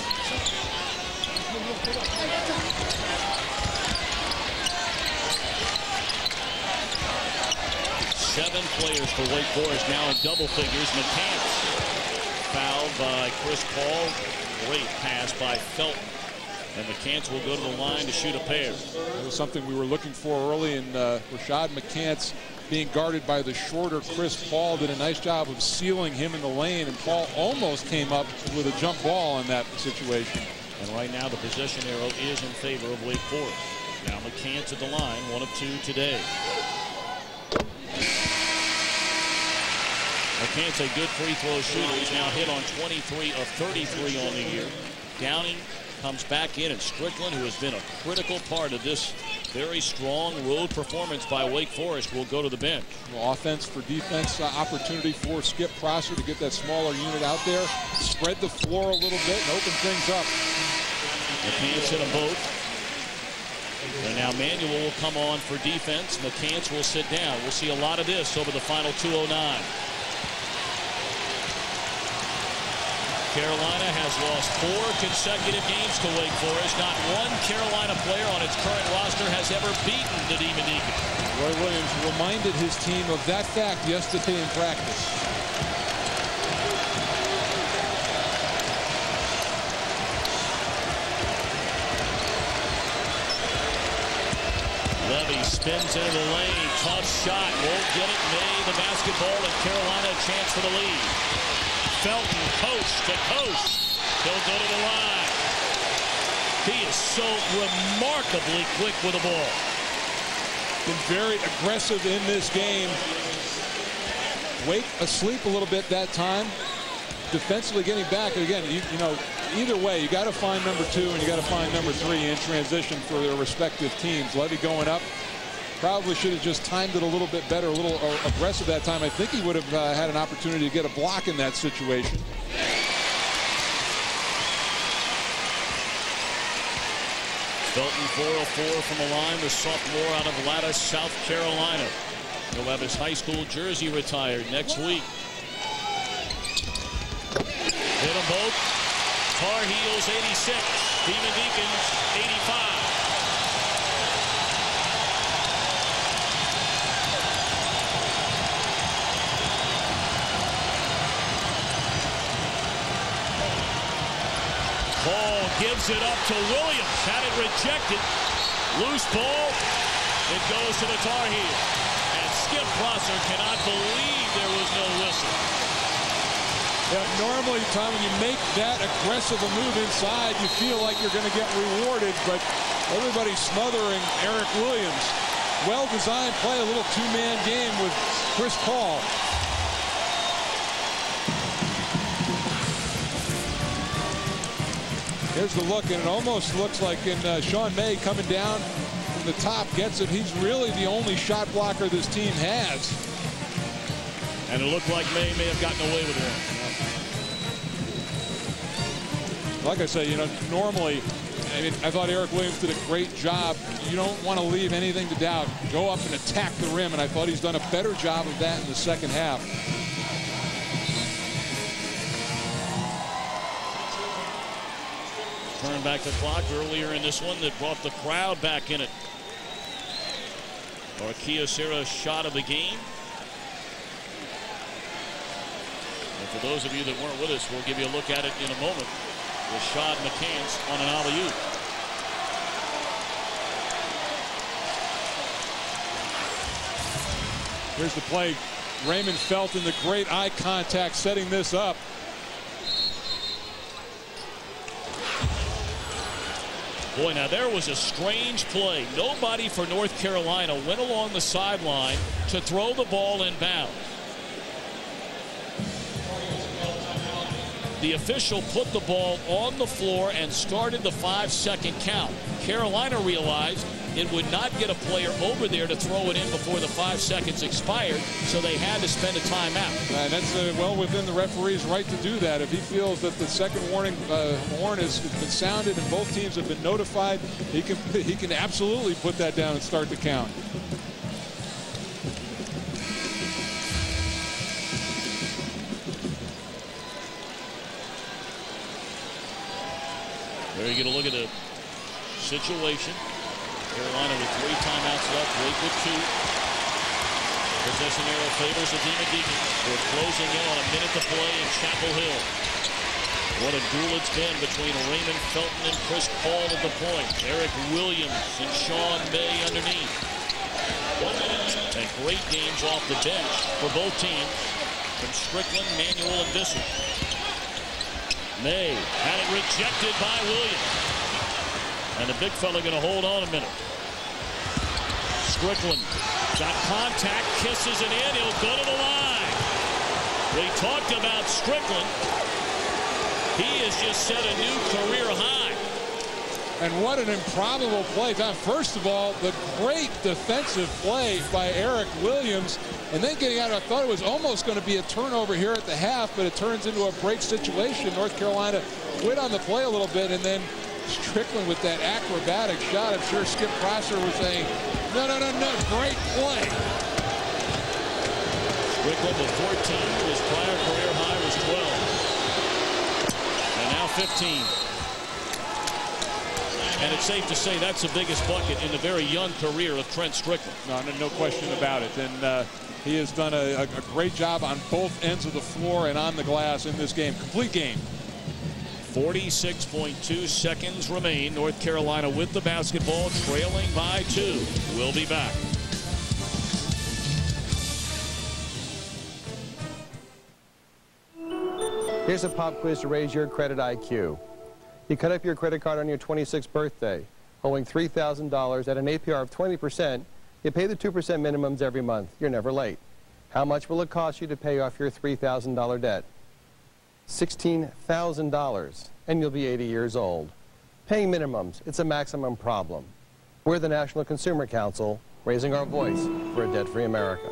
Seven players for Wake Forest now in double figures. McCants fouled by Chris Paul. Great pass by Felton. And McCants will go to the line to shoot a pair. That was something we were looking for early, and Rashad McCants being guarded by the shorter Chris Paul did a nice job of sealing him in the lane, and Paul almost came up with a jump ball in that situation. And right now the possession arrow is in favor of Wake Forest. Now McCants at the line, 1 of 2 today. McCants a good free throw shooter. He's now hit on 23 of 33 on the year. Downing comes back in, and Strickland, who has been a critical part of this very strong road performance by Wake Forest, will go to the bench. Well, offense for defense opportunity for Skip Prosser to get that smaller unit out there, spread the floor a little bit, and open things up. McCants hit them both. And now Manuel will come on for defense. McCants will sit down. We'll see a lot of this over the final 2:09. Carolina has lost 4 consecutive games to Wake Forest. Not one Carolina player on its current roster has ever beaten the Demon Deacons. Roy Williams reminded his team of that fact yesterday in practice. Levy spins into the lane. Tough shot. Won't get it. May the basketball, and Carolina a chance for the lead. Felton, coast to coast. He'll go to the line. He is so remarkably quick with the ball. Been very aggressive in this game. Wake asleep a little bit that time. Defensively getting back. Again, you know, either way, you got to find number 2 and you got to find number 3 in transition for their respective teams. Levy going up. Probably should have just timed it a little bit better, a little aggressive that time. I think he would have had an opportunity to get a block in that situation. Felton 4 of 4 from the line, the sophomore out of Lattice, South Carolina. He'll have his high school jersey retired next week. Hit them both. Tar Heels 86, Demon Deacons 85. Paul gives it up to Williams. Had it rejected. Loose ball. It goes to the Tar Heels. And Skip Prosser cannot believe there was no whistle. Yeah, normally, Tom, when you make that aggressive a move inside, you feel like you're going to get rewarded, but everybody's smothering Eric Williams. Well-designed play, a little two-man game with Chris Paul. Here's the look, and it almost looks like Sean May coming down from the top gets it. He's really the only shot blocker this team has. And it looked like May have gotten away with one. Like I say, you know, normally, I mean, I thought Eric Williams did a great job. You don't want to leave anything to doubt. Go up and attack the rim, and I thought he's done a better job of that in the second half. Turn back the clock earlier in this one that brought the crowd back in it. Or Kyocera's shot of the game. And for those of you that weren't with us, we'll give you a look at it in a moment. Rashad McCants on an alley-oop. Here's the play. Raymond Felton, the great eye contact, setting this up. Boy, now there was a strange play. Nobody for North Carolina went along the sideline to throw the ball inbounds. The official put the ball on the floor and started the 5-second count. Carolina realized it would not get a player over there to throw it in before the 5 seconds expired, so they had to spend a timeout. And that's well within the referee's right to do that. If he feels that the second warning horn has been sounded and both teams have been notified, he can absolutely put that down and start the count. There you get a look at the situation. Carolina with 3 timeouts left. Wake with 2. Possession arrow favors the team of Deacons. We're closing in on a minute to play in Chapel Hill. What a duel it's been between Raymond Felton and Chris Paul at the point. Eric Williams and Sean May underneath. And great games off the bench for both teams from Strickland, Manuel, and Visser. May had it rejected by Williams. And the big fella going to hold on a minute. Strickland got contact, kisses it in. He'll go to the line. We talked about Strickland. He has just set a new career high. And what an improbable play. First of all, the great defensive play by Eric Williams. And then getting out, I thought it was almost going to be a turnover here at the half, but it turns into a break situation. North Carolina quit on the play a little bit, and then Strickland with that acrobatic shot. I'm sure Skip Prosser was saying, no, great play. Strickland with 14. His prior career high was 12. And now 15. And it's safe to say that's the biggest bucket in the very young career of Trent Strickland. No question about it. And he has done a great job on both ends of the floor and on the glass in this game. Complete game. 46.2 seconds remain. North Carolina with the basketball, trailing by 2. We'll be back. Here's a pop quiz to raise your credit IQ. You cut up your credit card on your 26th birthday, owing $3,000 at an APR of 20%. You pay the 2% minimums every month. You're never late. How much will it cost you to pay off your $3,000 debt? $16,000, and you'll be 80 years old. Paying minimums, it's a maximum problem. We're the National Consumer Council, raising our voice for a debt-free America.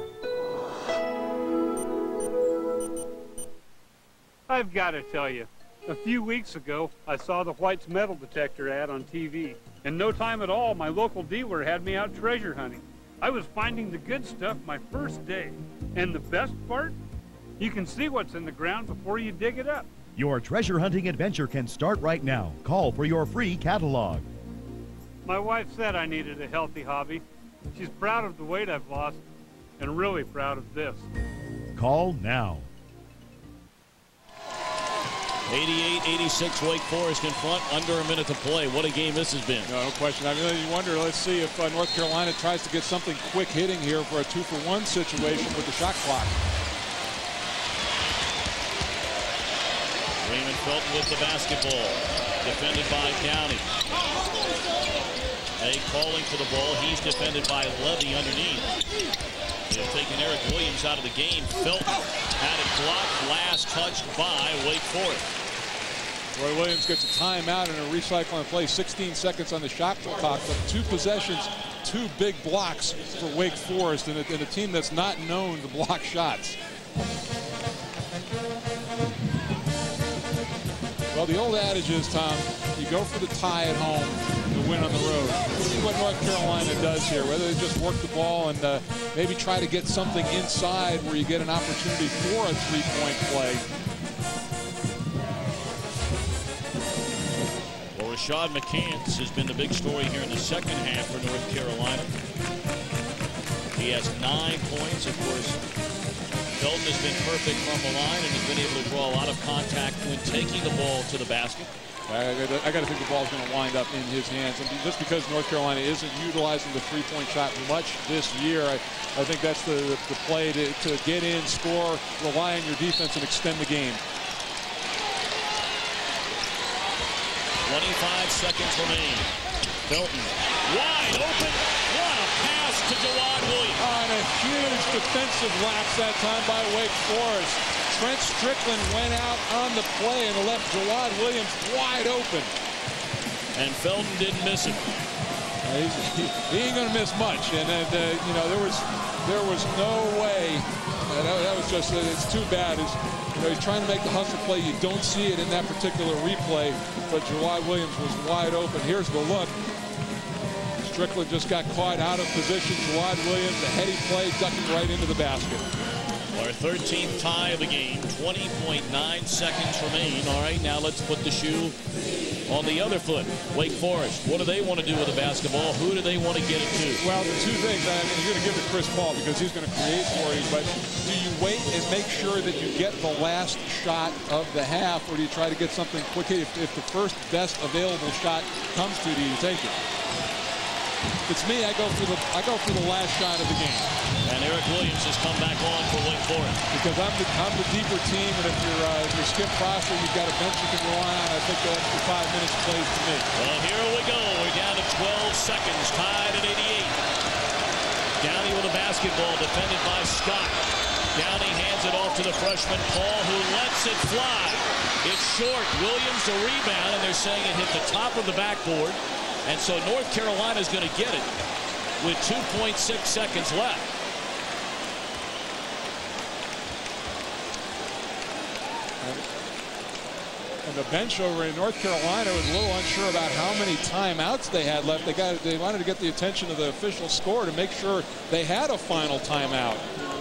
I've got to tell you, a few weeks ago, I saw the White's metal detector ad on TV. In no time at all, my local dealer had me out treasure hunting. I was finding the good stuff my first day. And the best part? You can see what's in the ground before you dig it up. Your treasure hunting adventure can start right now. Call for your free catalog. My wife said I needed a healthy hobby. She's proud of the weight I've lost and really proud of this. Call now. 88-86 Wake Forest in front, under a minute to play. What a game this has been. No question. I mean, you wonder, let's see if North Carolina tries to get something quick hitting here for a 2-for-1 situation with the shot clock. Raymond Felton with the basketball. Defended by Downey. May calling for the ball. He's defended by Levy underneath. They've taken Eric Williams out of the game. Felton had it blocked. Last touched by Wake Forest. Roy Williams gets a timeout and a recycling play. 16 seconds on the shot clock, but 2 possessions, 2 big blocks for Wake Forest and a team that's not known to block shots. Well, the old adage is, Tom, you go for the tie at home, the win on the road. Let's see what North Carolina does here, whether they just work the ball and maybe try to get something inside where you get an opportunity for a 3-point play. Well, Rashad McCants has been the big story here in the second half for North Carolina. He has 9 points, of course. Felton has been perfect from the line and has been able to draw a lot of contact when taking the ball to the basket. I got to think the ball's going to wind up in his hands. And just because North Carolina isn't utilizing the 3-point shot much this year, I think that's the play to get in, score, rely on your defense, and extend the game. 25 seconds remain. Felton wide open. What a pass to Jawad Williams. And a huge defensive lapse that time by Wake Forest. Trent Strickland went out on the play and left Jawad Williams wide open. And Felton didn't miss it. He ain't going to miss much. And you know, there was no way. That was just, it's too bad. He's trying to make the hustle play. You don't see it in that particular replay, but Jawad Williams was wide open. Here's the look. Strickland just got caught out of position. Jawad Williams, a heady play, ducking right into the basket. Our 13th tie of the game. 20.9 seconds remain. All right, now let's put the shoe on the other foot. Wake Forest, what do they want to do with the basketball? Who do they want to get it to? Well, the 2 things. I mean, you're going to give it to Chris Paul because he's going to create for you, but do you wait and make sure that you get the last shot of the half, or do you try to get something quick? If the first best available shot comes to you, do you take it? If it's me, I go for the last shot of the game. And Eric Williams has come back on for Wake Forest. Because I'm the deeper team, and if you're Skip Prosser, you've got a bench you can rely on. I think the extra 5 minutes plays to me. Well, here we go. We're down to 12 seconds, tied at 88. Downey with a basketball, defended by Scott. Downey hands it off to the freshman Paul, who lets it fly. It's short. Williams the rebound, and they're saying it hit the top of the backboard. And so North Carolina is going to get it with 2.6 seconds left. And the bench over in North Carolina was a little unsure about how many timeouts they had left. They wanted to get the attention of the official score to make sure they had a final timeout.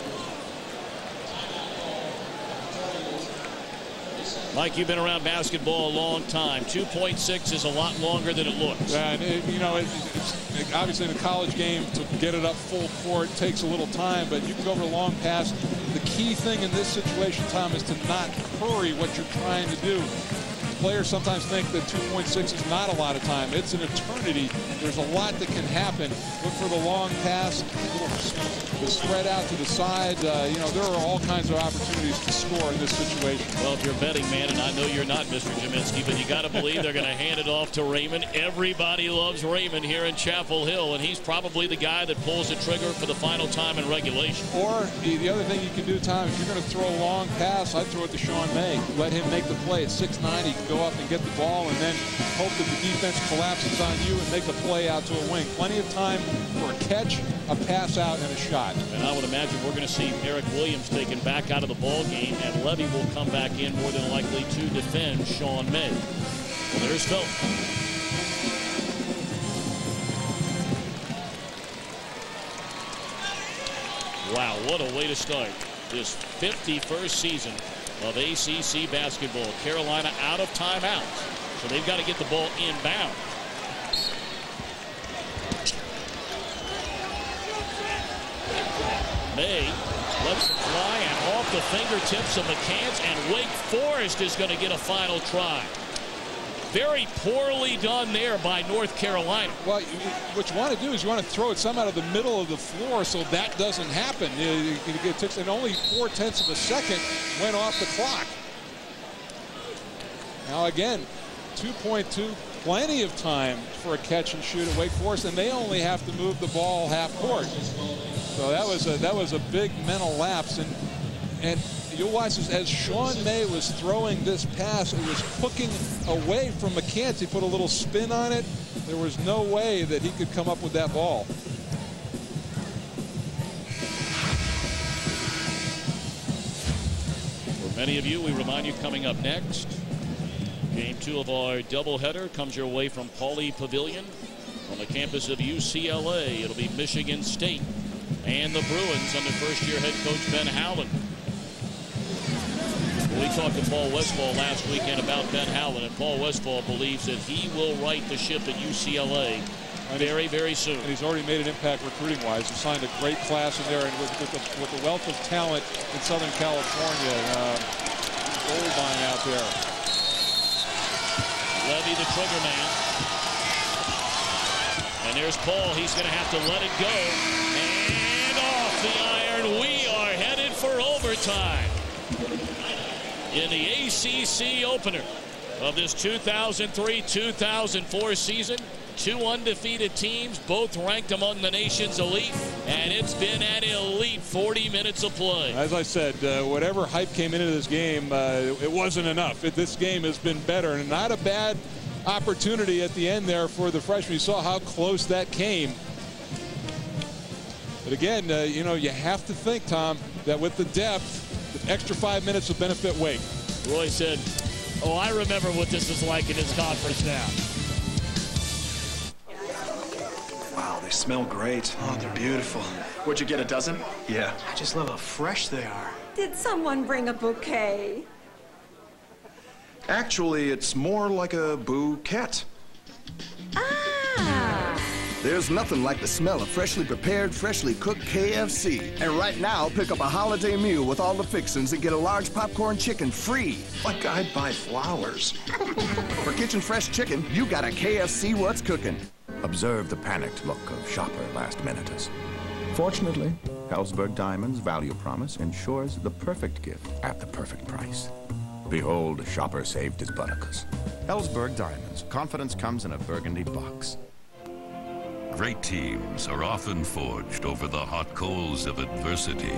Mike, you've been around basketball a long time. 2.6 is a lot longer than it looks. And it's obviously in a college game to get it up full court takes a little time, but you can go over a long pass. The key thing in this situation, Tom, is to not hurry what you're trying to do. Players sometimes think that 2.6 is not a lot of time. It's an eternity. There's a lot that can happen. Look for the long pass, the spread out to the side. There are all kinds of opportunities to score in this situation. Well, if you're a betting man, and I know you're not, Mr. Jaminski, but you got to believe they're going to hand it off to Raymond. Everybody loves Raymond here in Chapel Hill, and he's probably the guy that pulls the trigger for the final time in regulation. Or the other thing you can do, Tom, if you're going to throw a long pass, I'd throw it to Sean May. Let him make the play at 6'9". He can go up and get the ball and then hope that the defense collapses on you and make a play out to a wing. Plenty of time for a catch, a pass out, and a shot. And I would imagine we're going to see Eric Williams taken back out of the ball game, and Levy will come back in more than likely to defend Sean May. Well, there's Felton. Wow, what a way to start this 51st season of ACC basketball. Carolina out of timeouts, so they've got to get the ball inbound. May lets it fly and off the fingertips of McCants, and Wake Forest is going to get a final try. Very poorly done there by North Carolina. Well, what you want to do is you want to throw it some out of the middle of the floor so that doesn't happen. It took, and only 0.4 of a second went off the clock. Now again, 2.2, plenty of time for a catch and shoot at Wake Forest, and they only have to move the ball half court. So that was a big mental lapse, and you'll watch this as Sean May was throwing this pass. It was hooking away from McCants. He put a little spin on it. There was no way that he could come up with that ball. For many of you, we remind you coming up next, Game 2 of our doubleheader comes your way from Pauley Pavilion on the campus of UCLA. It'll be Michigan State and the Bruins under first-year head coach Ben Howland. We talked to Paul Westphal last weekend about Ben Howland, and Paul Westphal believes that he will right the ship at UCLA very, very soon. And he's already made an impact recruiting-wise. He signed a great class in there, and with the wealth of talent in Southern California, gold mine out there. Levy, the trigger man. And there's Paul. He's going to have to let it go. And off the iron. We are headed for overtime in the ACC opener of this 2003-2004 season. 2 undefeated teams, both ranked among the nation's elite, and it's been an elite 40 minutes of play. As I said, whatever hype came into this game, it wasn't enough. This game has been better, and not a bad opportunity at the end there for the freshmen. You saw how close that came. But again, you know, you have to think, Tom, that with the depth, the extra 5 minutes will benefit Wake. Roy said, oh, I remember what this is like in his conference now. Wow, they smell great. Oh, they're beautiful. Would you get a dozen? Yeah. I just love how fresh they are. Did someone bring a bouquet? Actually, it's more like a bouquet. Ah! There's nothing like the smell of freshly prepared, freshly cooked KFC. And right now, pick up a holiday meal with all the fixings and get a large popcorn chicken free. Like I'd buy flowers. For kitchen fresh chicken, you got a KFC What's Cooking. Observe the panicked look of shopper last-minuters. Fortunately, Helzberg Diamonds' value promise ensures the perfect gift at the perfect price. Behold, shopper saved his buttercups. Helzberg Diamonds. Confidence comes in a burgundy box. Great teams are often forged over the hot coals of adversity.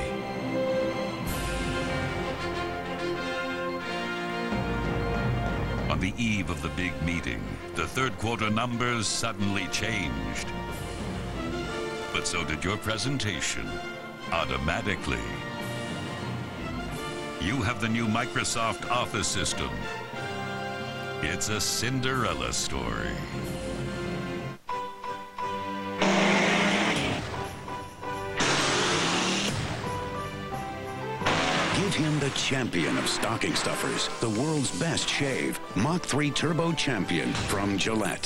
On the eve of the big meeting, the third quarter numbers suddenly changed. But so did your presentation, automatically. You have the new Microsoft Office system. It's a Cinderella story. Give him the champion of stocking stuffers, the world's best shave, Mach 3 Turbo Champion from Gillette.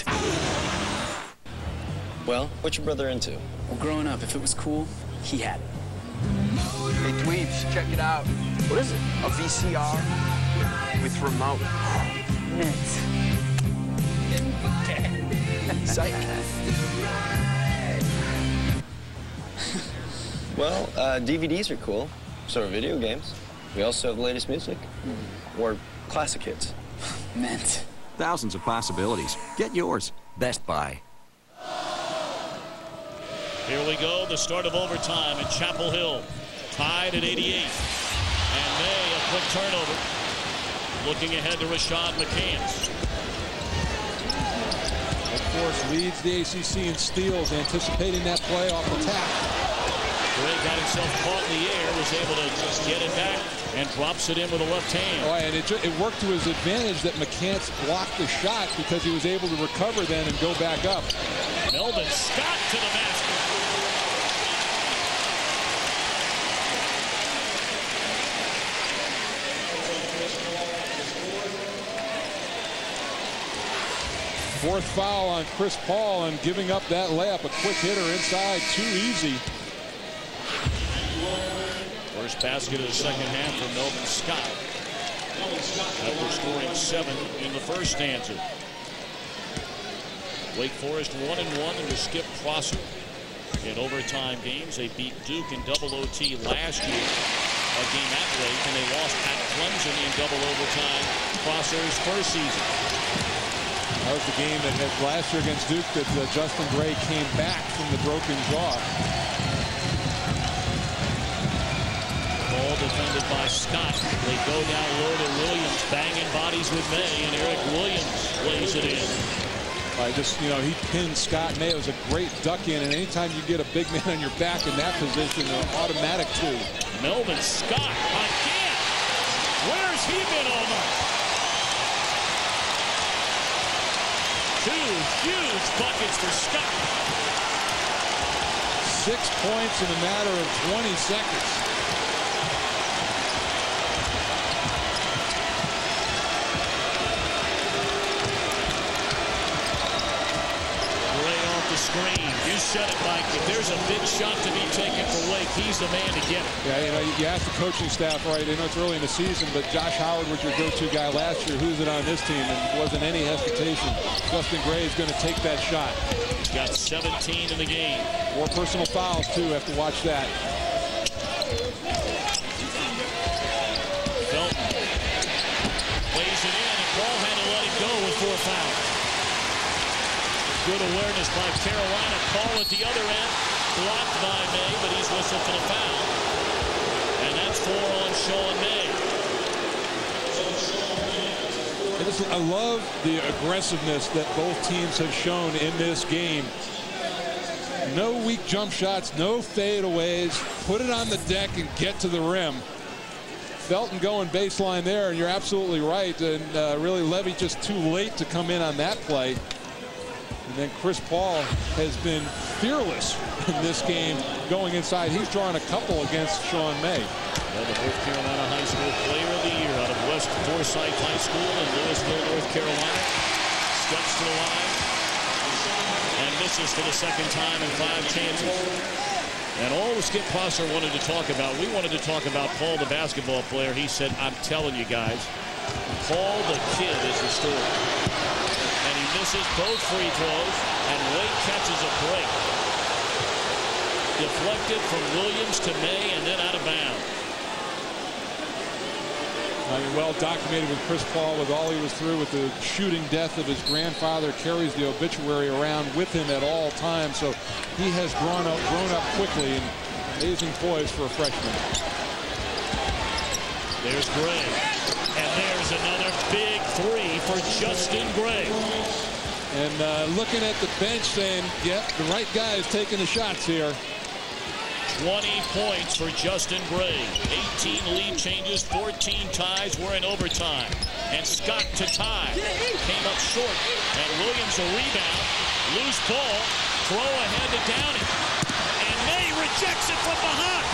Well, what's your brother into? Well, growing up, if it was cool, he had it. Hey, dweebs, check it out. What is it? A VCR with remote. Mint. Psych. Well, DVDs are cool. So are video games. We also have the latest music. Or classic hits. Mint. Thousands of possibilities. Get yours. Best Buy. Here we go, the start of overtime in Chapel Hill. Tied at 88. And May, a quick turnover. Looking ahead to Rashad McCants. Of course, leads the ACC in steals, anticipating that play off the tap. Gray got himself caught in the air, was able to just get it back, and drops it in with a left hand. Oh, and it worked to his advantage that McCants blocked the shot because he was able to recover then and go back up. Melvin Scott to the basket. Fourth foul on Chris Paul and giving up that layup. A quick hitter inside, too easy. First basket of the second half for Melvin Scott. After scoring 7 in the first stanza. Wake Forest 1-1 under Skip Prosser in overtime games. They beat Duke in double OT last year. a game at Wake, and they lost at Clemson in double overtime Prosser's first season. That was the game that had last year against Duke that Justin Gray came back from the broken jaw. Ball defended by Scott. They go down low to Williams, banging bodies with May, and Eric Williams lays it in. He pinned Scott May. It was a great duck in, and anytime you get a big man on your back in that position, an automatic two. Melvin Scott again. Where's he been all night? Two huge buckets for Scott. 6 points in a matter of 20 seconds. Screen. You said it, Mike. If there's a big shot to be taken for Wake, he's the man to get it. Yeah, you asked the coaching staff, right? It's early in the season, but Josh Howard was your go-to guy last year. Who's it on this team? And there wasn't any hesitation. Justin Gray is going to take that shot. He's got 17 in the game. 4 personal fouls, too. Have to watch that. Felton plays it in, and Paul had to let it go with 4 fouls. Good awareness by Carolina. Call at the other end. Blocked by May, but he's whistled for the foul. And that's 4 on Sean May. I love the aggressiveness that both teams have shown in this game. No weak jump shots, no fadeaways. Put it on the deck and get to the rim. Felton going baseline there, and you're absolutely right. And really, Levy just too late to come in on that play. And then Chris Paul has been fearless in this game going inside. He's drawn a couple against Sean May. Well, the North Carolina High School Player of the Year out of West Forsyth High School in Louisville, North Carolina. Steps to the line and misses for the second time in 5 chances. And all Skip Prosser wanted to talk about, we wanted to talk about Paul, the basketball player. He said, I'm telling you guys, Paul the kid is the story. Misses both free throws, and Wake catches a break. Deflected from Williams to May, and then out of bounds. Well documented with Chris Paul, with all he was through with the shooting death of his grandfather, carries the obituary around with him at all times. So he has grown up quickly, and amazing poise for a freshman. There's Gray, and there's another big 3 for Justin Gray. And looking at the bench saying, yep, the right guy is taking the shots here. 20 points for Justin Gray. 18 lead changes, 14 ties. We're in overtime. And Scott to tie. Came up short. And Williams a rebound. Loose ball. Throw ahead to Downey. And May rejects it from behind.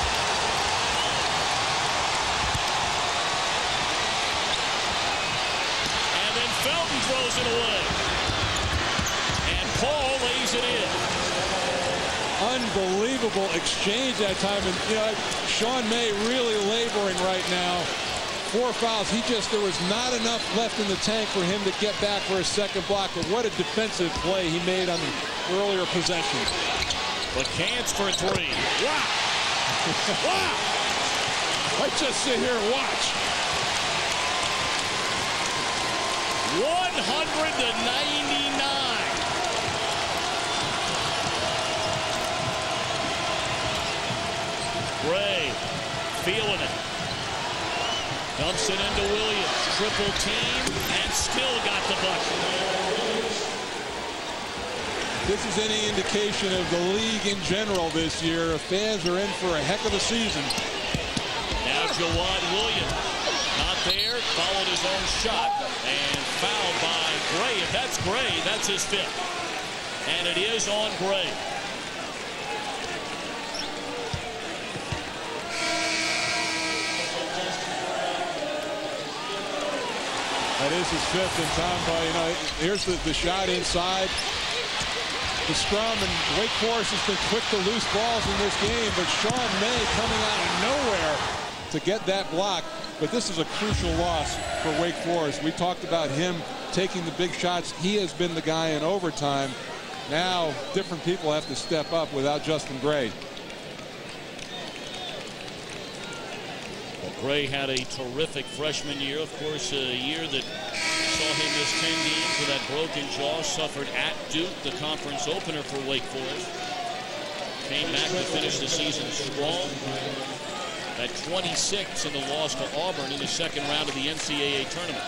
And then Felton throws it away. Paul lays it in. Unbelievable exchange that time. And, Sean May really laboring right now. 4 fouls. There was not enough left in the tank for him to get back for a second block. But what a defensive play he made on the earlier possession. McCants for 3. Wow. Wow. I just sit here and watch. 100-99. Gray feeling it. Dumps it into Williams. Triple team and still got the bucket. This is any indication of the league in general this year. Fans are in for a heck of a season. Now Jawad Williams. Not there. Followed his own shot. And fouled by Gray. If that's Gray, that's his 5th. And it is on Gray. That is his 5th in time by, here's the shot inside. The scrum, and Wake Forest has been quick to loose balls in this game, but Sean May coming out of nowhere to get that block. But this is a crucial loss for Wake Forest. We talked about him taking the big shots. He has been the guy in overtime. Now, different people have to step up without Justin Gray. Gray had a terrific freshman year. Of course, a year that saw him miss 10 games with that broken jaw. Suffered at Duke, the conference opener for Wake Forest. Came back to finish the season strong. At 26 in the loss to Auburn in the second round of the NCAA tournament.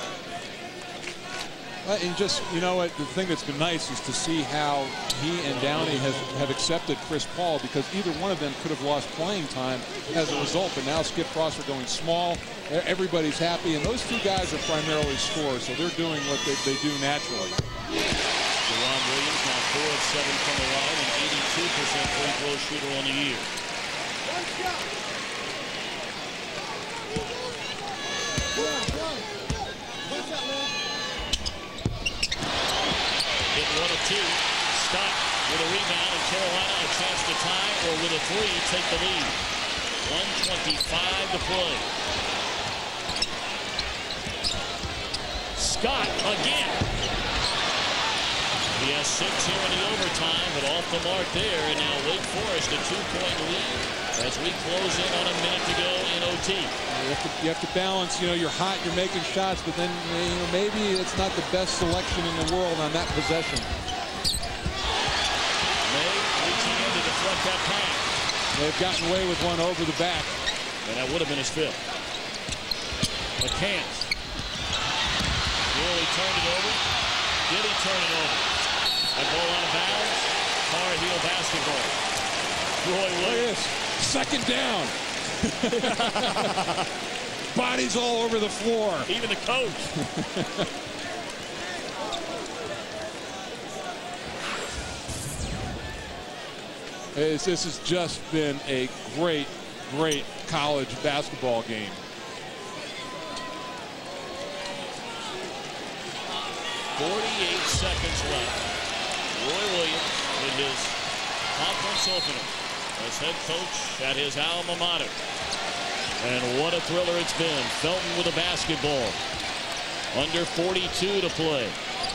And just, you know what, the thing that's been nice is to see how he and Downey have accepted Chris Paul, because either one of them could have lost playing time as a result. But now Skip Frost are going small. Everybody's happy. And those two guys are primarily scorers, so they're doing what they do naturally. Deron Williams now 4 of 7 from the line and 82% free throw shooter on the year. Hit 1 of 2. Scott with a rebound, and Carolina a chance to tie, or with a 3 take the lead. 1:25 to play. Scott again. He has 6 here in the overtime, but off the mark there. And now Wake Forest a 2-point lead as we close in on a minute to go in OT. You have to balance, you know, you're hot, you're making shots, but then, you know, maybe it's not the best selection in the world on that possession. May reaching in to deflect that pass. They've gotten away with one over the back. And that would have been his 5th. McCants. Will he turn it over? Did he turn it over? That ball out of bounds. Tar Heel basketball. Roy Williams. Second down. Bodies all over the floor. Even the coach. This has just been a great, great college basketball game. Seconds left. Roy Williams with his conference opener as head coach at his alma mater. And what a thriller it's been. Felton with a basketball. Under 42 to play.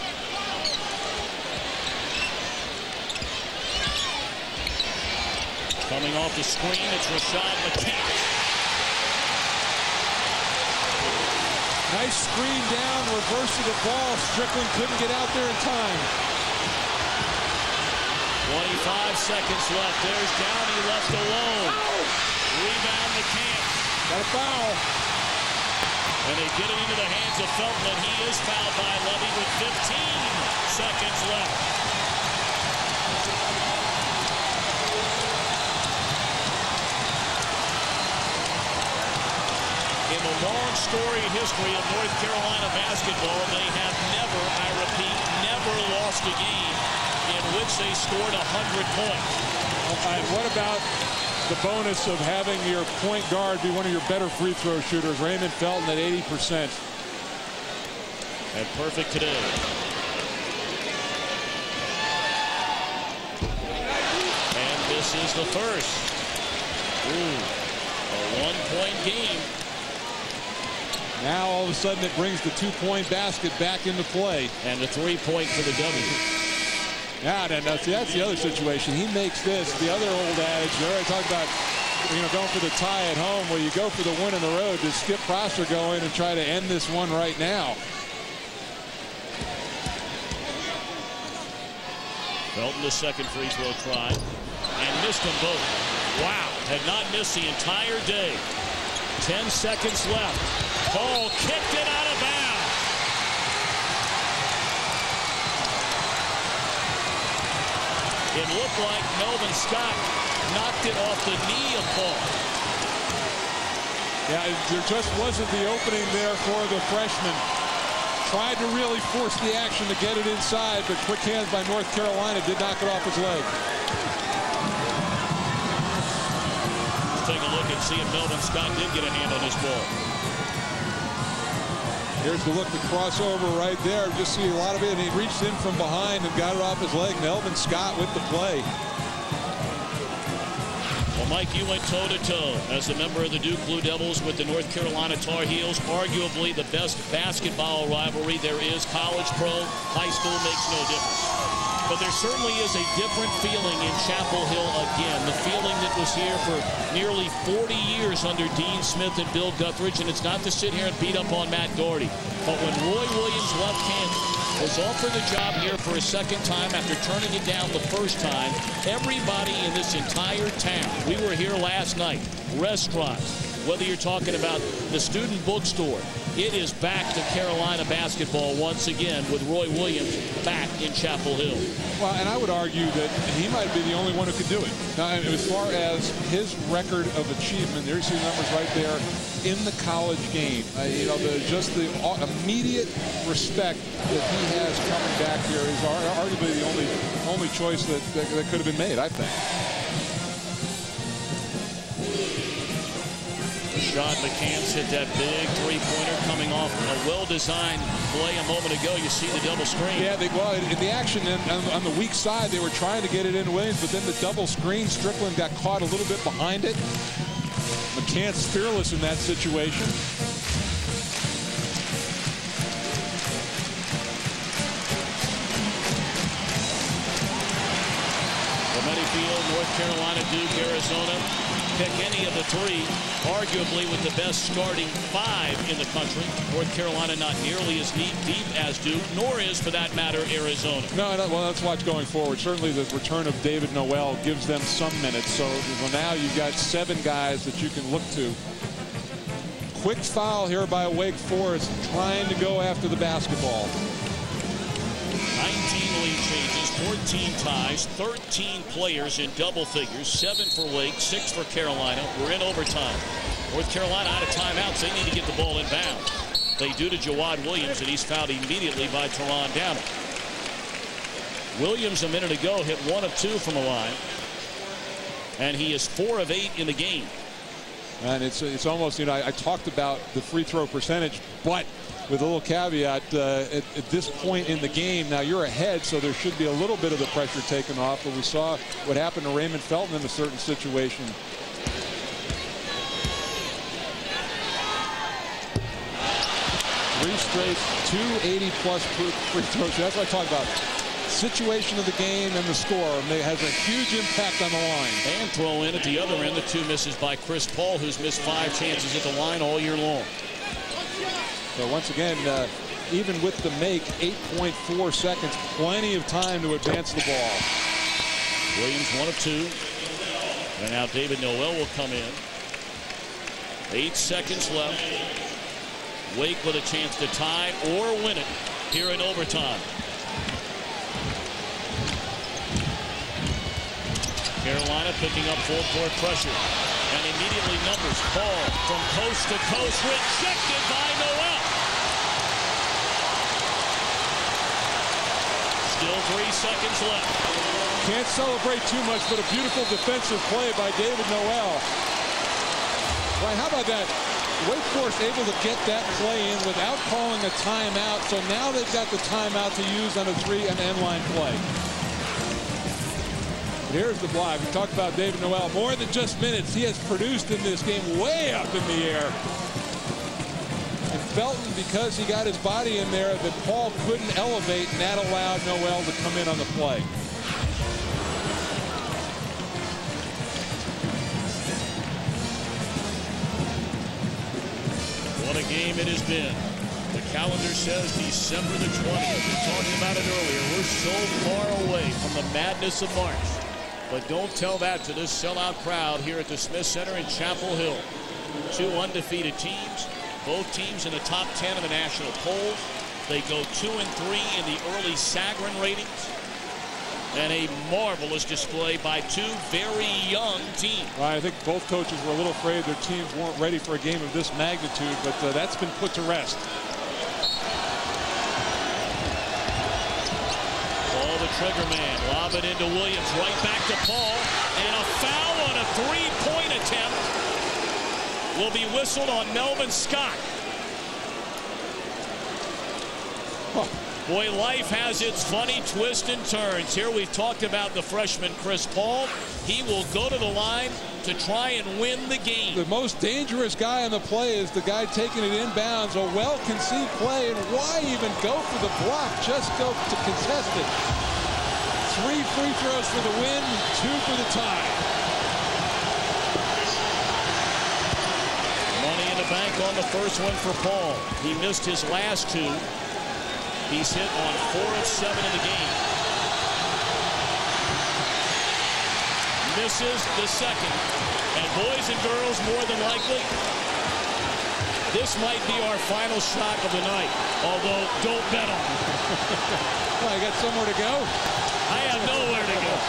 Coming off the screen, it's Rashad McCants. Nice screen down, reverse of the ball. Strickland couldn't get out there in time. 25 seconds left. There's Downey left alone. Rebound McCants. Got a foul. And they get it into the hands of Felton, and he is fouled by Levy with 15 seconds left. In the long storied history of North Carolina basketball, they have never, I repeat, never lost a game in which they scored 100 points. And what about the bonus of having your point guard be one of your better free throw shooters? Raymond Felton at 80%. And perfect today. And this is the first. Ooh, a one-point game. Now all of a sudden it brings the 2-point basket back into play. And the 3-point for the W. Yeah, that's the other situation. He makes this. The other old adage, they already talked about, you know, going for the tie at home. Well, you go for the win on the road. Does Skip Prosser go in and try to end this one right now? Felton the second free throw try. And missed them both. Wow. Had not missed the entire day. 10 seconds left. Ball kicked it out of bounds. It looked like Melvin Scott knocked it off the knee of Paul. Yeah, there just wasn't the opening there for the freshman. Tried to really force the action to get it inside, but quick hands by North Carolina did knock it off his leg. Take a look and see if Melvin Scott did get a hand on this ball. Here's the look, the crossover right there. Just see a lot of it, and he reached in from behind and got it off his leg. Melvin Scott with the play. Well, Mike, you went toe-to-toe as a member of the Duke Blue Devils with the North Carolina Tar Heels. Arguably the best basketball rivalry there is. College, pro, high school makes no difference. but there certainly is a different feeling in Chapel Hill again. The feeling that was here for nearly 40 years under Dean Smith and Bill Guthridge, and it's not to sit here and beat up on Matt Doherty. But when Roy Williams left Kansas, was offered the job here for a second time after turning it down the first time, everybody in this entire town, we were here last night, restaurants, whether you're talking about the student bookstore, it is back to Carolina basketball once again with Roy Williams back in Chapel Hill. Well, and I would argue that he might be the only one who could do it. Now, as far as his record of achievement, there's the numbers right there in the college game. You know, just the immediate respect that he has coming back here is arguably the only choice that could have been made, I think. Rashad McCants hit that big three-pointer coming off a well-designed play a moment ago. You see the double screen. Yeah, well, in the action on the weak side, they were trying to get it in Williams, but then the double screen, Strickland got caught a little bit behind it. McCants fearless in that situation. Rometty Field, North Carolina, Duke, Arizona. Pick any of the three, arguably with the best starting five in the country. North Carolina not nearly as deep as Duke, nor is, for that matter, Arizona. No, well, let's watch going forward. Certainly the return of David Noel gives them some minutes. So now you've got 7 guys that you can look to. Quick foul here by Wake Forest, trying to go after the basketball. 19 lead changes, 14 ties, 13 players in double figures, 7 for Wake, 6 for Carolina. We're in overtime. North Carolina out of timeouts. They need to get the ball inbound. They do to Jawad Williams, and he's fouled immediately by Teron Downing. Williams a minute ago hit 1 of 2 from the line, and he is 4 of 8 in the game. And it's almost, you know, I talked about the free throw percentage, but with a little caveat, at this point in the game, now you're ahead, so there should be a little bit of the pressure taken off, but we saw what happened to Raymond Felton in a certain situation. Three straight 280-plus free throws. That's what I talk about. Situation of the game and the score has a huge impact on the line. And throw in at the other end the 2 misses by Chris Paul, who's missed 5 chances at the line all year long. So once again, even with the make, 8.4 seconds, plenty of time to advance the ball. Williams 1 of 2. And now David Noel will come in. 8 seconds left. Wake with a chance to tie or win it here in overtime. Carolina picking up full court pressure. And immediately numbers. Ball from coast to coast. Rejected by Noel. Still 3 seconds left. Can't celebrate too much, but a beautiful defensive play by David Noel. Right, how about that? Wake Forest able to get that play in without calling a timeout. So now they've got the timeout to use on a 3 and end line play. Here's the block. We talked about David Noel. More than just minutes. He has produced in this game way up in the air. And Felton, because he got his body in there, that Paul couldn't elevate, and that allowed Noel to come in on the play. What a game it has been. The calendar says December the 20th. We were talking about it earlier. We're so far away from the madness of March. But don't tell that to this sellout crowd here at the Smith Center in Chapel Hill. 2 undefeated teams, both teams in the top 10 of the national polls. They go 2 and 3 in the early Sagarin ratings. And a marvelous display by 2 very young teams. Well, I think both coaches were a little afraid their teams weren't ready for a game of this magnitude, but that's been put to rest. Trigger man, lob it into Williams, right back to Paul, and a foul on a 3-point attempt will be whistled on Melvin Scott. Boy, life has its funny twists and turns. Here we've talked about the freshman Chris Paul. He will go to the line to try and win the game. The most dangerous guy on the play is the guy taking it inbounds. A well-conceived play, and why even go for the block? Just go to contest it. 3 free throws for the win, 2 for the tie. Money in the bank on the first one for Paul. He missed his last 2. He's hit on 4 of 7 in the game. Misses the second. And boys and girls, more than likely, this might be our final shot of the night. Although, don't bet on it. Well, I got somewhere to go. I have nowhere to go.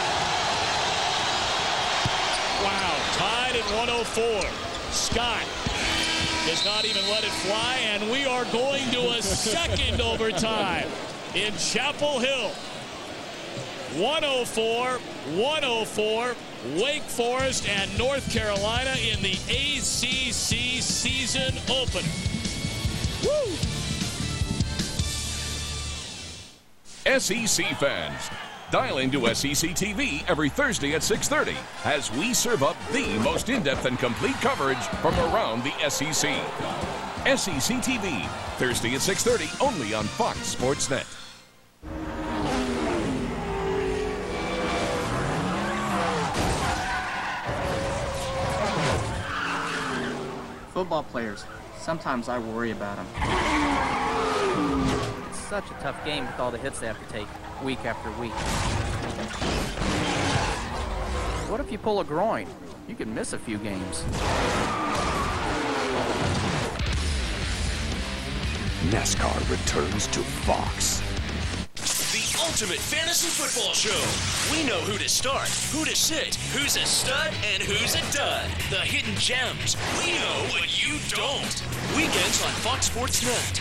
Wow, tied at 104. Scott does not even let it fly, and we are going to a second overtime in Chapel Hill. 104-104, Wake Forest and North Carolina in the ACC season opener. Woo! SEC fans, dial into SEC TV every Thursday at 6:30 as we serve up the most in-depth and complete coverage from around the SEC. SEC TV, Thursday at 6:30, only on Fox Sports Net. Football players, sometimes I worry about them. It's such a tough game with all the hits they have to take week after week. What if you pull a groin? You could miss a few games. NASCAR returns to Fox. The ultimate fantasy football show. We know who to start, who to sit, who's a stud, and who's a dud. The hidden gems. We know what you don't. Weekends on Fox Sports Net.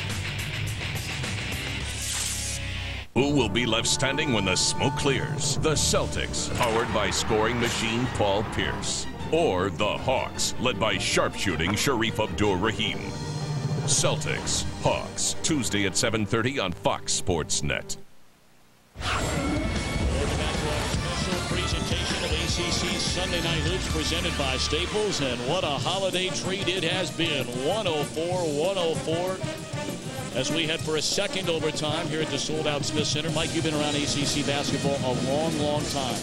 Who will be left standing when the smoke clears? The Celtics, powered by scoring machine Paul Pierce. Or the Hawks, led by sharpshooting Sharif Abdur-Rahim. Celtics, Hawks, Tuesday at 7:30 on Fox Sports Net. Special presentation of ACC Sunday Night Hoops presented by Staples, and what a holiday treat it has been. 104-104 as we head for a second overtime here at the sold-out Smith Center. Mike, you've been around ACC basketball a long, long time.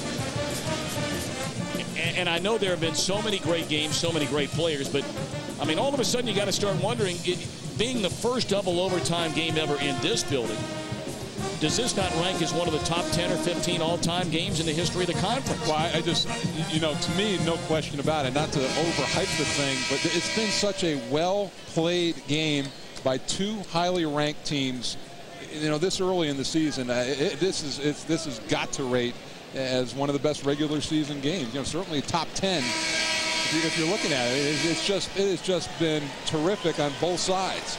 And I know there have been so many great games, so many great players, but, I mean, all of a sudden you got to start wondering, being the first double overtime game ever in this building, does this not rank as one of the top 10 or 15 all-time games in the history of the conference? Well, I just, you know, to me, no question about it. Not to overhype the thing, but it's been such a well-played game by 2 highly ranked teams. You know, this early in the season, this has got to rate as one of the best regular season games. You know, certainly top 10 if you're looking at it. It has just been terrific on both sides.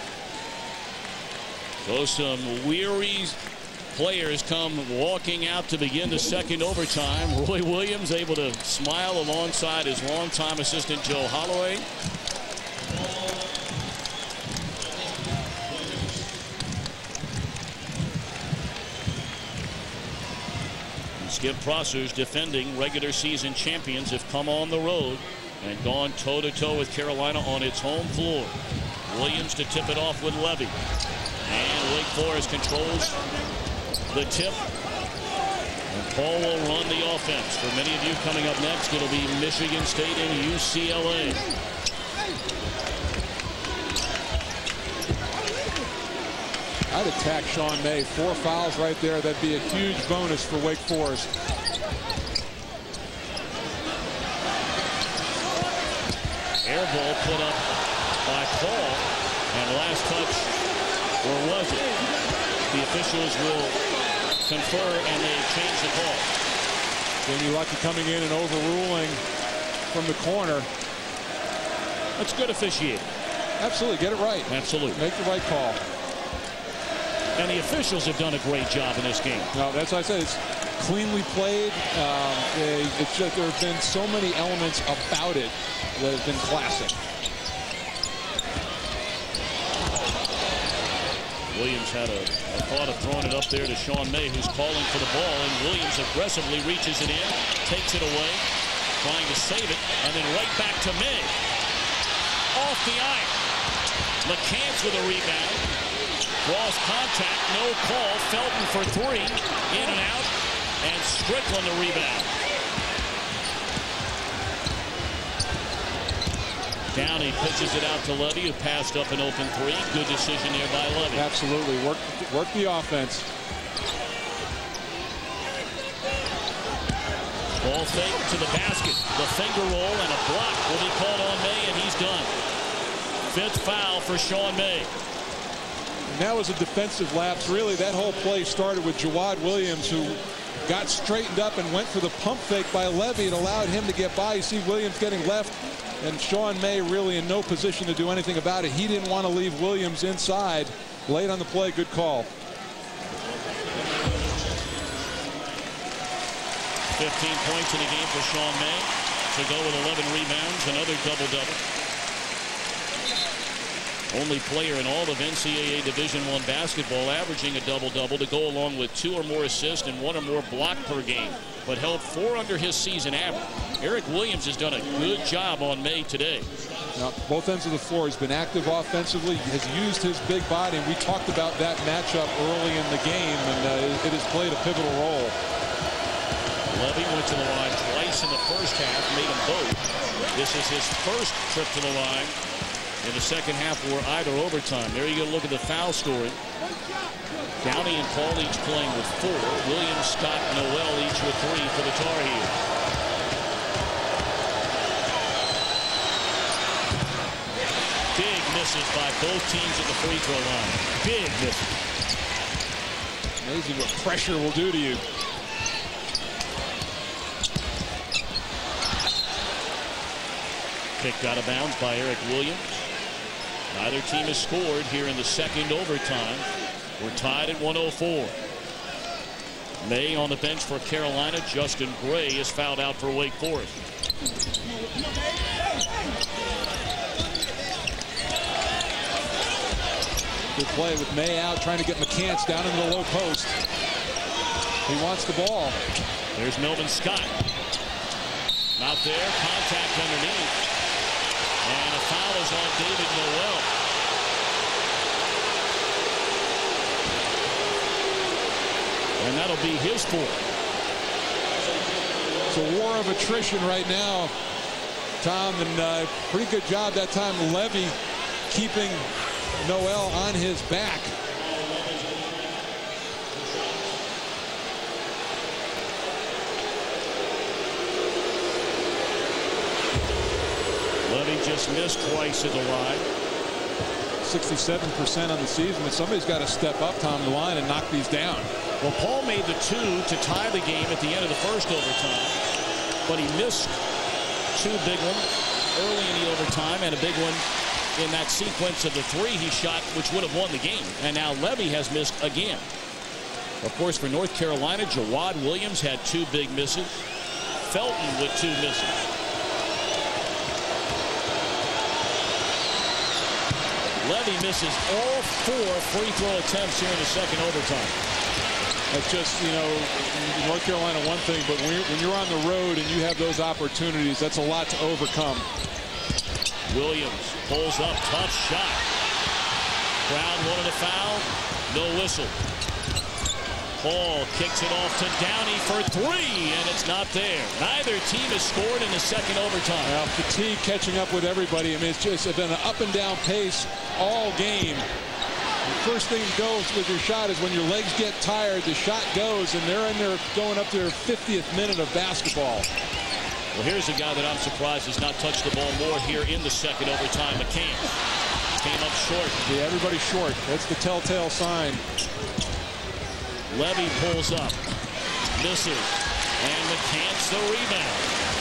So some weary players come walking out to begin the second overtime. Roy Williams able to smile alongside his longtime assistant Joe Holloway. Skip Prosser's defending regular season champions have come on the road and gone toe-to-toe with Carolina on its home floor. Williams to tip it off with Levy. And Wake Forest controls the tip. And Paul will run the offense. For many of you coming up next, it'll be Michigan State and UCLA. I'd attack Sean May. 4 fouls right there. That'd be a huge bonus for Wake Forest. Air ball put up by Paul. And last touch, or was it? The officials will confer and they change the call. Jamie Luckey coming in and overruling from the corner. That's good officiating. Absolutely. Get it right. Absolutely. Make the right call. And the officials have done a great job in this game. No, that's what I said. It's cleanly played. It's just there have been so many elements about it that have been classic. Williams had a thought of throwing it up there to Sean May, who's calling for the ball, and Williams aggressively reaches it in, takes it away, trying to save it, and then right back to May. Off the iron. McCants with a rebound. Cross contact, no call. Felton for 3, in and out. And Strickland the rebound. Downey pitches it out to Levy, who passed up an open three. Good decision there by Levy. Absolutely. Work the offense. Ball fake to the basket. The finger roll and a block will be called on May, and he's done. 5th foul for Sean May. And that was a defensive lapse. Really, that whole play started with Jawad Williams, who got straightened up and went for the pump fake by Levy. It allowed him to get by. You see Williams getting left, and Sean May really in no position to do anything about it. He didn't want to leave Williams inside. Late on the play, good call. 15 points in the game for Sean May to go with 11 rebounds, another double-double. Only player in all of NCAA Division I basketball averaging a double-double to go along with 2 or more assists and 1 or more block per game, but held 4 under his season average. Eric Williams has done a good job on May today. Now, both ends of the floor. He's been active offensively, has used his big body, and we talked about that matchup early in the game, and it has played a pivotal role. Levy went to the line twice in the first half, made them both. This is his first trip to the line in the second half or either overtime. There you go, look at the foul scoring. Downey and Paul each playing with 4. Williams, Scott, Noel each with 3 for the Tar Heels. Big misses by both teams at the free throw line. Big misses. Amazing what pressure will do to you. Kicked out of bounds by Eric Williams. Neither team has scored here in the second overtime. We're tied at 104. May on the bench for Carolina. Justin Gray is fouled out for Wake Forest. Good play with May out, trying to get McCants down into the low post. He wants the ball. There's Melvin Scott. Not there. Contact underneath. And a foul is on David Noel. And that'll be his 4th. It's a war of attrition right now, Tom, and pretty good job that time. Levy keeping Noel on his back. Levy just missed twice at the line. 67% on the season, but somebody's got to step up, Tom, the line and knock these down. Well, Paul made the 2 to tie the game at the end of the first overtime, but he missed 2 big ones early in the overtime and a big one in that sequence of the 3 he shot, which would have won the game. And now Levy has missed again. Of course, for North Carolina, Jawad Williams had 2 big misses. Felton with 2 misses. Levy misses all 4 free throw attempts here in the second overtime. That's just, you know, North Carolina one thing, but when you're on the road and you have those opportunities, that's a lot to overcome. Williams pulls up, tough shot. Brown wanted a foul, no whistle. Paul kicks it off to Downey for 3, and it's not there. Neither team has scored in the second overtime. Well, fatigue catching up with everybody. I mean, it's just been an up and down pace all game. The first thing that goes with your shot is when your legs get tired, the shot goes, and they're in there going up to their 50th minute of basketball. Well, here's a guy that I'm surprised has not touched the ball more here in the second overtime. McCants came up short. Yeah, everybody's short. That's the telltale sign. Levy pulls up, misses, and McCants the rebound.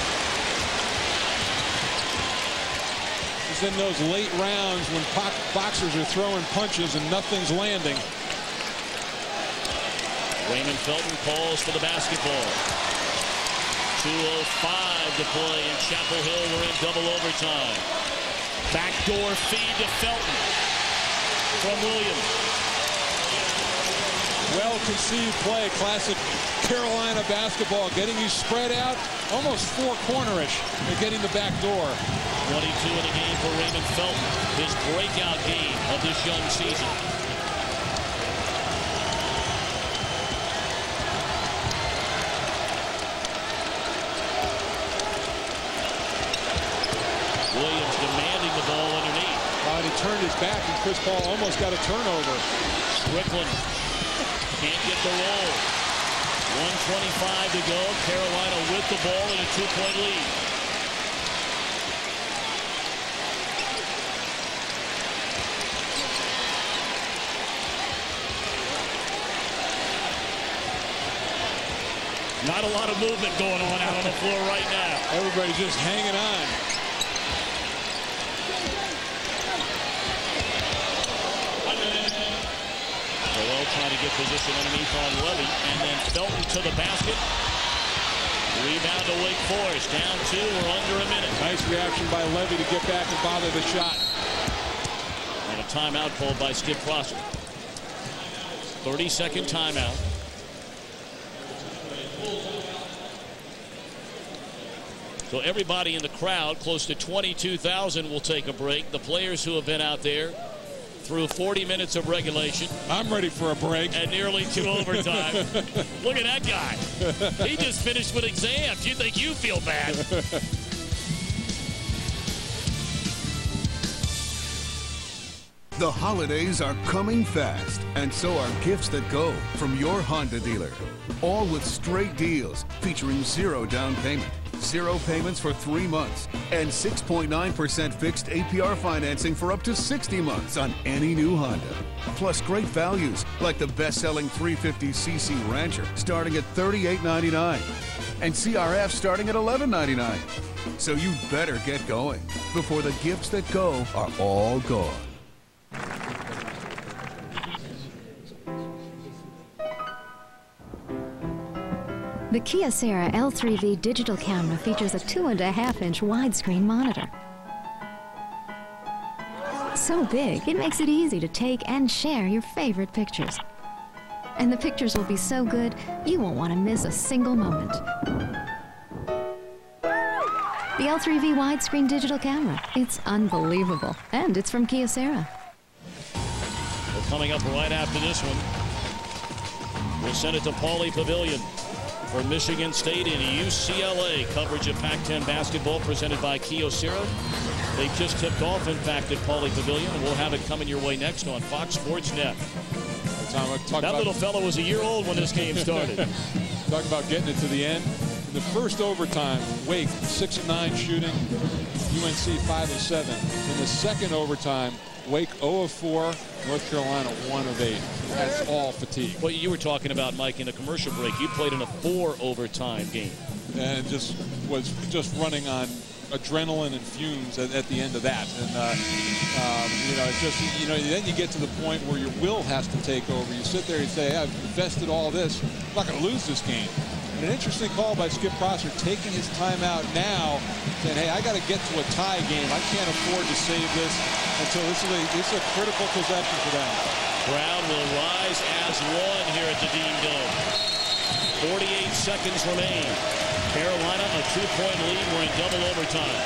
It's in those late rounds when boxers are throwing punches and nothing's landing. Raymond Felton calls for the basketball. 2:05 to play in Chapel Hill. We're in double overtime. Backdoor feed to Felton from Williams. Well-conceived play, classic Carolina basketball, getting you spread out, almost four-cornerish, and getting the back door. 22 in the game for Raymond Felton, his breakout game of this young season. turned his back, and Chris Paul almost got a turnover. Strickland can't get the roll. 1:25 to go. Carolina with the ball in a 2-point lead. Not a lot of movement going on out on the floor right now. Everybody's just hanging on. Joel trying to get position underneath on Levy, and then Felton to the basket. Rebound to Wake Forest. Down 2 or under a minute. Nice reaction by Levy to get back and bother the shot. And a timeout called by Skip Prosser. 30-second timeout. So everybody in the crowd, close to 22,000, will take a break. The players who have been out there through 40 minutes of regulation. I'm ready for a break. And nearly 2 overtime. Look at that guy. He just finished with exams. You think you feel bad. The holidays are coming fast, and so are gifts that go from your Honda dealer. All with straight deals featuring 0 down payment, 0 payments for 3 months, and 6.9% fixed APR financing for up to 60 months on any new Honda. Plus great values like the best-selling 350cc Rancher starting at $38.99 and CRF starting at $11.99. So you better get going before the gifts that go are all gone. The Kyocera L3V digital camera features a 2.5-inch widescreen monitor. So big, it makes it easy to take and share your favorite pictures. And the pictures will be so good, you won't want to miss a single moment. The L3V widescreen digital camera, it's unbelievable. And it's from Kyocera. Well, coming up right after this one, we'll send it to Pauley Pavilion for Michigan State and UCLA. Coverage of Pac-10 basketball presented by Kyocera. They just tipped off, in fact, at Pauley Pavilion, and we'll have it coming your way next on Fox Sports Net. That little fellow was a year old when this game started. Talking about getting it to the end. In the first overtime, Wake 6 of 9 shooting, UNC 5 of 7. In the second overtime, Wake 0 of 4, North Carolina 1 of 8. That's all fatigue. Well, you were talking about, Mike, in the commercial break. You played in a 4 overtime game. And just was running on adrenaline and fumes at the end of that. And, you know, it's just, you know, then you get to the point where your will has to take over. You sit there and say, hey, I've invested all this. I'm not going to lose this game. And an interesting call by Skip Prosser, taking his time out now, saying, hey, I got to get to a tie game. I can't afford to save this until this is a critical possession for them. Crowd will rise as one here at the Dean Dome. 48 seconds remain. Carolina a 2-point lead. We're in double overtime.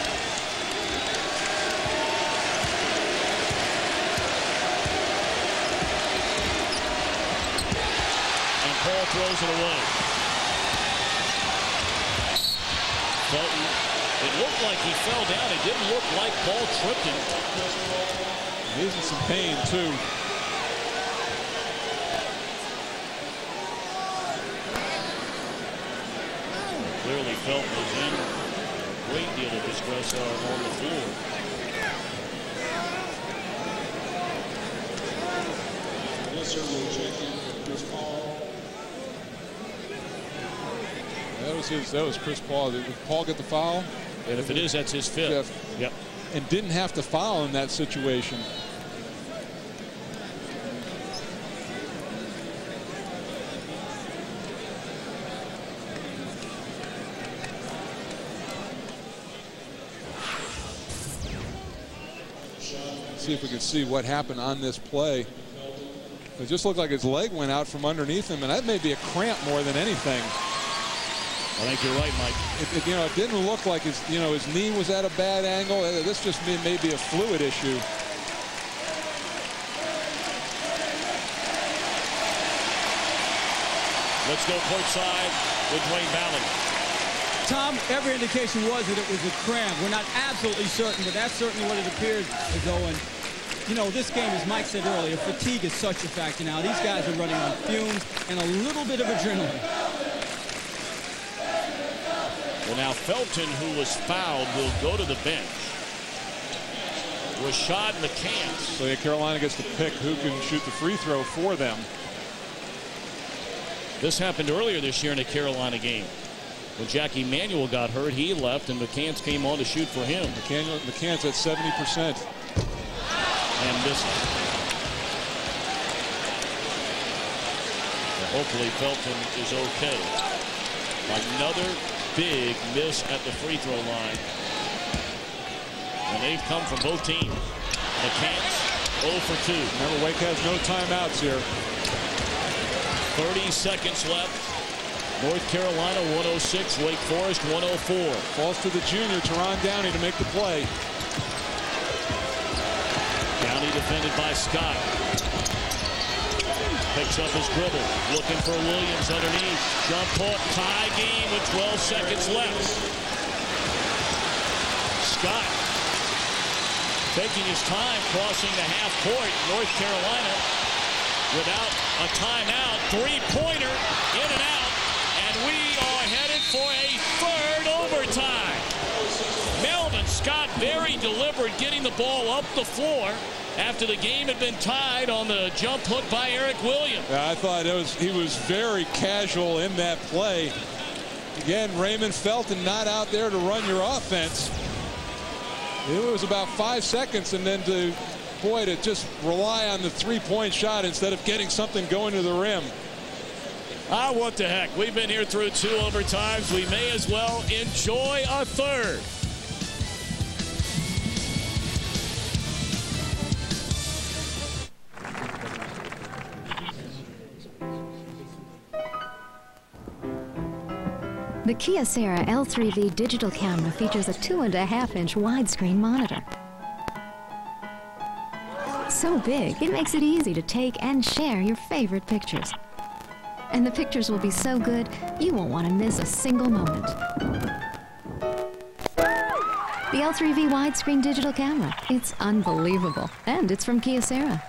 And Paul throws it away. Felton, it looked like he fell down. It didn't look like Paul tripped him. He's in some pain, too. Clearly Felton was in a great deal of distress on the floor. That was Chris Paul. Did Paul get the foul? And if it is, that's his fifth. Yep. And didn't have to foul in that situation. See if we can see what happened on this play. It just looked like his leg went out from underneath him, and that may be a cramp more than anything. I think you're right, Mike. You know, it didn't look like his knee was at a bad angle. This just may be a fluid issue. Let's go courtside with Dwayne Ballard. Tom, every indication was that it was a cramp. We're not absolutely certain, but that's certainly what it appears as though. You know, this game, as Mike said earlier, fatigue is such a factor now. These guys are running on fumes and a little bit of adrenaline. Well, now Felton, who was fouled, will go to the bench. Rashad McCants. So yeah, Carolina gets to pick who can shoot the free throw for them. This happened earlier this year in a Carolina game. When Jackie Manuel got hurt, he left, and McCants came on to shoot for him. McCants at 70%. And missing. Well, hopefully Felton is okay. Another big miss at the free throw line. And they've come from both teams. McCants 0 for 2. Remember, Wake has no timeouts here. 30 seconds left. North Carolina 106, Wake Forest 104. Falls to the junior, Teron Downey, to make the play. Downey defended by Scott. Picks up his dribble, looking for Williams underneath. Jump hook, tie game with 12 seconds left. Scott taking his time, crossing the half court. North Carolina without a timeout. Three-pointer, in and out. And we are headed for a third overtime. Melvin Scott, very deliberate, getting the ball up the floor after the game had been tied on the jump hook by Eric Williams. Yeah, I thought he was very casual in that play. Again, Raymond Felton not out there to run your offense. It was about 5 seconds, and then to just rely on the three-point shot instead of getting something going to the rim. Ah, what the heck. We've been here through 2 overtimes. We may as well enjoy a third. The Kyocera L3V digital camera features a 2.5-inch widescreen monitor. So big, it makes it easy to take and share your favorite pictures. And the pictures will be so good, you won't want to miss a single moment. The L3V widescreen digital camera, it's unbelievable. And it's from Kyocera.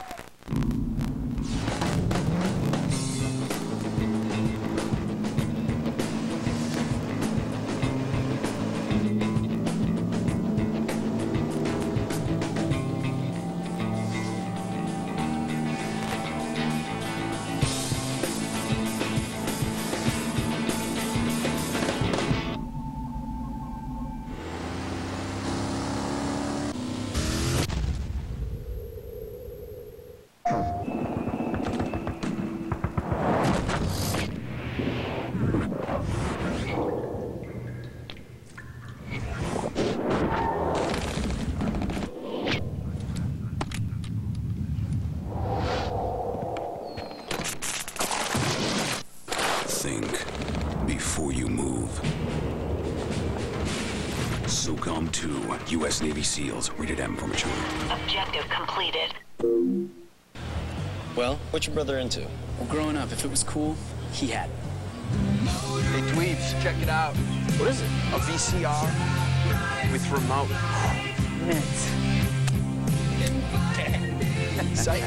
Think before you move. SOCOM 2, U.S. Navy SEALs, rated M for mature. Objective completed. Well, what's your brother into? Well, growing up, if it was cool, he had it. Hey, Dweebs, check it out. What is it? A VCR with remote. Psych.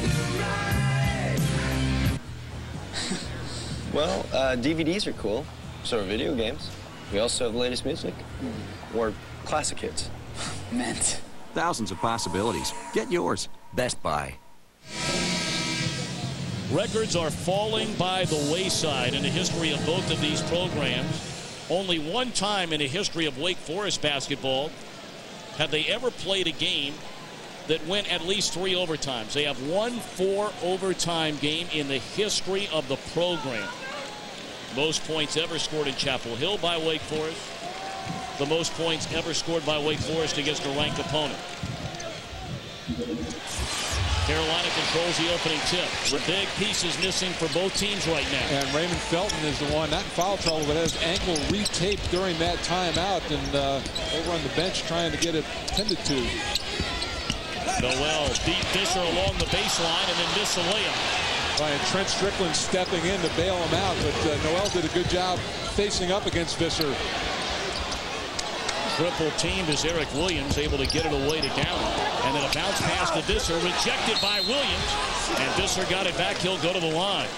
Well, DVDs are cool. So are video games. We also have the latest music. Or classic hits. Mint. Thousands of possibilities. Get yours. Best Buy. Records are falling by the wayside in the history of both of these programs. Only one time in the history of Wake Forest basketball have they ever played a game that went at least 3 overtimes. They have won 4 overtime game in the history of the program. Most points ever scored in Chapel Hill by Wake Forest. The most points ever scored by Wake Forest against a ranked opponent. Carolina controls the opening tip. The big pieces missing for both teams right now. And Raymond Felton is the one, not in foul trouble, but has ankle retaped during that timeout, and over on the bench trying to get it tended to. Noel beat Fisher along the baseline and then missed a layup. Right, and Trent Strickland stepping in to bail him out, but Noel did a good job facing up against Fisher. Triple teamed as Eric Williams able to get it away to Downey. And then a bounce pass to Visser, rejected by Williams. And Visser got it back. He'll go to the line.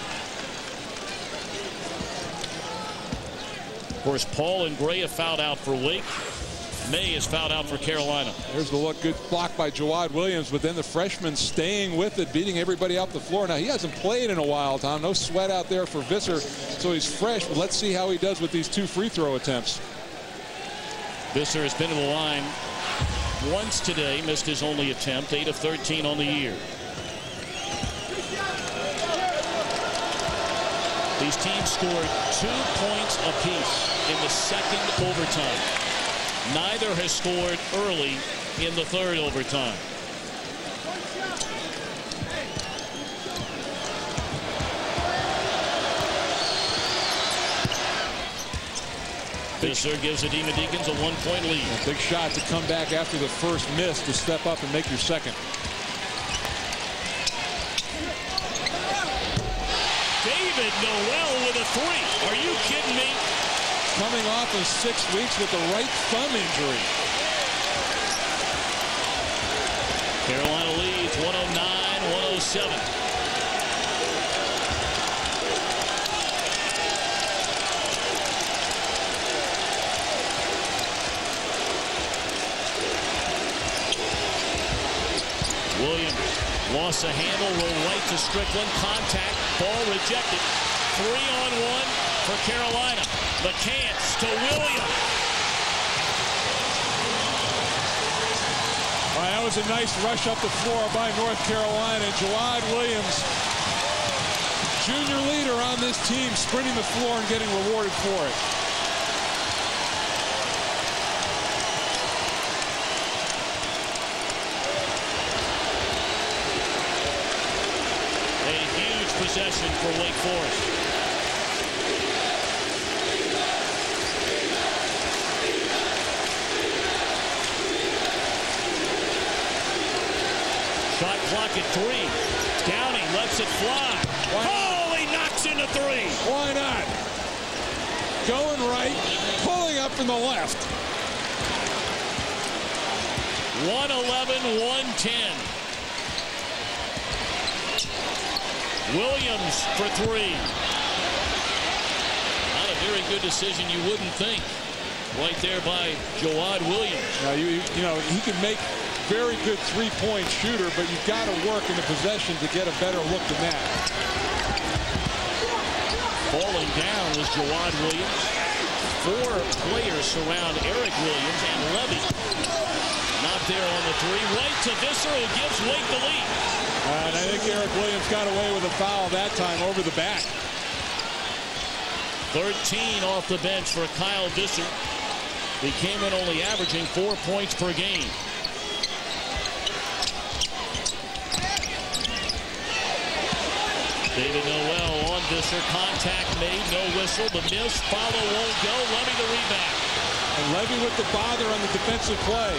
Of course, Paul and Gray have fouled out for Wake. May is fouled out for Carolina. There's the look. Good block by Jawad Williams, but then the freshman staying with it, beating everybody off the floor. Now, he hasn't played in a while, Tom. No sweat out there for Visser, so he's fresh. But let's see how he does with these 2 free throw attempts. Visser has been to the line once today, missed his only attempt, 8 of 13 on the year. These teams scored 2 points apiece in the second overtime. Neither has scored early in the third overtime. Visser gives the Demon Deacons a 1-point lead. A big shot to come back after the first miss to step up and make your second. David Noel with a 3. Are you kidding me? Coming off of 6 weeks with a right thumb injury. Carolina leads 109-107. Williams lost a handle, roll right to Strickland, contact, ball rejected. 3-on-1 for Carolina. McCants to Williams. All right, that was a nice rush up the floor by North Carolina. Jawad Williams, junior leader on this team, sprinting the floor and getting rewarded for it. A huge possession for Wake Forest. Shot clock at 3. Downey lets it fly. Oh, he knocks into 3. Why not? Going right, pulling up from the left. 111-110. Williams for 3. Not a very good decision, you wouldn't think. Right there by Jawad Williams. Now, you know, he can make very good three-point shooter, but you've got to work in the possession to get a better look than that. Falling down was Jawad Williams. 4 players surround Eric Williams and Levy. Not there on the 3. Right to Visser, who gives Wake the lead. And I think Eric Williams got away with a foul that time over the back. 13 off the bench for Kyle Visser. He came in only averaging 4 points per game. David Noel on Visser. Contact made. No whistle. The miss. Follow won't go. Levy the rebound. And Levy with the bother on the defensive play.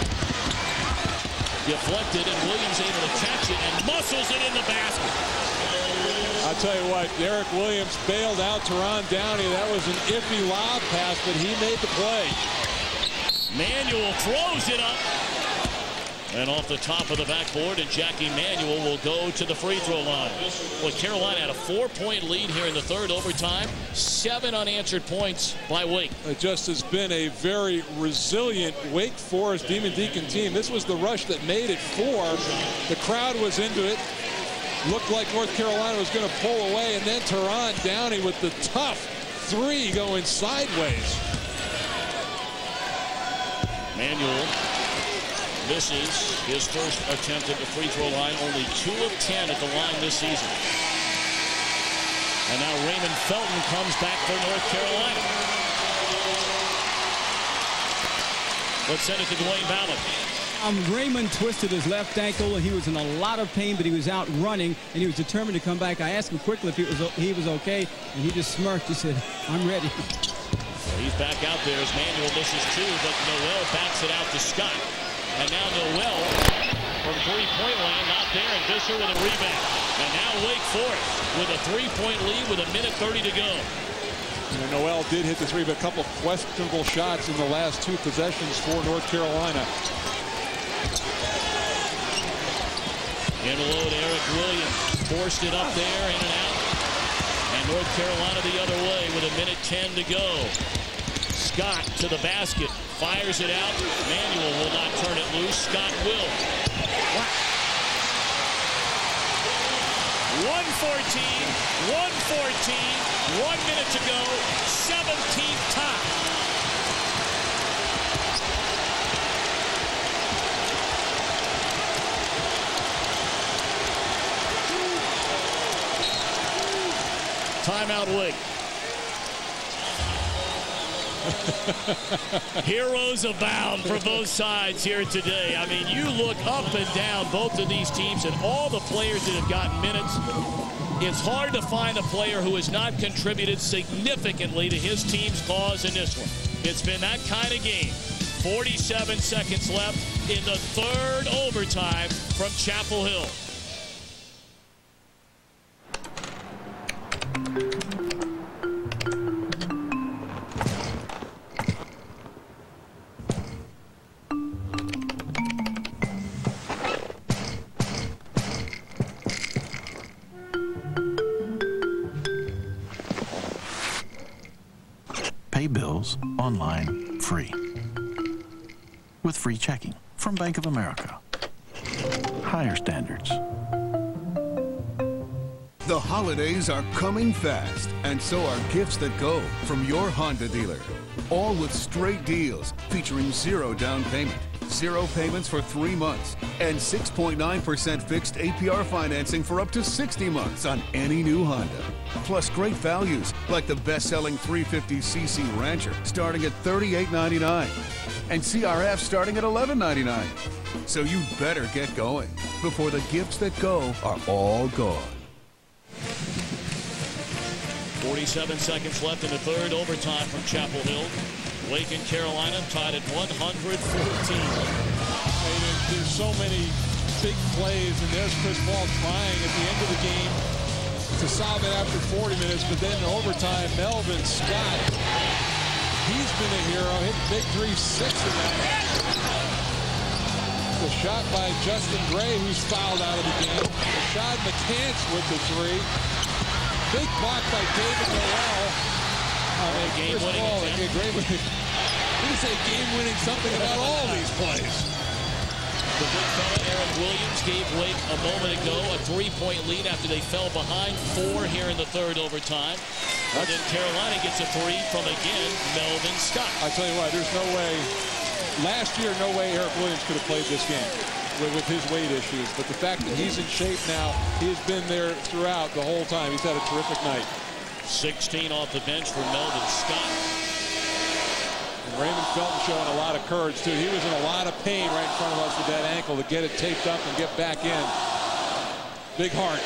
Deflected, and Williams able to catch it and muscles it in the basket. I'll tell you what, Eric Williams bailed out Teron Downey. That was an iffy lob pass, but he made the play. Manuel throws it up. And off the top of the backboard, and Jackie Manuel will go to the free throw line. Well, Carolina had a 4-point lead here in the third overtime. 7 unanswered points by Wake. It just has been a very resilient Wake Forest Demon Deacon team. This was the rush that made it 4. The crowd was into it. Looked like North Carolina was going to pull away, and then Teron Downey with the tough 3 going sideways. Manuel misses his first attempt at the free throw line. Only 2 of 10 at the line this season. And now Raymond Felton comes back for North Carolina. Let's send it to Dwayne Ballard. Raymond twisted his left ankle, and he was in a lot of pain, but he was out running, and he was determined to come back. I asked him quickly if he was okay, and he just smirked. He said, "I'm ready." So he's back out there as Manuel misses 2, but Noel backs it out to Scott. And now Noel from three-point land, not there, and Visser with a rebound. And now Wake Forest with a 3-point lead with 1:30 to go. And Noel did hit the three, but a couple of questionable shots in the last two possessions for North Carolina. In load, Eric Williams forced it up there, in and out. And North Carolina the other way with 1:10 to go. Scott to the basket, fires it out. Manuel will not turn it loose. Scott will. 1:14, 1 minute to go, 17th tie. Timeout, Wig. Heroes abound for both sides here today. I mean, you look up and down both of these teams and all the players that have gotten minutes. It's hard to find a player who has not contributed significantly to his team's cause in this one. It's been that kind of game. 47 seconds left in the third overtime from Chapel Hill. Pay bills online free with free checking from Bank of America. Higher standards. The holidays are coming fast, and so are gifts that go from your Honda dealer. All with straight deals featuring 0 down payment, 0 payments for 3 months, and 6.9% fixed APR financing for up to 60 months on any new Honda. Plus great values like the best-selling 350cc Rancher starting at $38.99 and CRF starting at $11.99. So you better get going before the gifts that go are all gone. 47 seconds left in the third overtime from Chapel Hill. Wake and Carolina tied at 114. There's so many big plays, and there's Chris Paul trying at the end of the game to solve it after 40 minutes, but then in overtime, Melvin Scott, he's been a hero, hit big 3-6 in that. The shot by Justin Gray, who's fouled out of the game. Rashad McCants with the three. Big block by David Noel. Game-winning attempt. He didn't say game-winning something about all these plays. The big fella, Eric Williams, gave Wake a moment ago a 3-point lead after they fell behind 4 here in the third overtime. And then Carolina gets a 3 from, again, Melvin Scott. I tell you what, there's no way. Last year, no way Eric Williams could have played this game with his weight issues. But the fact that he's in shape now, he's been there throughout the whole time. He's had a terrific night. 16 off the bench for Melvin Scott. And Raymond Felton showing a lot of courage, too. He was in a lot of pain right in front of us with that ankle to get it taped up and get back in. Big heart.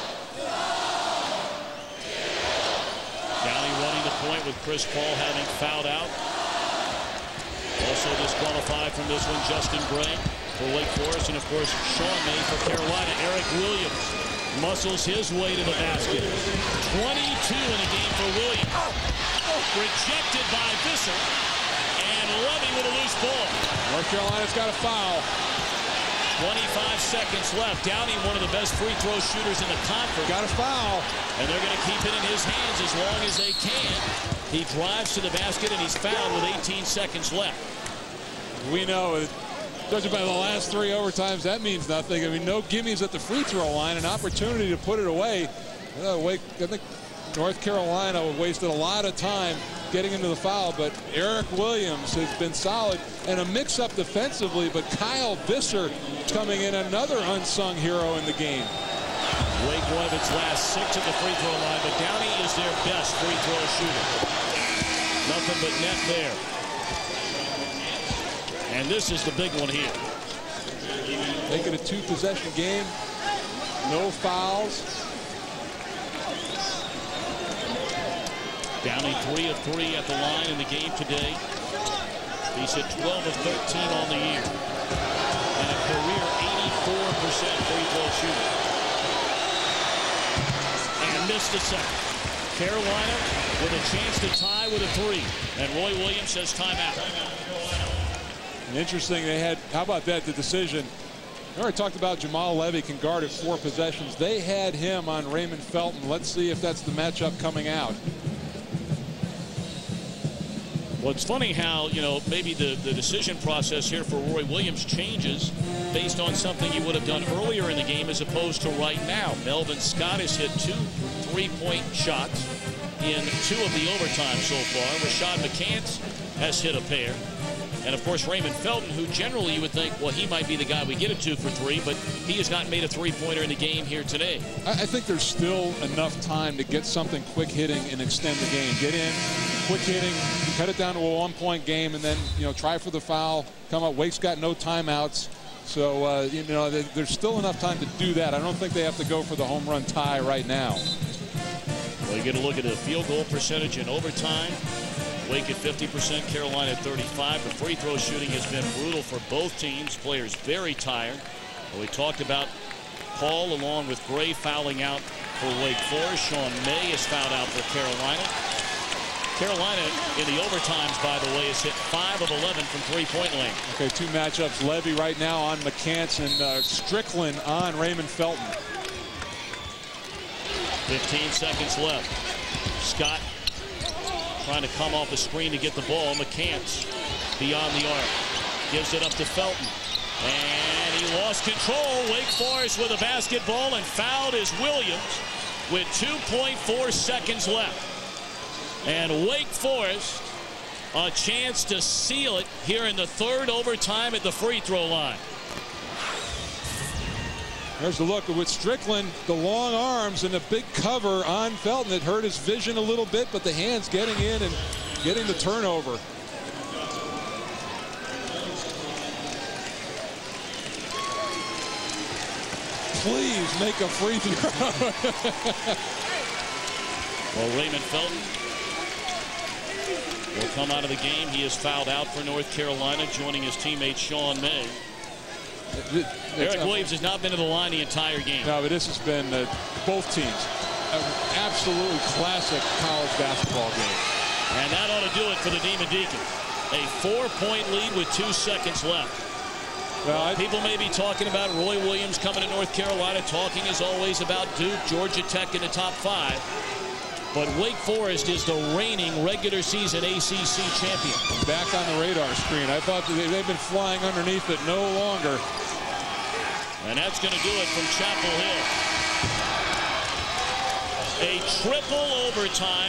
Downey running the point with Chris Paul having fouled out. Also disqualified from this one, Justin Gray for Wake Forest, and of course Sean May for Carolina. Eric Williams muscles his way to the basket. 22 in the game for Williams. Rejected by Visser, and Levy with a loose ball. North Carolina's got a foul. 25 seconds left. Downey, one of the best free throw shooters in the conference. Got a foul. And they're going to keep it in his hands as long as they can. He drives to the basket, and he's fouled with 18 seconds left. We know, judging by the last 3 overtimes, that means nothing. I mean, no gimmies at the free throw line, an opportunity to put it away. I think North Carolina wasted a lot of time getting into the foul, but Eric Williams has been solid, and a mix-up defensively, but Kyle Visser coming in, another unsung hero in the game. Wake one of its last 6 at the free throw line, but Downey is their best free throw shooter. Nothing but net there. And this is the big one here. Making a 2-possession game. No fouls. Downey 3 of 3 at the line in the game today. He's hit 12 of 13 on the year. And a career 84% free throw shooter. And missed a second. Carolina with a chance to tie with a 3. And Roy Williams says timeout. And interesting, they had, how about that, the decision. I already talked about Jamal Levy can guard at 4 possessions. They had him on Raymond Felton. Let's see if that's the matchup coming out. Well, it's funny how, you know, maybe the decision process here for Roy Williams changes based on something he would have done earlier in the game as opposed to right now. Melvin Scott has hit 2 3-point shots in 2 of the overtime so far. Rashad McCants has hit a pair. And, of course, Raymond Felton, who generally you would think, well, he might be the guy we get it to for 3, but he has not made a 3-pointer in the game here today. I think there's still enough time to get something quick hitting and extend the game. Get in, quick hitting, cut it down to a 1-point game, and then, you know, try for the foul, come up. Wake's got no timeouts. So, you know, there's still enough time to do that. I don't think they have to go for the home run tie right now. Well, you get a look at the field goal percentage in overtime. Wake at 50%, Carolina at 35%. The free throw shooting has been brutal for both teams. Players very tired. Well, we talked about Paul along with Gray fouling out for Wake Forest. Sean May is fouled out for Carolina. Carolina in the overtimes, by the way, has hit 5 of 11 from 3-point lane. Okay, 2 matchups. Levy right now on McCants and Strickland on Raymond Felton. 15 seconds left. Scott trying to come off the screen to get the ball. McCants beyond the arc. Gives it up to Felton. And he lost control. Wake Forest with a basketball, and fouled is Williams with 2.4 seconds left. And Wake Forest a chance to seal it here in the 3rd overtime at the free throw line. There's the look with Strickland, the long arms and the big cover on Felton. It hurt his vision a little bit, but the hands getting in and getting the turnover. Please make a free throw. Well, Raymond Felton will come out of the game. He is fouled out for North Carolina, joining his teammate Sean May. Eric Williams has not been to the line the entire game. No, but this has been both teams. An absolutely classic college basketball game. And that ought to do it for the Demon Deacons. A 4-point lead with 2 seconds left. Well, people may be talking about Roy Williams coming to North Carolina, talking as always about Duke, Georgia Tech in the top 5. But Wake Forest is the reigning regular season ACC champion. Back on the radar screen. I thought they've been flying underneath it. No longer. And that's going to do it from Chapel Hill. A triple overtime,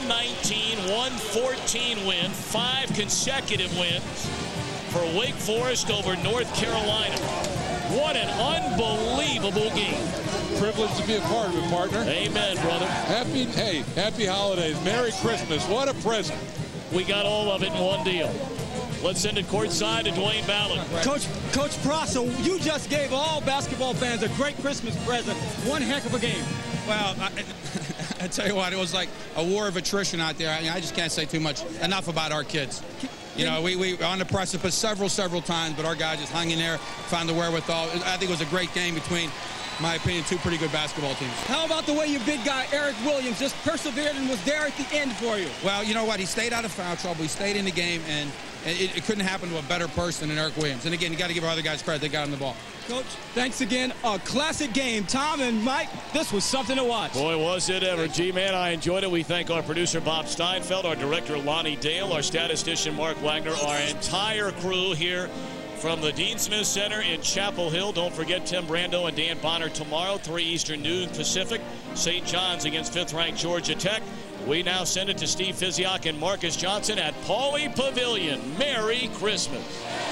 119-114 win. 5 consecutive wins for Wake Forest over North Carolina. What an unbelievable game. Privileged to be a part of it, partner. Amen, brother. Happy holidays. Merry Christmas. What a present. We got all of it in one deal. Let's send it courtside to Dwayne Ballard. Coach Prosser, you just gave all basketball fans a great Christmas present. One heck of a game. Well, I tell you what, it was like a war of attrition out there. I just can't say too much. Enough about our kids. You know, we were on the precipice several times, but our guys just hung in there, found the wherewithal. I think it was a great game between, in my opinion, 2 pretty good basketball teams. How about the way your big guy, Eric Williams, just persevered and was there at the end for you? Well, you know what? He stayed out of foul trouble. He stayed in the game, and it couldn't happen to a better person than Eric Williams. And again, you got to give our other guys credit. They got him the ball. Coach, thanks again. A classic game. Tom and Mike, this was something to watch. Boy, was it ever. G-Man, I enjoyed it. We thank our producer, Bob Steinfeld, our director, Lonnie Dale, our statistician, Mark Wagner, our entire crew here from the Dean Smith Center in Chapel Hill. Don't forget Tim Brando and Dan Bonner tomorrow, 3 Eastern, noon Pacific. St. John's against 5th-ranked Georgia Tech. We now send it to Steve Fisiak and Marcus Johnson at Pauley Pavilion. Merry Christmas.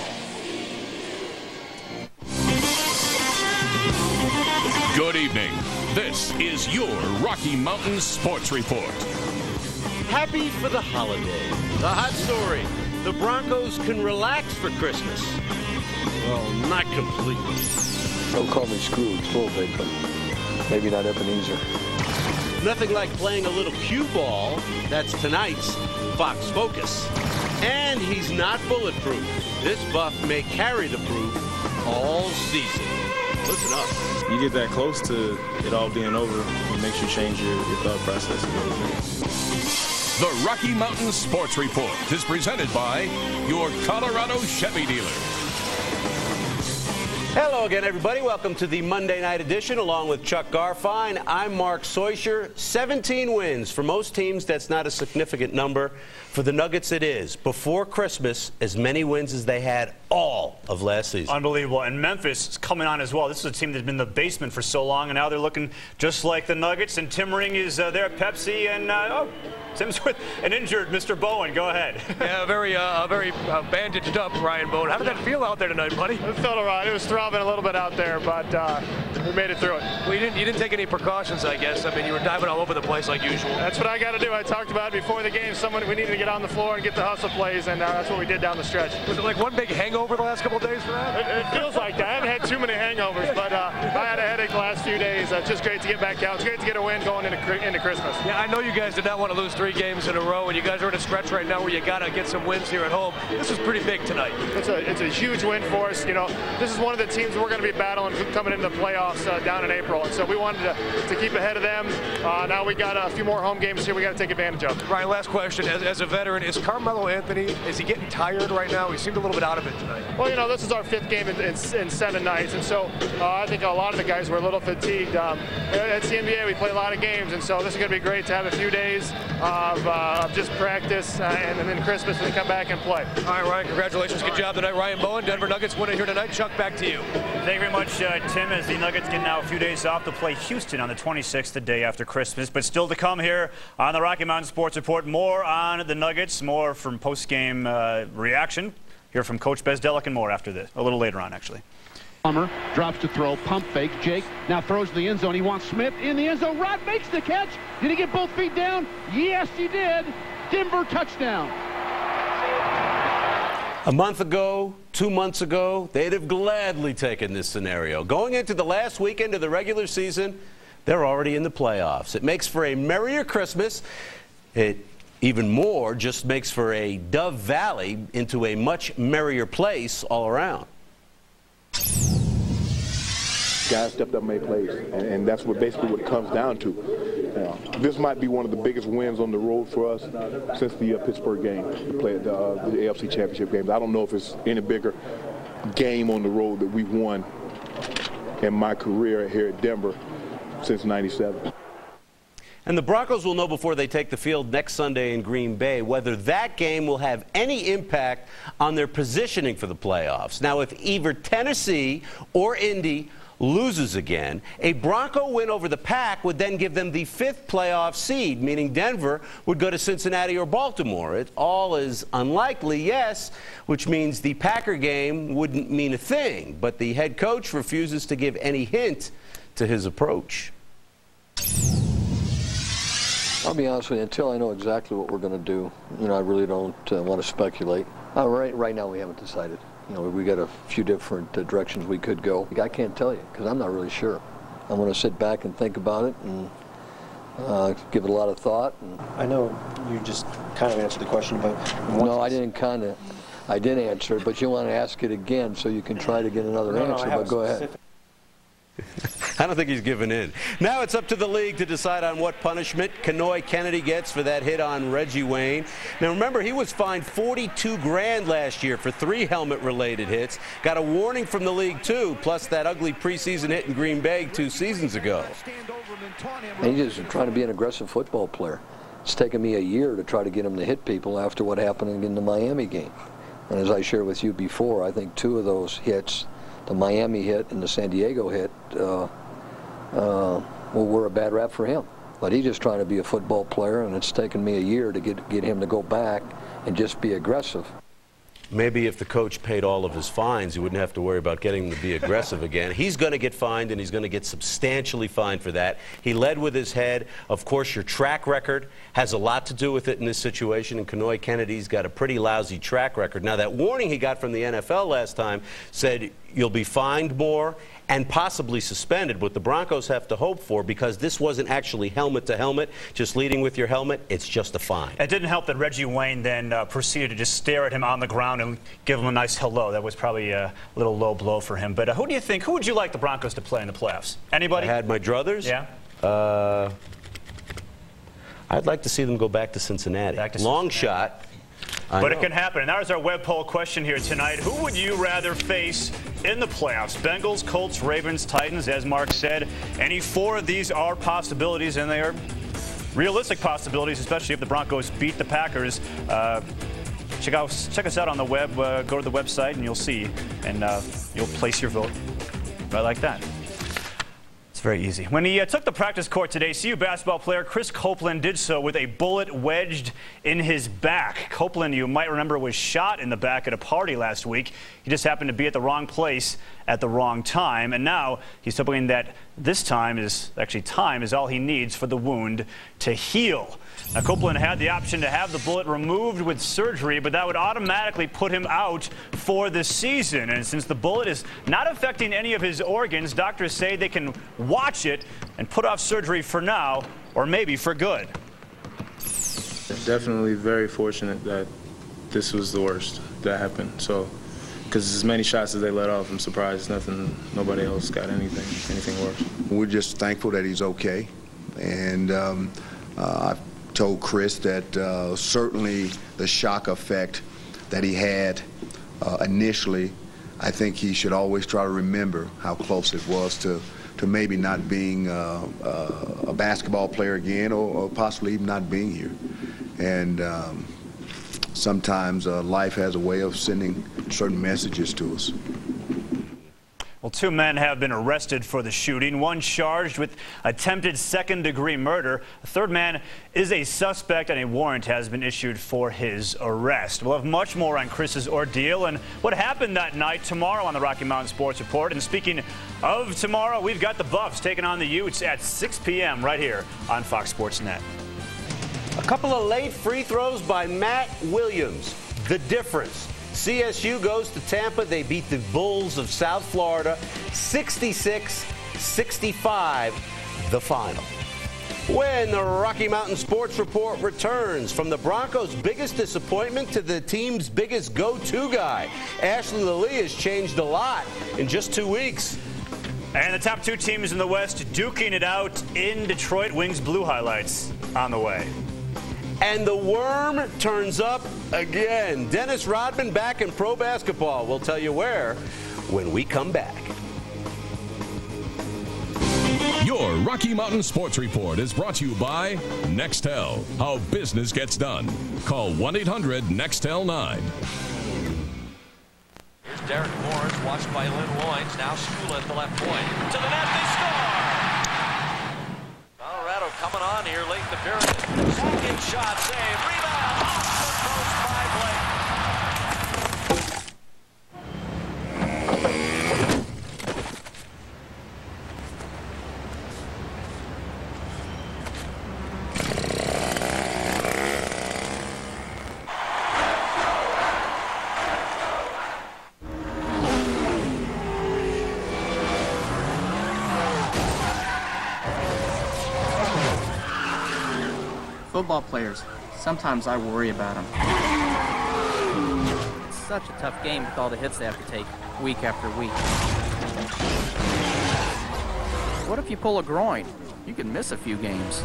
Good evening. This is your Rocky Mountain Sports Report. Happy for the holiday. The hot story. The Broncos can relax for Christmas. Well, not completely. Don't call me Scrooge, a little bit, but maybe not Ebenezer. Nothing like playing a little cue ball. That's tonight's Fox Focus. And he's not bulletproof. This buff may carry the proof all season. listen up. You get that close to it all being over, it makes you change your thought process a little bit. The Rocky Mountain Sports Report is presented by your Colorado Chevy dealer. Hello again, everybody. Welcome to the Monday night edition, along with Chuck Garfien. I'm Mark Soischer. 17 wins. For most teams, that's not a significant number. For the Nuggets, it is. Before Christmas, as many wins as they had all of last season. Unbelievable. And Memphis is coming on as well. This is a team that's been in the basement for so long, and now they're looking just like the Nuggets. And Tim Ring is there at Pepsi, and Tim's with an injured Mr. Bowen. Go ahead. Yeah, very bandaged up Ryan Bowen. How did that feel out there tonight, buddy? It felt all right. It was throbbing a little bit out there, but we made it through it. Well, you didn't take any precautions, I guess. I mean, you were diving all over the place like usual. That's what I got to do. I talked about it before the game. We needed to get on the floor and get the hustle plays, and that's what we did down the stretch. Was it like one big hangover the last couple of days for that? It feels like that. I haven't had too many hangovers, but I had a headache the last few days. It's just great to get back out. It's great to get a win going into Christmas. Yeah, I know you guys did not want to lose 3 games in a row, and you guys are in a stretch right now where you got to get some wins here at home. This is pretty big tonight. It's a huge win for us. You know, this is one of the teams we're going to be battling coming into the playoffs down in April, and so we wanted to keep ahead of them. Now we got a few more home games here we got to take advantage of. Ryan, last question. As a veteran, is Carmelo Anthony, is he getting tired right now? He seemed a little bit out of it tonight. Well, you know, this is our 5th game in 7 nights, and so I think a lot of the guys were a little fatigued. It's the NBA, we play a lot of games, and so this is going to be great to have a few days of just practice and then Christmas and then come back and play. All right, Ryan, congratulations. Good job tonight. Ryan Bowen, Denver Nuggets winning here tonight. Chuck, back to you. Thank you very much, Tim, as the Nuggets get now a few days off to play Houston on the 26th, the day after Christmas. But still to come here on the Rocky Mountain Sports Report, more on the Nuggets, more from post-game reaction. Hear from Coach Bezdelic and more after this, a little later on, actually. Plummer drops to throw, pump fake. Jake now throws to the end zone. He wants Smith in the end zone. Rod makes the catch. Did he get both feet down? Yes, he did. Denver touchdown. A month ago, 2 months ago, they'd have gladly taken this scenario. Going into the last weekend of the regular season, they're already in the playoffs. It makes for a merrier Christmas. It even more just makes for a Dove Valley into a much merrier place all around. Guys stepped up and made plays, and that's basically what it comes down to. This might be one of the biggest wins on the road for us since the Pittsburgh game, the AFC Championship games. I don't know if it's any bigger game on the road that we've won in my career here at Denver since '97. And the Broncos will know before they take the field next Sunday in Green Bay whether that game will have any impact on their positioning for the playoffs. Now, if either Tennessee or Indy loses again, a Bronco win over the Pack would then give them the 5th playoff seed, meaning Denver would go to Cincinnati or Baltimore. It all is unlikely, yes, which means the Packer game wouldn't mean a thing. But the head coach refuses to give any hint to his approach. I'll be honest with you, until I know exactly what we're going to do, I really don't want to speculate. Right now we haven't decided. We got a few different directions we could go. I can't tell you because I'm not really sure. I'm going to sit back and think about it and give it a lot of thought. I know you just kind of answered the question, but no, I didn't kind of. I did answer it, but you want to ask it again so you can try to get another answer. But go ahead. I don't think he's given in. Now it's up to the league to decide on what punishment Kenoy Kennedy gets for that hit on Reggie Wayne. Now remember, he was fined $42 grand last year for 3 helmet-related hits. Got a warning from the league too, plus that ugly preseason hit in Green Bay 2 seasons ago. And he's just trying to be an aggressive football player. It's taken me a year to try to get him to hit people after what happened in the Miami game. And as I shared with you before, I think 2 of those hits, the Miami hit and the San Diego hit, were a bad rap for him. But he's just trying to be a football player, and it's taken me a year to get him to go back and just be aggressive. Maybe if the coach paid all of his fines, he wouldn't have to worry about getting him to be aggressive again. He's going to get fined, and he's going to get substantially fined for that. He led with his head. Of course, your track record has a lot to do with it in this situation, and Kenoy Kennedy's got a pretty lousy track record. Now, that warning he got from the NFL last time said you'll be fined more and possibly suspended. What the Broncos have to hope for, because this wasn't actually helmet to helmet, just leading with your helmet, it's just a fine. It didn't help that Reggie Wayne then proceeded to just stare at him on the ground and give him a nice hello. That was probably a little low blow for him. But who do you think, who would you like the Broncos to play in the playoffs? Anybody? I had my druthers. Yeah. I'd like to see them go back to Cincinnati. Long shot. But it can happen. And that was our web poll question here tonight. Who would you rather face in the playoffs? Bengals, Colts, Ravens, Titans, as Mark said. Any four of these are possibilities, and they are realistic possibilities, especially if the Broncos beat the Packers. Check us out on the web. Go to the website, and you'll see. And you'll place your vote right like that. It's very easy. When he took the practice court today, CU basketball player Chris Copeland did so with a bullet wedged in his back. Copeland, you might remember, was shot in the back at a party last week. He just happened to be at the wrong place at the wrong time, and now he's hoping that this time is all he needs for the wound to heal. Now, Copeland had the option to have the bullet removed with surgery, but that would automatically put him out for the season. And since the bullet is not affecting any of his organs, doctors say they can watch it and put off surgery for now, or maybe for good. Definitely very fortunate that this was the worst that happened. So, because as many shots as they let off, I'm surprised nobody else got anything worse. We're just thankful that he's okay, and I've told Chris that certainly the shock effect that he had initially, I think he should always try to remember how close it was to maybe not being a basketball player again, or possibly even not being here. And sometimes life has a way of sending certain messages to us. Well, two men have been arrested for the shooting, one charged with attempted second-degree murder. A third man is a suspect, and a warrant has been issued for his arrest. We'll have much more on Chris's ordeal and what happened that night tomorrow on the Rocky Mountain Sports Report. And speaking of tomorrow, we've got the Buffs taking on the Utes at 6 p.m. right here on Fox Sports Net. A couple of late free throws by Matt Williams. The difference. CSU goes to Tampa. They beat the Bulls of South Florida 66-65, the final. When the Rocky Mountain Sports Report returns, from the Broncos' biggest disappointment to the team's biggest go-to guy, Ashley Lilly has changed a lot in just 2 weeks. And the top two teams in the West duking it out in Detroit. Wings Blue highlights on the way. And the worm turns up again. Dennis Rodman back in pro basketball. We'll tell you where when we come back. Your Rocky Mountain Sports Report is brought to you by Nextel. How business gets done. Call 1-800-NEXTEL-9. Here's Derek Morris, watched by Lynn Loines. Now Skula at the left point. To the net, they score! Colorado coming on here late in the period. Second shot, save, rebound, off the post by Blake. Football players, sometimes I worry about them. It's such a tough game with all the hits they have to take week after week. What if you pull a groin? You can miss a few games.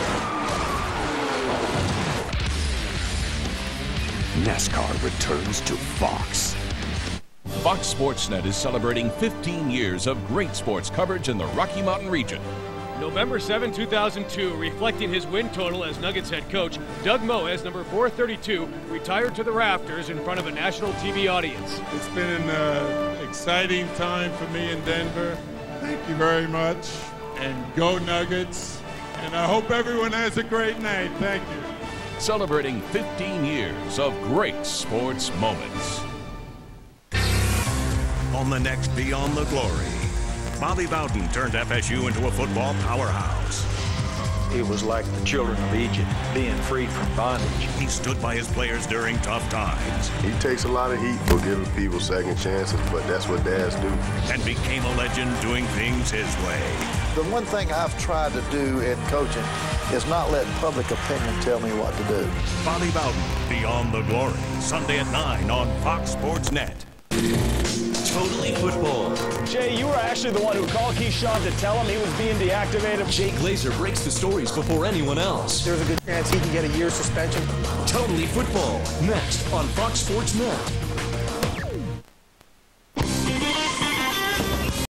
NASCAR returns to Fox. Fox Sports Net is celebrating 15 years of great sports coverage in the Rocky Mountain region. November 7, 2002, reflecting his win total as Nuggets head coach, Doug Moe, number 432, retired to the rafters in front of a national TV audience. It's been an exciting time for me in Denver. Thank you very much, and go Nuggets, and I hope everyone has a great night. Thank you. Celebrating 15 years of great sports moments. On the next Beyond the Glory, Bobby Bowden turned FSU into a football powerhouse. It was like the children of Egypt being freed from bondage. He stood by his players during tough times. He takes a lot of heat for giving people second chances, but that's what dads do. And became a legend doing things his way. The one thing I've tried to do in coaching is not let public opinion tell me what to do. Bobby Bowden, Beyond the Glory, Sunday at 9 on Fox Sports Net. Totally Football. Jay, you were actually the one who called Keyshawn to tell him he was being deactivated. Jay Glazer breaks the stories before anyone else. There's a good chance he can get a year's suspension. Totally Football, next on Fox Sports Net.